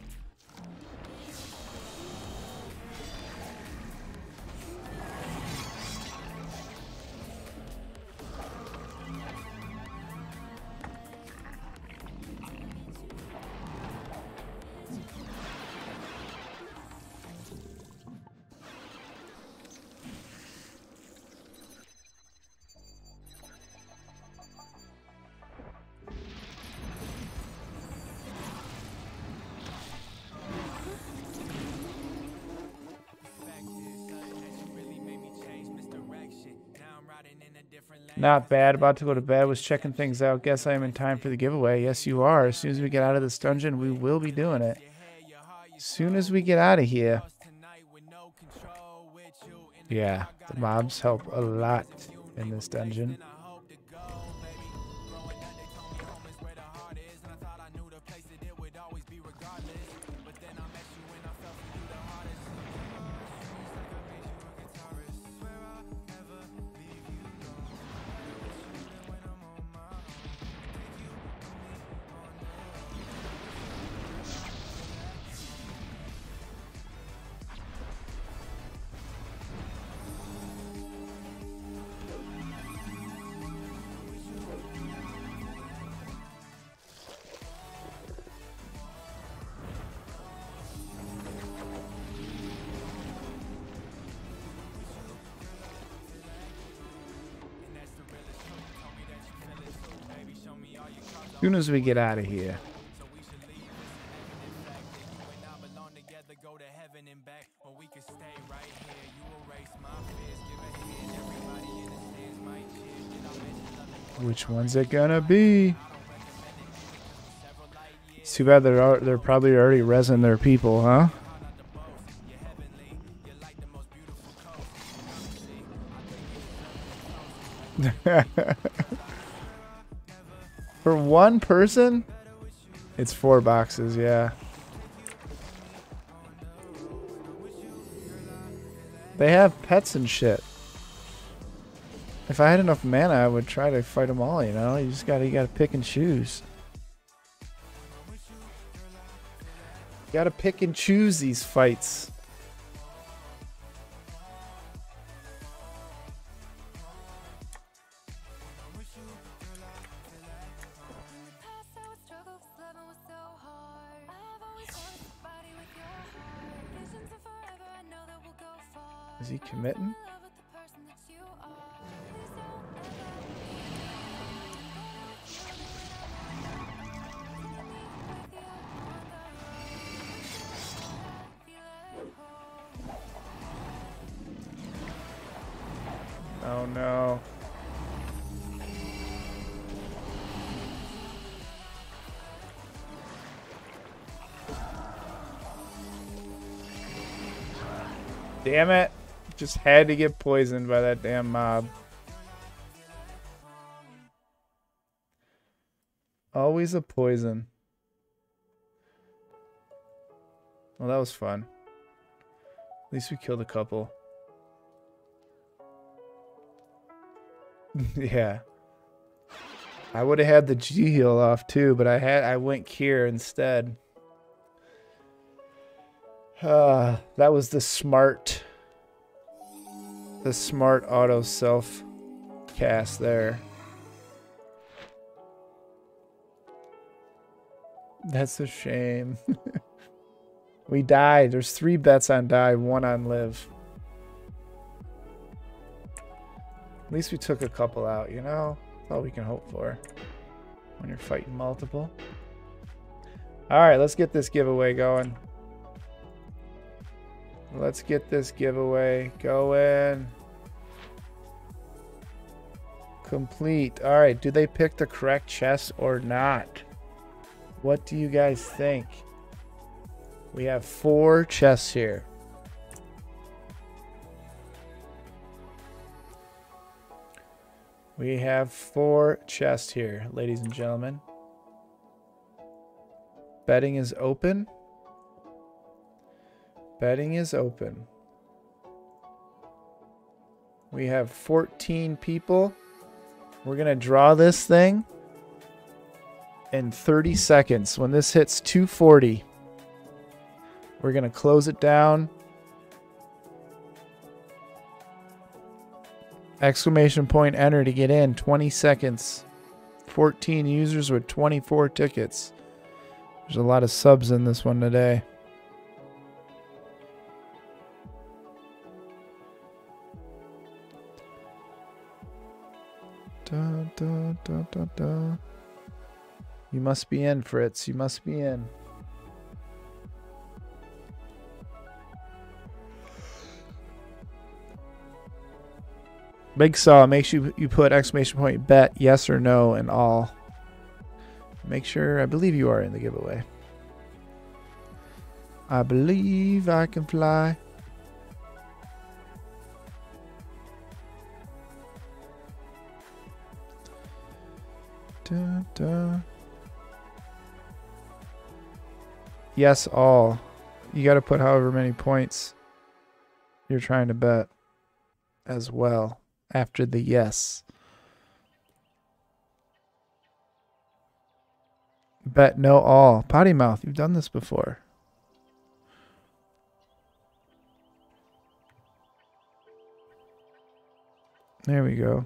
Not bad. About to go to bed. Was checking things out. Guess I am in time for the giveaway. Yes, you are. As soon as we get out of this dungeon, we will be doing it. As soon as we get out of here. Yeah, the mobs help a lot in this dungeon. As soon as we get out of here. Which one's it gonna be? It's too bad they're they're probably already resin their people, huh? For one person, it's four boxes, yeah. They have pets and shit. If I had enough mana, I would try to fight them all, you know? You just gotta, you gotta pick and choose. You gotta pick and choose these fights. Is he committing? Oh no. Damn it. Just had to get poisoned by that damn mob. Always a poison. Well, that was fun. At least we killed a couple. Yeah. I would have had the G heal off too, but I had I went Cure instead. Uh, that was the smart the smart auto self cast there. That's a shame. We died. There's three bets on die, one on live. At least we took a couple out, you know? That's all we can hope for when you're fighting multiple. Alright, let's get this giveaway going. Let's get this giveaway going. Complete. Alright, do they pick the correct chest or not? What do you guys think? We have four chests here. We have four chests here, ladies and gentlemen. Betting is open. Betting is open. We have fourteen people. We're going to draw this thing in thirty seconds. When this hits two forty, we're going to close it down. Exclamation point enter to get in. twenty seconds. fourteen users with twenty-four tickets. There's a lot of subs in this one today. Da, da, da, da, da. You must be in, Fritz. You must be in. Big Saw, make sure you, you put exclamation point bet yes or no and all. Make sure, I believe you are in the giveaway. I believe I can fly. Da, da. Yes, all. You got to put however many points you're trying to bet as well after the yes. Bet no all. Potty mouth, you've done this before. There we go.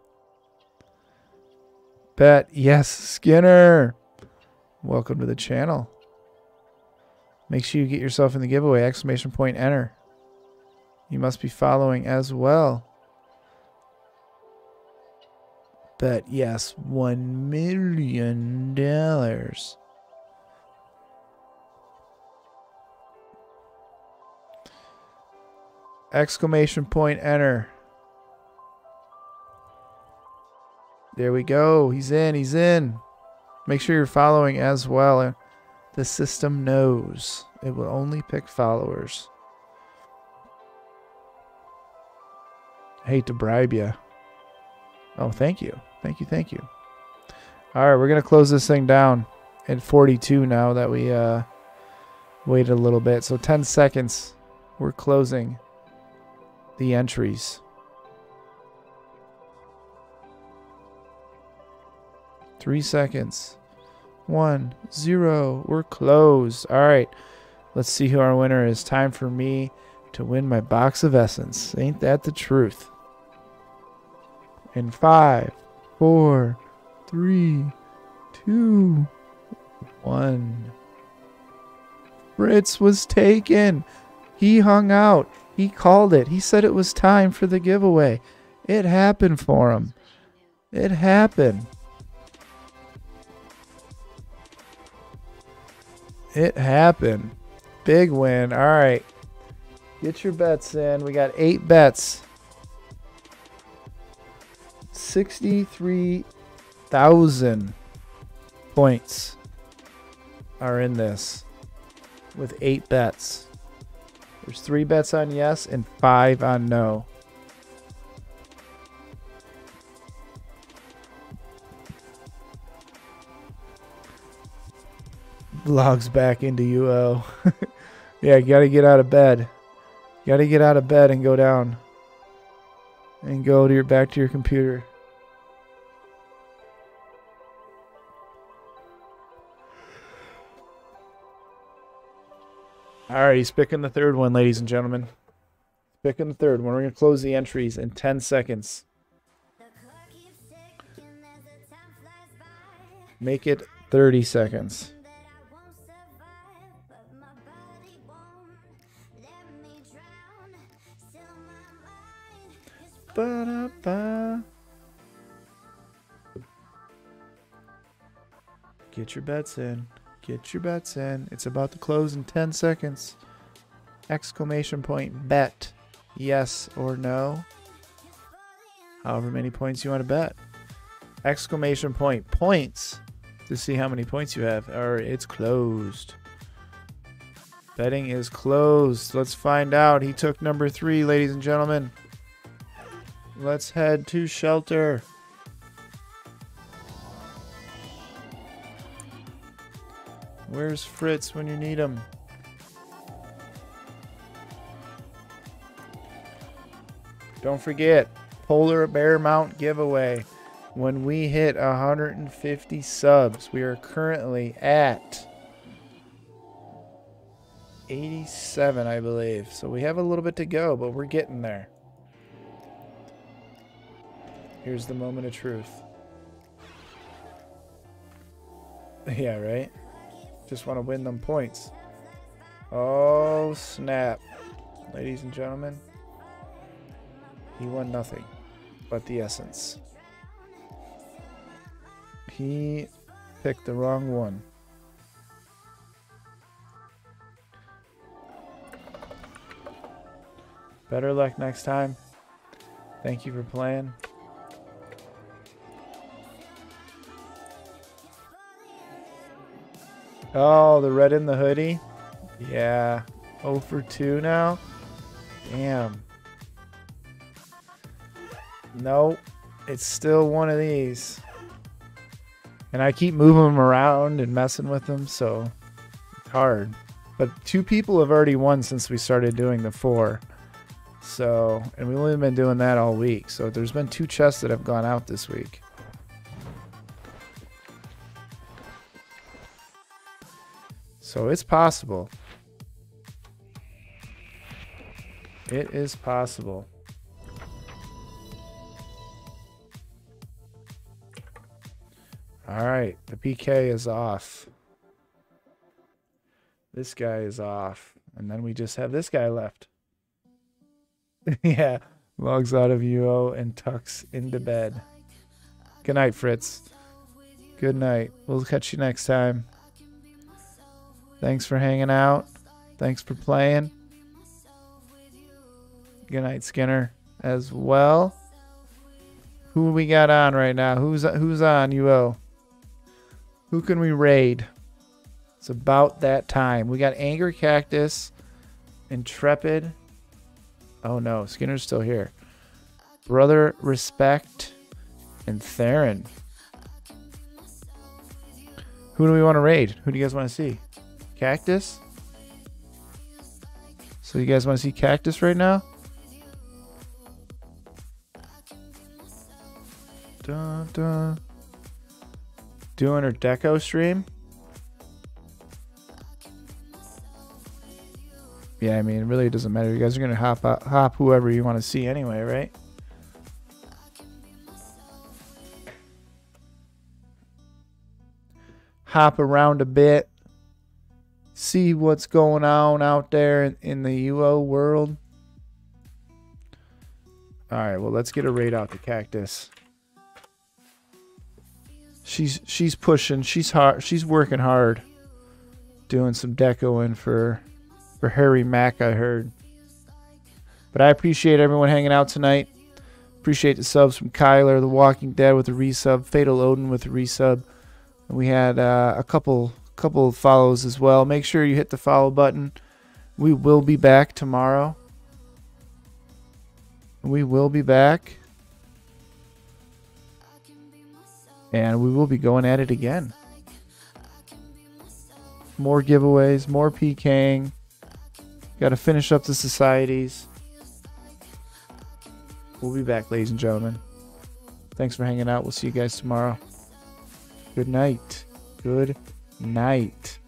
Bet yes, Skinner. Welcome to the channel. Make sure you get yourself in the giveaway. Exclamation point enter. You must be following as well. Bet yes, one million dollars. Exclamation point enter. There we go. He's in. He's in. Make sure you're following as well. The system knows. It will only pick followers. I hate to bribe you. Oh, thank you. Thank you. Thank you. All right, we're going to close this thing down at forty-two now that we uh, waited a little bit. So ten seconds. We're closing the entries. Three seconds. One, zero. We're closed. All right. Let's see who our winner is. Time for me to win my box of Essence. Ain't that the truth? In five, four, three, two, one. Fritz was taken. He hung out. He called it. He said it was time for the giveaway. It happened for him. It happened. It happened. Big win. All right. Get your bets in. We got eight bets. sixty-three thousand points are in this with eight bets. There's three bets on yes and five on no. Logs back into U O. Yeah, you gotta get out of bed. You gotta get out of bed and go down. And go to your back to your computer. Alright, he's picking the third one, ladies and gentlemen. Picking the third one. We're gonna close the entries in ten seconds. Make it thirty seconds. Ba-da-ba. Get your bets in. Get your bets in. It's about to close in ten seconds. Exclamation point bet. Yes or no. However many points you want to bet. Exclamation point points to see how many points you have. Or it's closed. Betting is closed. Let's find out. He took number three, ladies and gentlemen. Let's head to shelter. Where's Fritz when you need him? Don't forget, Polar Bear Mount giveaway. When we hit one hundred fifty subs, we are currently at eighty-seven, I believe. So we have a little bit to go, but we're getting there. Here's the moment of truth. Yeah, right? Just want to win them points. Oh, snap. Ladies and gentlemen, he won nothing but the essence. He picked the wrong one. Better luck next time. Thank you for playing. Oh, the red in the hoodie. Yeah. oh for two now. Damn. Nope. It's still one of these. And I keep moving them around and messing with them, so it's hard. But two people have already won since we started doing the four. So, and we've only been doing that all week. So there's been two chests that have gone out this week. So it's possible. It is possible. All right, the P K is off. This guy is off. And then we just have this guy left. Yeah, logs out of U O and tucks into bed. Good night, Fritz. Good night. We'll catch you next time. Thanks for hanging out. Thanks for playing. Good night, Skinner, as well. Who we got on right now? Who's who's on U O? Who can we raid? It's about that time. We got Anger Cactus, Intrepid. Oh no, Skinner's still here. Brother Respect and Theron. Who do we want to raid? Who do you guys want to see? Cactus? So you guys want to see Cactus right now? Dun, dun. Doing her deco stream? Yeah, I mean, it really doesn't matter. You guys are going to hop out, hop whoever you want to see anyway, right? Hop around a bit. See what's going on out there in, in the U O world. All right, well, let's get a raid out to Cactus. She's she's pushing. She's hard. She's working hard. Doing some decoing for for Harry Mack, I heard. But I appreciate everyone hanging out tonight. Appreciate the subs from Kyler, The Walking Dead with a resub, Fatal Odin with a resub. And we had uh, a couple couple of follows as well. Make sure you hit the follow button. We will be back tomorrow. We will be back. And we will be going at it again. More giveaways, more PKing. Got to finish up the societies. We'll be back, ladies and gentlemen. Thanks for hanging out. We'll see you guys tomorrow. Good night. Good night.